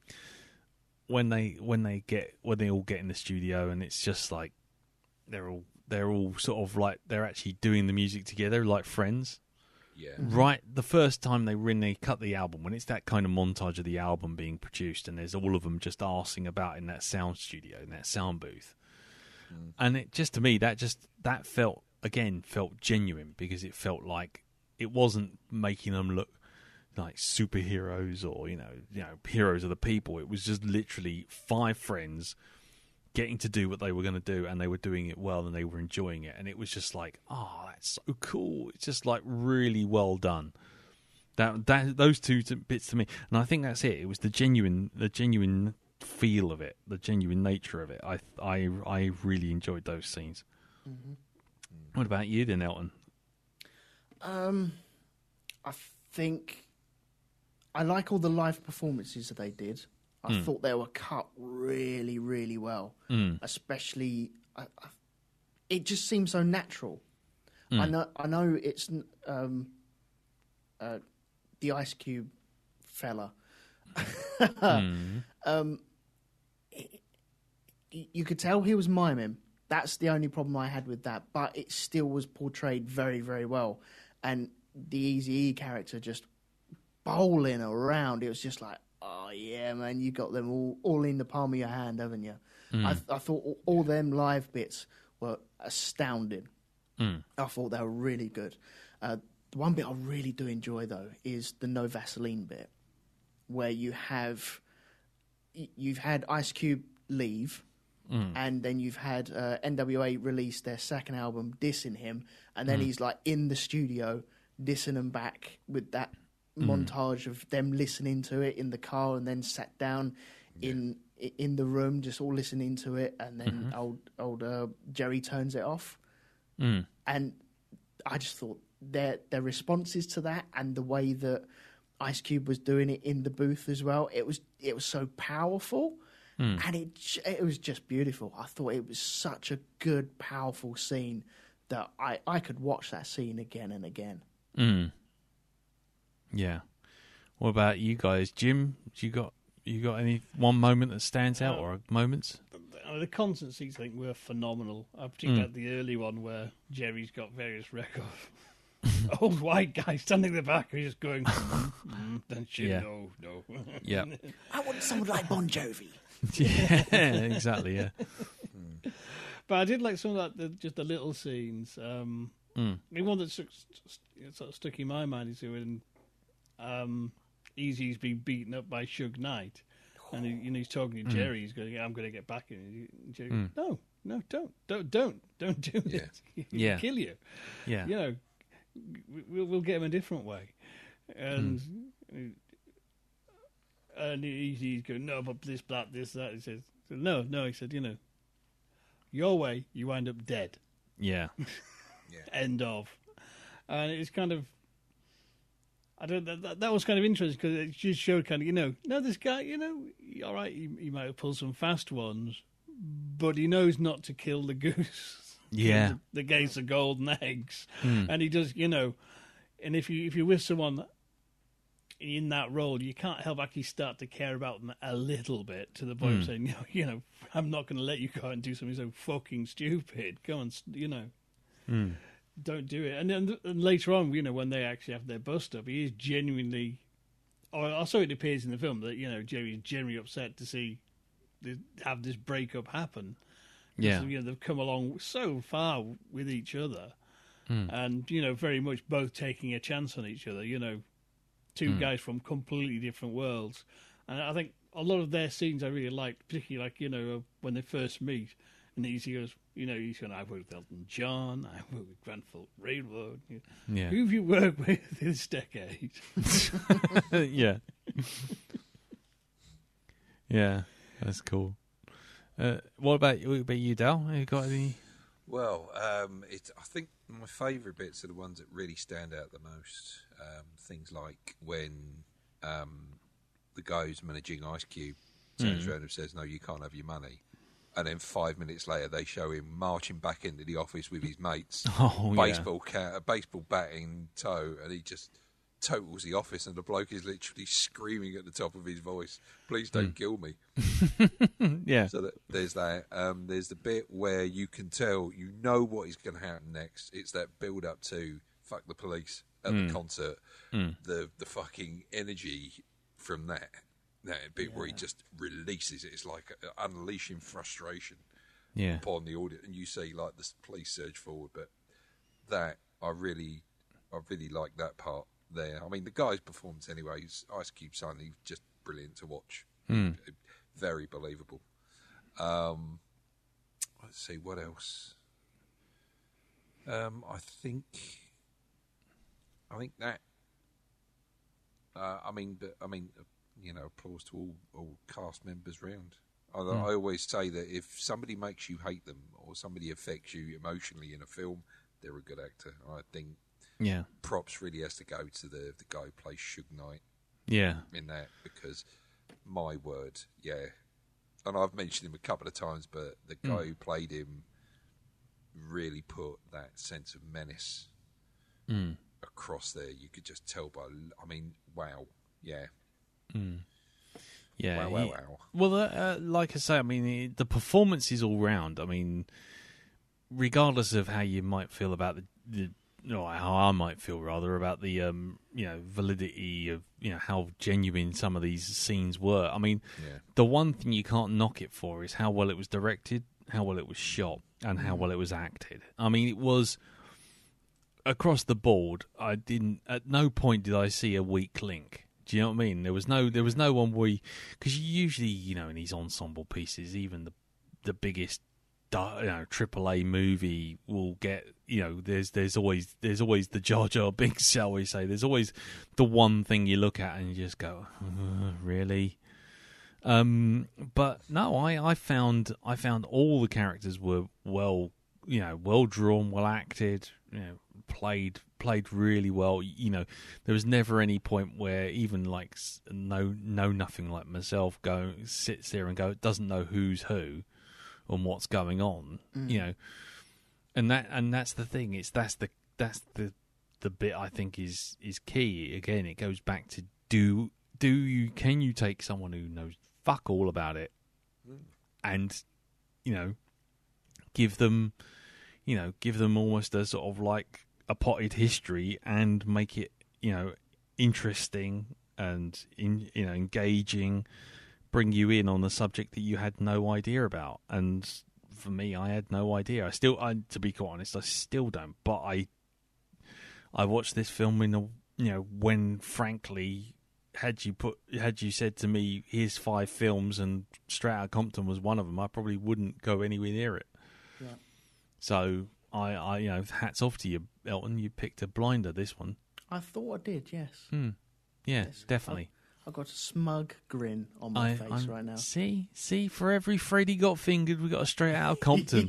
when they when they get when they all get in the studio and it's just like they're all they're all sort of like they're actually doing the music together like friends. Yeah. Right, the first time they when they cut the album, when it's that kind of montage of the album being produced, and there's all of them just arsing about in that sound studio, in that sound booth, mm. and it just to me that just that felt again felt genuine because it felt like it wasn't making them look like superheroes or you know you know heroes of the people. It was just literally five friends getting to do what they were going to do, and they were doing it well, and they were enjoying it, and it was just like, oh, that's so cool. It's just like really well done. That that those two t- bits to me, and I think that's it. It was the genuine, the genuine feel of it, the genuine nature of it. I I I really enjoyed those scenes. Mm-hmm. What about you, then, Elton? Um, I think I like all the live performances that they did. I mm. thought they were cut really, really well. Mm. Especially, I, I, it just seems so natural. Mm. I know, I know, it's um, uh, the Ice Cube fella. mm. um, it, you could tell he was miming. That's the only problem I had with that. But it still was portrayed very, very well. And the Eazy-E character just bowling around. It was just like, oh, yeah, man, you got them all, all in the palm of your hand, haven't you? Mm. I, I thought all, all them live bits were astounding. Mm. I thought they were really good. Uh, the one bit I really do enjoy, though, is the No Vaseline bit, where you have, you've had Ice Cube leave, mm. and then you've had uh, N W A release their second album dissing him, and then mm. he's like in the studio dissing them back with that montage mm. of them listening to it in the car and then sat down yeah. in in the room just all listening to it, and then mm-hmm. old old uh, Jerry turns it off mm. and I just thought their their responses to that and the way that Ice Cube was doing it in the booth as well, it was it was so powerful mm. and it it was just beautiful. I thought it was such a good powerful scene that I, I could watch that scene again and again. mm. Yeah. What about you guys, Jim? You got you got any one moment that stands out, uh, or moments? The, the concert seats, I think, were phenomenal. I particularly mm. the early one where Jerry's got various records. Old white guy standing in the back, who's just going, mm, mm, don't you? Yeah. No, no. Yeah. I want someone like Bon Jovi. Yeah, exactly. Yeah. But I did like some of that, the, just the little scenes. Um, mm. The one that stuck, sort of stuck in my mind is when. Um, Eazy's been beaten up by Suge Knight, and he, you know he's talking to Jerry. Mm. He's going, "I'm going to get back in." And Jerry, mm. "No, no, don't, don't, don't, don't do this. Yeah. He'll yeah. kill you. Yeah, you know, we'll we'll get him a different way." And mm. and Eazy's going, "No, but this, that, this, that." He says, "No, no." He said, "You know, your way, you wind up dead." Yeah. yeah. End of. And it's kind of. I don't. That, that was kind of interesting because it just showed kind of, you know, no, this guy, you know, all right, he, he might have pulled some fast ones, but he knows not to kill the goose. Yeah, the gates of golden eggs, mm. and he does, you know, and if you if you're with someone in that role, you can't help actually start to care about them a little bit to the point mm. of saying, you know, you know, I'm not going to let you go out and do something so fucking stupid. Go on, you know. Mm. don't do it. And then and later on, you know, when they actually have their bust up, he is genuinely, or also it appears in the film that, you know, Jerry is genuinely upset to see the, have this breakup happen. Yeah. So, you know, they've come along so far with each other, Mm. and you know, very much both taking a chance on each other. You know, two Mm. guys from completely different worlds, and I think a lot of their scenes I really liked, particularly like, you know, when they first meet, and he goes, you know, he's going, I work with Elton John, I work with Grand Funk Railroad. Yeah. Who have you worked with this decade? Yeah. Yeah, that's cool. Uh, what about what about you, Dal? You got any? Well, um, it, I think my favourite bits are the ones that really stand out the most. Um, things like when um, the guy who's managing Ice Cube turns Mm. around and says, no, you can't have your money. And then five minutes later, they show him marching back into the office with his mates, Oh, yeah. baseball cat, a baseball bat in tow, and he just totals the office, and the bloke is literally screaming at the top of his voice, "Please don't Mm. kill me." Yeah. So that, there's that. Um, there's the bit where you can tell, you know what is going to happen next. It's that build up to "fuck the police" at Mm. the concert. Mm. The the fucking energy from that. That bit where he just releases it. It's like unleashing frustration Yeah. upon the audience, and you see like the police surge forward. But that I really, I really like that part there. I mean, the guy's performance anyway. Ice Cube son, he's just brilliant to watch. Mm. Very believable. Um, let's see what else. Um, I think, I think that. Uh, I mean, but I mean. You know, applause to all, all cast members round. I, Mm. I always say that if somebody makes you hate them or somebody affects you emotionally in a film, they're a good actor. I think Yeah. props really has to go to the the guy who plays Suge Knight Yeah. in that, because my word, yeah. And I've mentioned him a couple of times, but the guy Mm. who played him really put that sense of menace Mm. across there. You could just tell by, I mean, wow, yeah. Mm. Yeah. Wow, wow, he- wow. Well, uh, uh, like I say, I mean, it, the performance is all round. I mean, regardless of how you might feel about the, the no, how I might feel rather about the, um, you know, validity of, you know, how genuine some of these scenes were. I mean, Yeah. the one thing you can't knock it for is how well it was directed, how well it was shot, and how well it was acted. I mean, it was across the board. I didn't. At no point did I see a weak link. Do you know what I mean? There was no, there was no one where, because usually, you know, in these ensemble pieces, even the the biggest, di- you know, triple A movie will get, you know, there's there's always there's always the Jar Jar Binks, shall we say? There's always the one thing you look at and you just go, uh, really. Um, but no, I, I found I found all the characters were well, you know, well drawn, well acted, you know, played played really well. You know, there was never any point where even like no no nothing like myself go sits there and go doesn't know who's who and what's going on. Mm. You know, and that and that's the thing. It's that's the that's the the bit I think is is key. Again, it goes back to do do you can you take someone who knows fuck all about it and, you know, give them, you know, give them almost a sort of like a potted history and make it, you know, interesting and, in, you know, engaging, bring you in on a subject that you had no idea about. And for me, I had no idea. I still, I, to be quite honest, I still don't. But I, I watched this film in a, you know, when frankly, had you put, had you said to me, here's five films and Straight Outta Compton was one of them, I probably wouldn't go anywhere near it. Yeah. So I, I, you know, hats off to you, Elton. You picked a blinder, this one. I thought I did, yes. Hmm. Yeah, Yes. definitely. I've got a smug grin on my I, face I'm- right now. See, see, for every Freddy got fingered, we got a Straight Outta Compton.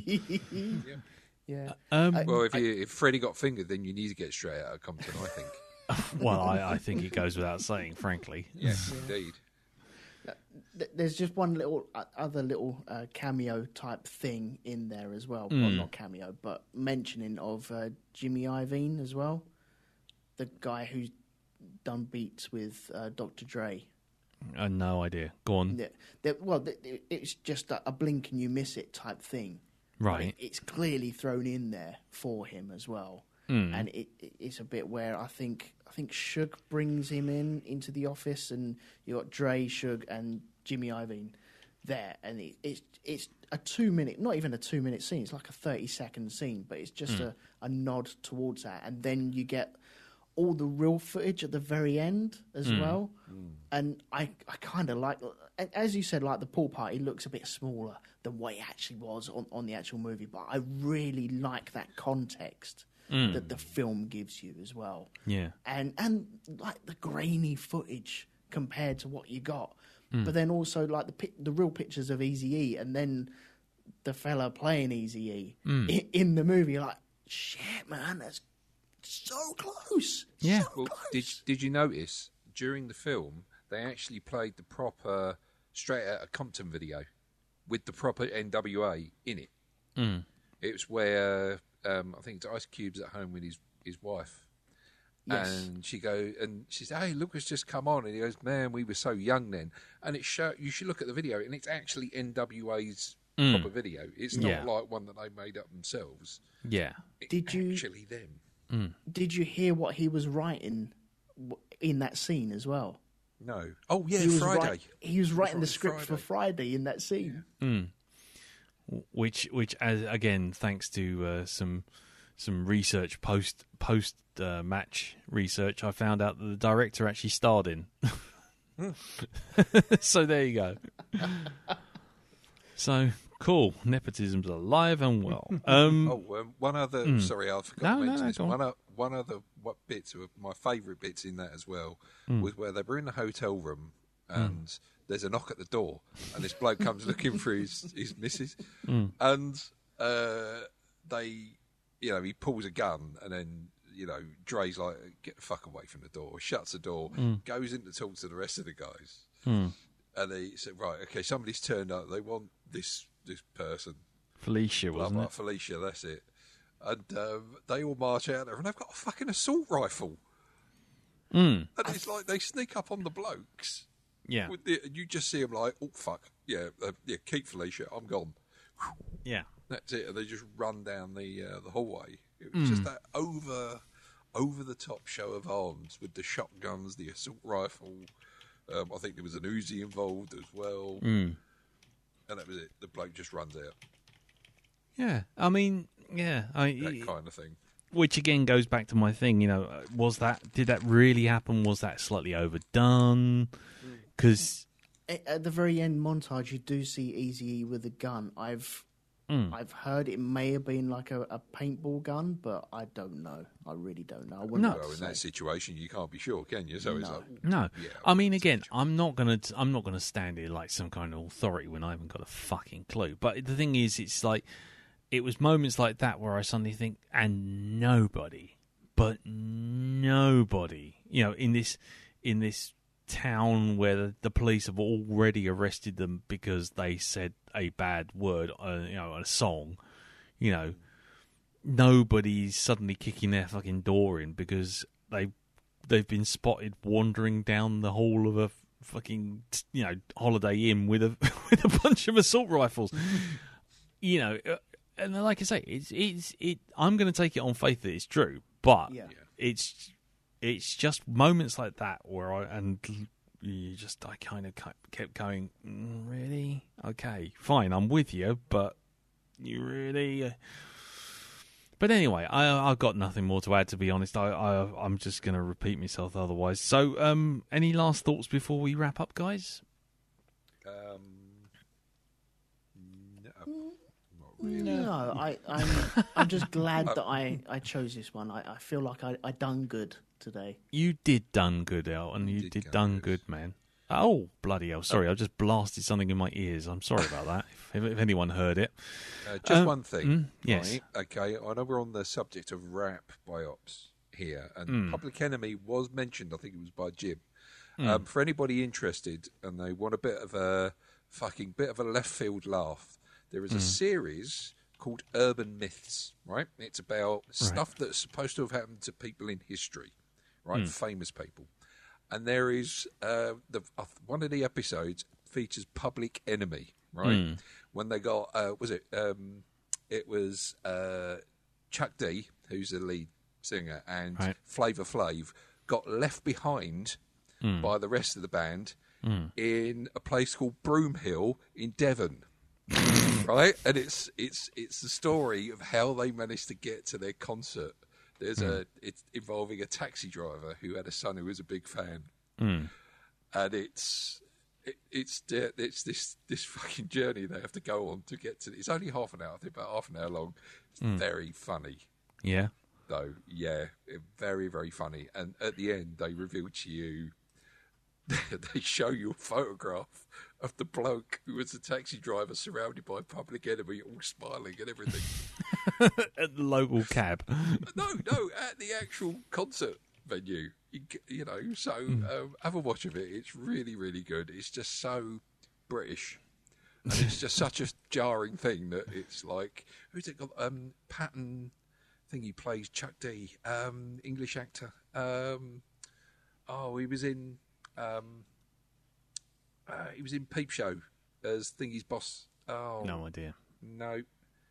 Yeah. um, I- Well, if you, if Freddie got fingered, then you need to get Straight Outta Compton, I think. well, I, I think it goes without saying, frankly. Yes, indeed. Th- There's just one little uh, other little uh, cameo type thing in there as well. Well, Mm. not cameo, but mentioning of uh, Jimmy Iovine as well, the guy who's done beats with uh, Doctor Dre. Uh, no idea. Go on. Yeah, there- well, th- th- it's just a, a blink and you miss it type thing. But Right. it- it's clearly thrown in there for him as well. Mm. and it, it, it's a bit where I think I think Suge brings him in into the office, and you got Dre, Suge, and Jimmy Iovine there, and it, it's it's a two minute, not even a two minute scene. It's like a thirty second scene, but it's just Mm. a, a nod towards that, and then you get all the real footage at the very end as Mm. well. And I, I kind of like, as you said, like the pool party looks a bit smaller than what it actually was on, on the actual movie, but I really like that context Mm. that the film gives you as well. Yeah. And and like the grainy footage compared to what you got, Mm. but then also like the pi- the real pictures of Eazy-E, and then the fella playing Eazy-E Mm. in, in the movie. Like, shit, man, that's so close. Yeah. So Well, close. did did you notice during the film they actually played the proper Straight Outta Compton video with the proper N W A in it? Mm. It was where um, I think it's Ice Cube's at home with his his wife, Yes. and she go and she said, "Hey, look, it's just come on," and he goes, "Man, we were so young then." And it show you should look at the video, and it's actually N W A's Mm. proper video. It's not Yeah. like one that they made up themselves. Yeah. It's Did you- actually them? Did you hear what he was writing w- in that scene as well? No. Oh yeah, he was Friday. write- he was writing the writing script for Friday in that scene. Which, which, as again, thanks to uh, some some research post post uh, match research, I found out that the director actually starred in. So there you go. So cool, nepotism's alive and well. Um, Oh, um, one other. Sorry, I forgot No, to no, mention no, this. go on. One, o- one other what bits of my favourite bits in that as well was where they were in the hotel room and there's a knock at the door and this bloke comes looking for his his missus and uh, they, you know, he pulls a gun and then. You know, Dre's like, get the fuck away from the door, shuts the door, goes in to talk to the rest of the guys. And they said, right, okay, somebody's turned up. They want this this person. Felicia, Blah, wasn't blah, it? Felicia, that's it. And um, they all march out there and they've got a fucking assault rifle. Mm. And it's like they sneak up on the blokes. Yeah, With the, and you just see them like, oh, fuck. Yeah, uh, yeah, keep Felicia, I'm gone. yeah, That's it. And they just run down the uh, the hallway. It was just that over over the top show of arms with the shotguns, the assault rifle. Um, I think there was an Uzi involved as well. Mm. And that was it. The bloke just runs out. yeah. I mean, yeah. I, That kind of thing. which again goes back to my thing. You know, was that did that really happen? Was that slightly overdone? Because A- At the very end montage, you do see Eazy-E with a gun. I've Mm. I've heard it may have been like a, a paintball gun, but I don't know. I really don't know. I wouldn't No. know what Well, to in that say. situation, you can't be sure, can you? So it's No. like, no, yeah, I mean, again, I'm not gonna, I'm not gonna stand here like some kind of authority when I haven't got a fucking clue. But the thing is, it's like it was moments like that where I suddenly think, and nobody, but nobody, you know, in this, in this town where the, the police have already arrested them because they said a bad word, uh, you know, a song, you know, nobody's suddenly kicking their fucking door in because they they've been spotted wandering down the hall of a fucking, you know, Holiday Inn with a with a bunch of assault rifles, you know. uh, And like I say, it's it's it. I'm going to take it on faith that it's true, but Yeah. it's it's just moments like that where I and you just I kind of kept going, "Mm, really? Okay, fine, I'm with you, but you really. Uh... But anyway, I I've got nothing more to add. To be honest, I, I I'm just going to repeat myself otherwise. So, um, any last thoughts before we wrap up, guys? um, no, not really. No, I, I'm I'm just glad that I, I chose this one. I, I feel like I, I done good today. You did done good, Elton. You did did go done good. good, man. Oh, bloody hell. Sorry, I just blasted something in my ears. I'm sorry about that, if, if anyone heard it. Uh, just Um, one thing. mm, yes. right? Okay, I know we're on the subject of rap biops here, and Mm. Public Enemy was mentioned. I think it was by Jim. Mm. Um, for anybody interested and they want a bit of a fucking bit of a left field laugh, there is a Mm. series called Urban Myths. Right, it's about stuff that's supposed to have happened to people in history, right, Mm. famous people. And there is uh, the uh, one of the episodes features Public Enemy, right? Mm. When they got uh, was it um, it was uh, Chuck D, who's the lead singer, and Right. Flavor Flav got left behind Mm. by the rest of the band Mm. in a place called Broomhill in Devon. Right, and it's it's it's the story of how they managed to get to their concert. There's Mm. a it's involving a taxi driver who had a son who was a big fan, Mm. and it's it, it's it's this this fucking journey they have to go on to get to. It's only half an hour, I think, about half an hour long. It's Mm. very funny, Yeah. though. Yeah, it- very very funny. And at the end, they reveal to you. They show you a photograph of the bloke who was the taxi driver, surrounded by Public Enemy, all smiling and everything. At the local cab. no, no, at the actual concert venue. You, g- you know, so um, have a watch of it. It's really, really good. It's just so British, and it's just such a jarring thing that it's like, who's it got? Um, Patton, I think he plays Chuck D, um, English actor. Um, oh, he was in. Um, uh, he was in Peep Show as Thingy's boss. Oh, No idea. no.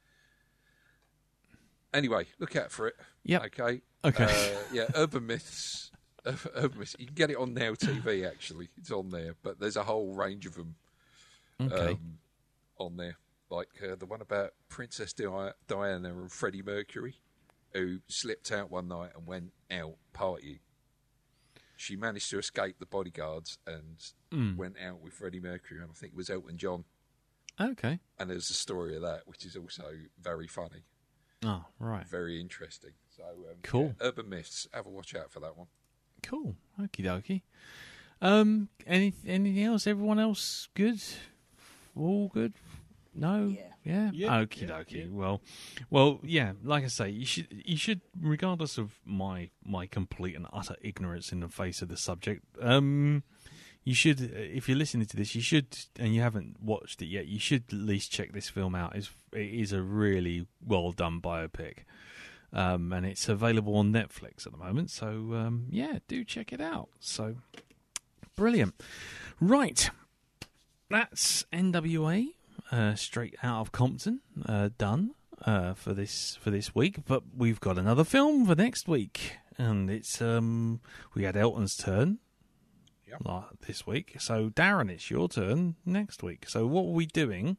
Anyway, look out for it. Yep. Okay. Okay. Uh, yeah, Urban Myths. Urban Myths. You can get it on Now T V. Actually, it's on there, but there's a whole range of them Okay. um, on there. Like uh, the one about Princess Di- Diana and Freddie Mercury, who slipped out one night and went out partying. She managed to escape the bodyguards and Mm. went out with Freddie Mercury, and I think it was Elton John. Okay. And there's a story of that, which is also very funny, Oh, right. very interesting. So, um, Cool. yeah, Urban Myths. Have a watch out for that one. Cool. Okie dokie. Um, any, anything else? Everyone else good? All good? No? Yeah. Yeah? Yeah, Okie yeah, dokie. yeah. Well, well, yeah, like I say, you should, you should, regardless of my, my complete and utter ignorance in the face of the subject, um, you should, if you're listening to this, you should, and you haven't watched it yet, you should at least check this film out. It's, it is a really well done biopic. Um, and it's available on Netflix at the moment. So, um, yeah, do check it out. So, brilliant. Right. That's N W A, uh, Straight Out of Compton, uh, done uh, for this for this week. But we've got another film for next week. And it's, um, we had Elton's turn Yep. uh, this week. So, Darren, it's your turn next week. So, what are we doing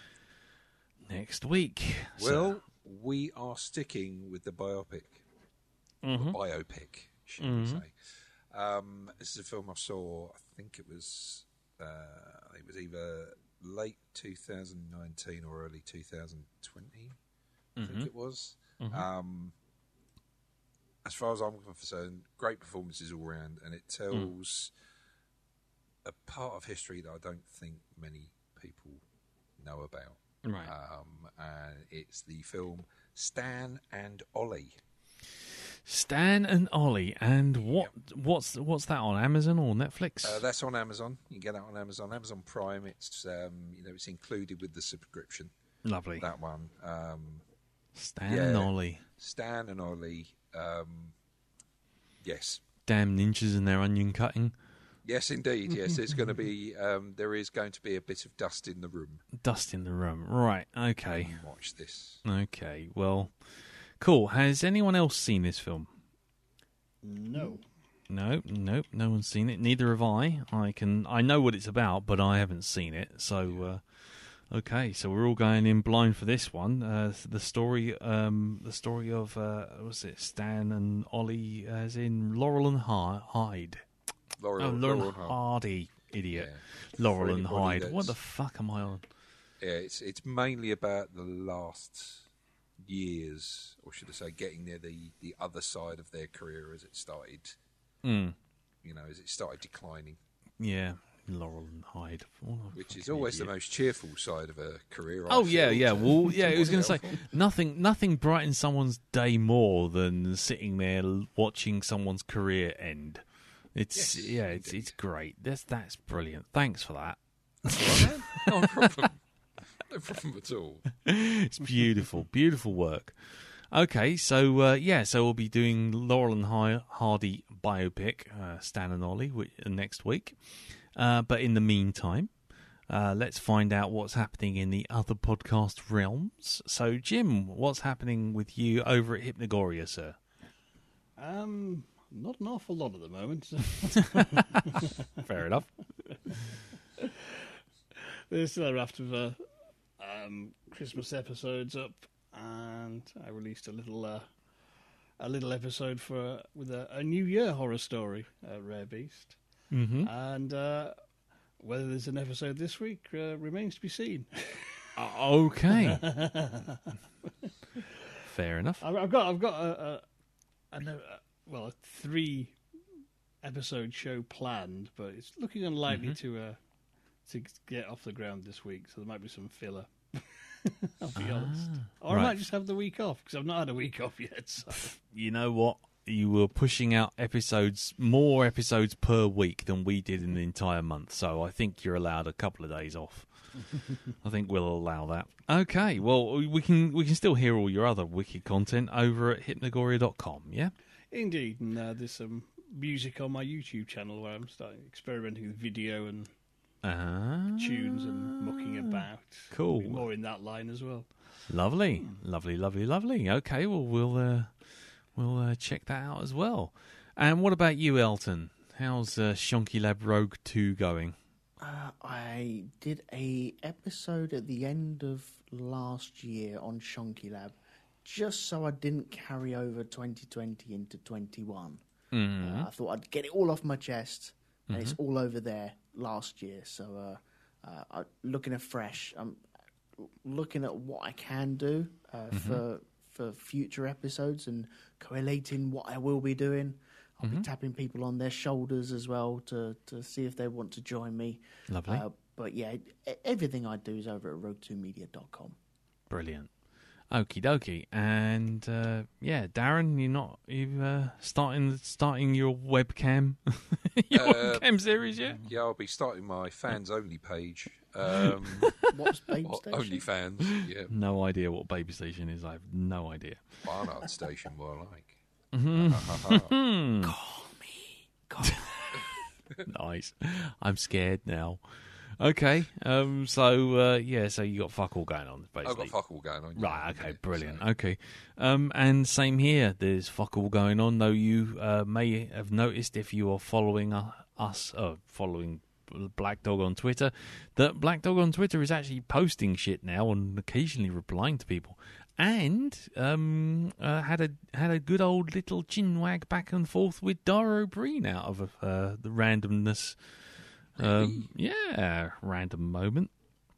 next week? Well, we are sticking with the biopic. Mhm. Biopic, should Mhm. we say. Um, this is a film I saw, I think it was uh, it was either late two thousand nineteen or early two thousand twenty, I Mhm. think it was. Mhm. Um, as far as I'm concerned, great performances all round, and it tells a part of history that I don't think many people know about. Right. Um, and it's the film Stan and Ollie. Stan and Ollie, and what what's what's that on Amazon or Netflix? Uh, that's on Amazon. You can get that on Amazon, Amazon Prime. It's um, you know it's included with the subscription. Lovely. That one, um, Stan yeah. and Ollie. Stan and Ollie. Um, yes, Damn ninjas and their onion cutting. yes, indeed. Yes, there's going to be um, there is going to be a bit of dust in the room. Dust in the room. Right. Okay. Watch this. Okay. Well, cool. Has anyone else seen this film? No. No, nope, no one's seen it. Neither have I. I can, I know what it's about, but I haven't seen it. So, uh, okay, so we're all going in blind for this one. Uh, the story, um, the story of uh, what's it? Stan and Ollie, as in Laurel and Hy- Hyde. Laurel, oh, Laurel, Laurel and Hardy. Hardy, idiot. Yeah. Laurel For and anybody Hyde. that's- What the fuck am I on? Yeah, it's it's mainly about the last years, or should I say, getting near the, the other side of their career as it started. Mm. You know, as it started declining, Yeah, Laurel and Hyde. What a which is fucking always idiot. the most cheerful side of a career. I Oh yeah, feel, yeah. to- Well, yeah. I was going to say helpful. nothing. Nothing brightens someone's day more than sitting there l- watching someone's career end. It's Yes, yeah. It's indeed. it's great. That's that's brilliant. Thanks for that. no problem. No problem at all. It's beautiful, beautiful work. Okay, so uh, yeah, so we'll be doing Laurel and Hy- Hardy biopic, uh, Stan and Ollie, which, uh, next week. Uh, but in the meantime, uh, let's find out what's happening in the other podcast realms. So, Jim, what's happening with you over at Hypnagoria, sir? Um, not an awful lot at the moment. Fair enough. There's still a raft of uh, um, Christmas episodes up, and I released a little uh, a little episode for uh, with a, a New Year horror story, uh, Rare Beast, Mm-hmm. and uh, whether there's an episode this week uh, remains to be seen. Okay. Fair enough. I've I've got I've got a, a, a, a well a three episode show planned, but it's looking unlikely Mm-hmm. to uh, to get off the ground this week. So there might be some filler. I'll be honest, or right. I might just have the week off because I've not had a week off yet. So. You know what? You were pushing out episodes, more episodes per week than we did in the entire month. So I think you're allowed a couple of days off. I think we'll allow that. Okay, well, we can we can still hear all your other wicked content over at hypnagoria dot com, yeah? Indeed, and uh, there's some music on my YouTube channel where I'm starting experimenting with video and Ah, tunes and mucking about. cool. Be more in that line as well. Lovely, lovely, lovely, lovely. Okay, well, we'll uh, we'll uh, check that out as well. And what about you, Elton? How's uh, Shonky Lab Rogue two going? Uh, I did a episode at the end of last year on Shonky Lab, just so I didn't carry over twenty twenty into twenty-one. Mm-hmm. Uh, I thought I'd get it all off my chest, and it's all over there last year. So, uh, uh, I'm looking afresh. I'm looking at what I can do uh, Mm-hmm. for for future episodes and collating what I will be doing. I'll Mm-hmm. be tapping people on their shoulders as well to, to see if they want to join me. Lovely. Uh, but yeah, e- everything I do is over at rogue two media dot com. Brilliant. Okie dokie. And uh, yeah, Darren, you're not you uh, starting starting your webcam your Uh, webcam series yet? Yeah, I'll be starting my fans only page. Um, What's Babe well, Station? only fans, yeah. No idea what Baby Station is. I have no idea. Barnard Station, more like. Hmm. Call me. Call me. Nice. I'm scared now. Okay. Um. So uh, yeah. So you got fuck all going on, I've basically. got fuck all going on. Right, yeah, okay, yeah, brilliant. so- Okay. Um, and same here. There's fuck all going on, though you uh, may have noticed if you are following uh, us, uh, following Blackdog on Twitter, that Blackdog on Twitter is actually posting shit now and occasionally replying to people. And um, uh, had a had a good old little chin wag back and forth with Dara Breen out of uh, the randomness. Um, yeah, random moment.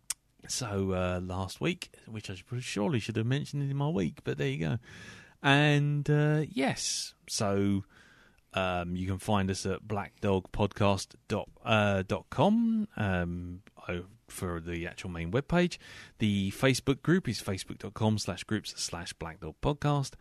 So uh, last week, which I surely should have mentioned in my week, but there you go. And uh, yes, so um, you can find us at blackdog podcast dot com um, for the actual main webpage. The Facebook group is facebook.com slash groups slash blackdogpodcast.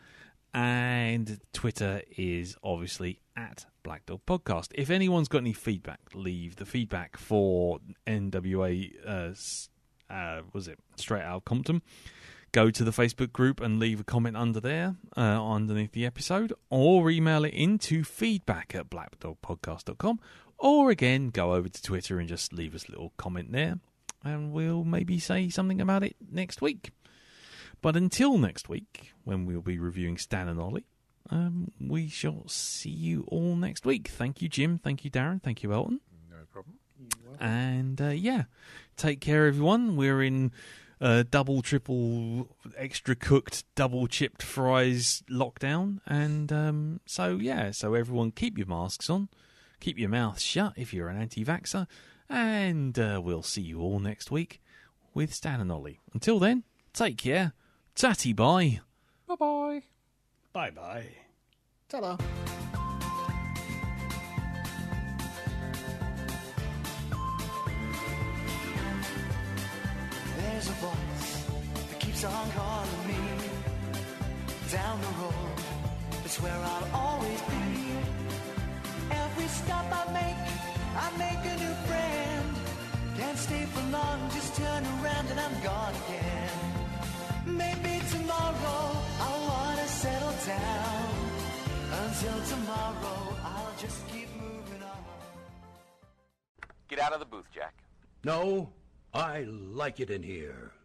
And Twitter is obviously at Black Dog Podcast. If anyone's got any feedback, leave the feedback for N W A, uh, uh, was it Straight Outta Compton? Go to the Facebook group and leave a comment under there, uh, underneath the episode, or email it into feedback at blackdogpodcast dot com, or again, go over to Twitter and just leave us a little comment there, and we'll maybe say something about it next week. But until next week, when we'll be reviewing Stan and Ollie, um, we shall see you all next week. Thank you, Jim. Thank you, Darren. Thank you, Elton. No problem. And, uh, yeah, take care, everyone. We're in uh, double, triple, extra cooked, double chipped fries lockdown. And um, so, yeah, so everyone keep your masks on. Keep your mouth shut if you're an anti-vaxxer. And uh, we'll see you all next week with Stan and Ollie. Until then, take care. Tatty bye. Bye-bye. Bye-bye. Ta-da. There's a voice that keeps on calling me down the road. It's where I'll always be. Every stop I make, I make a new friend. Can't stay for long, just turn around and I'm gone again. Maybe tomorrow I'll wanna settle down. Until tomorrow, I'll just keep moving on. Get out of the booth, Jack. No, I like it in here.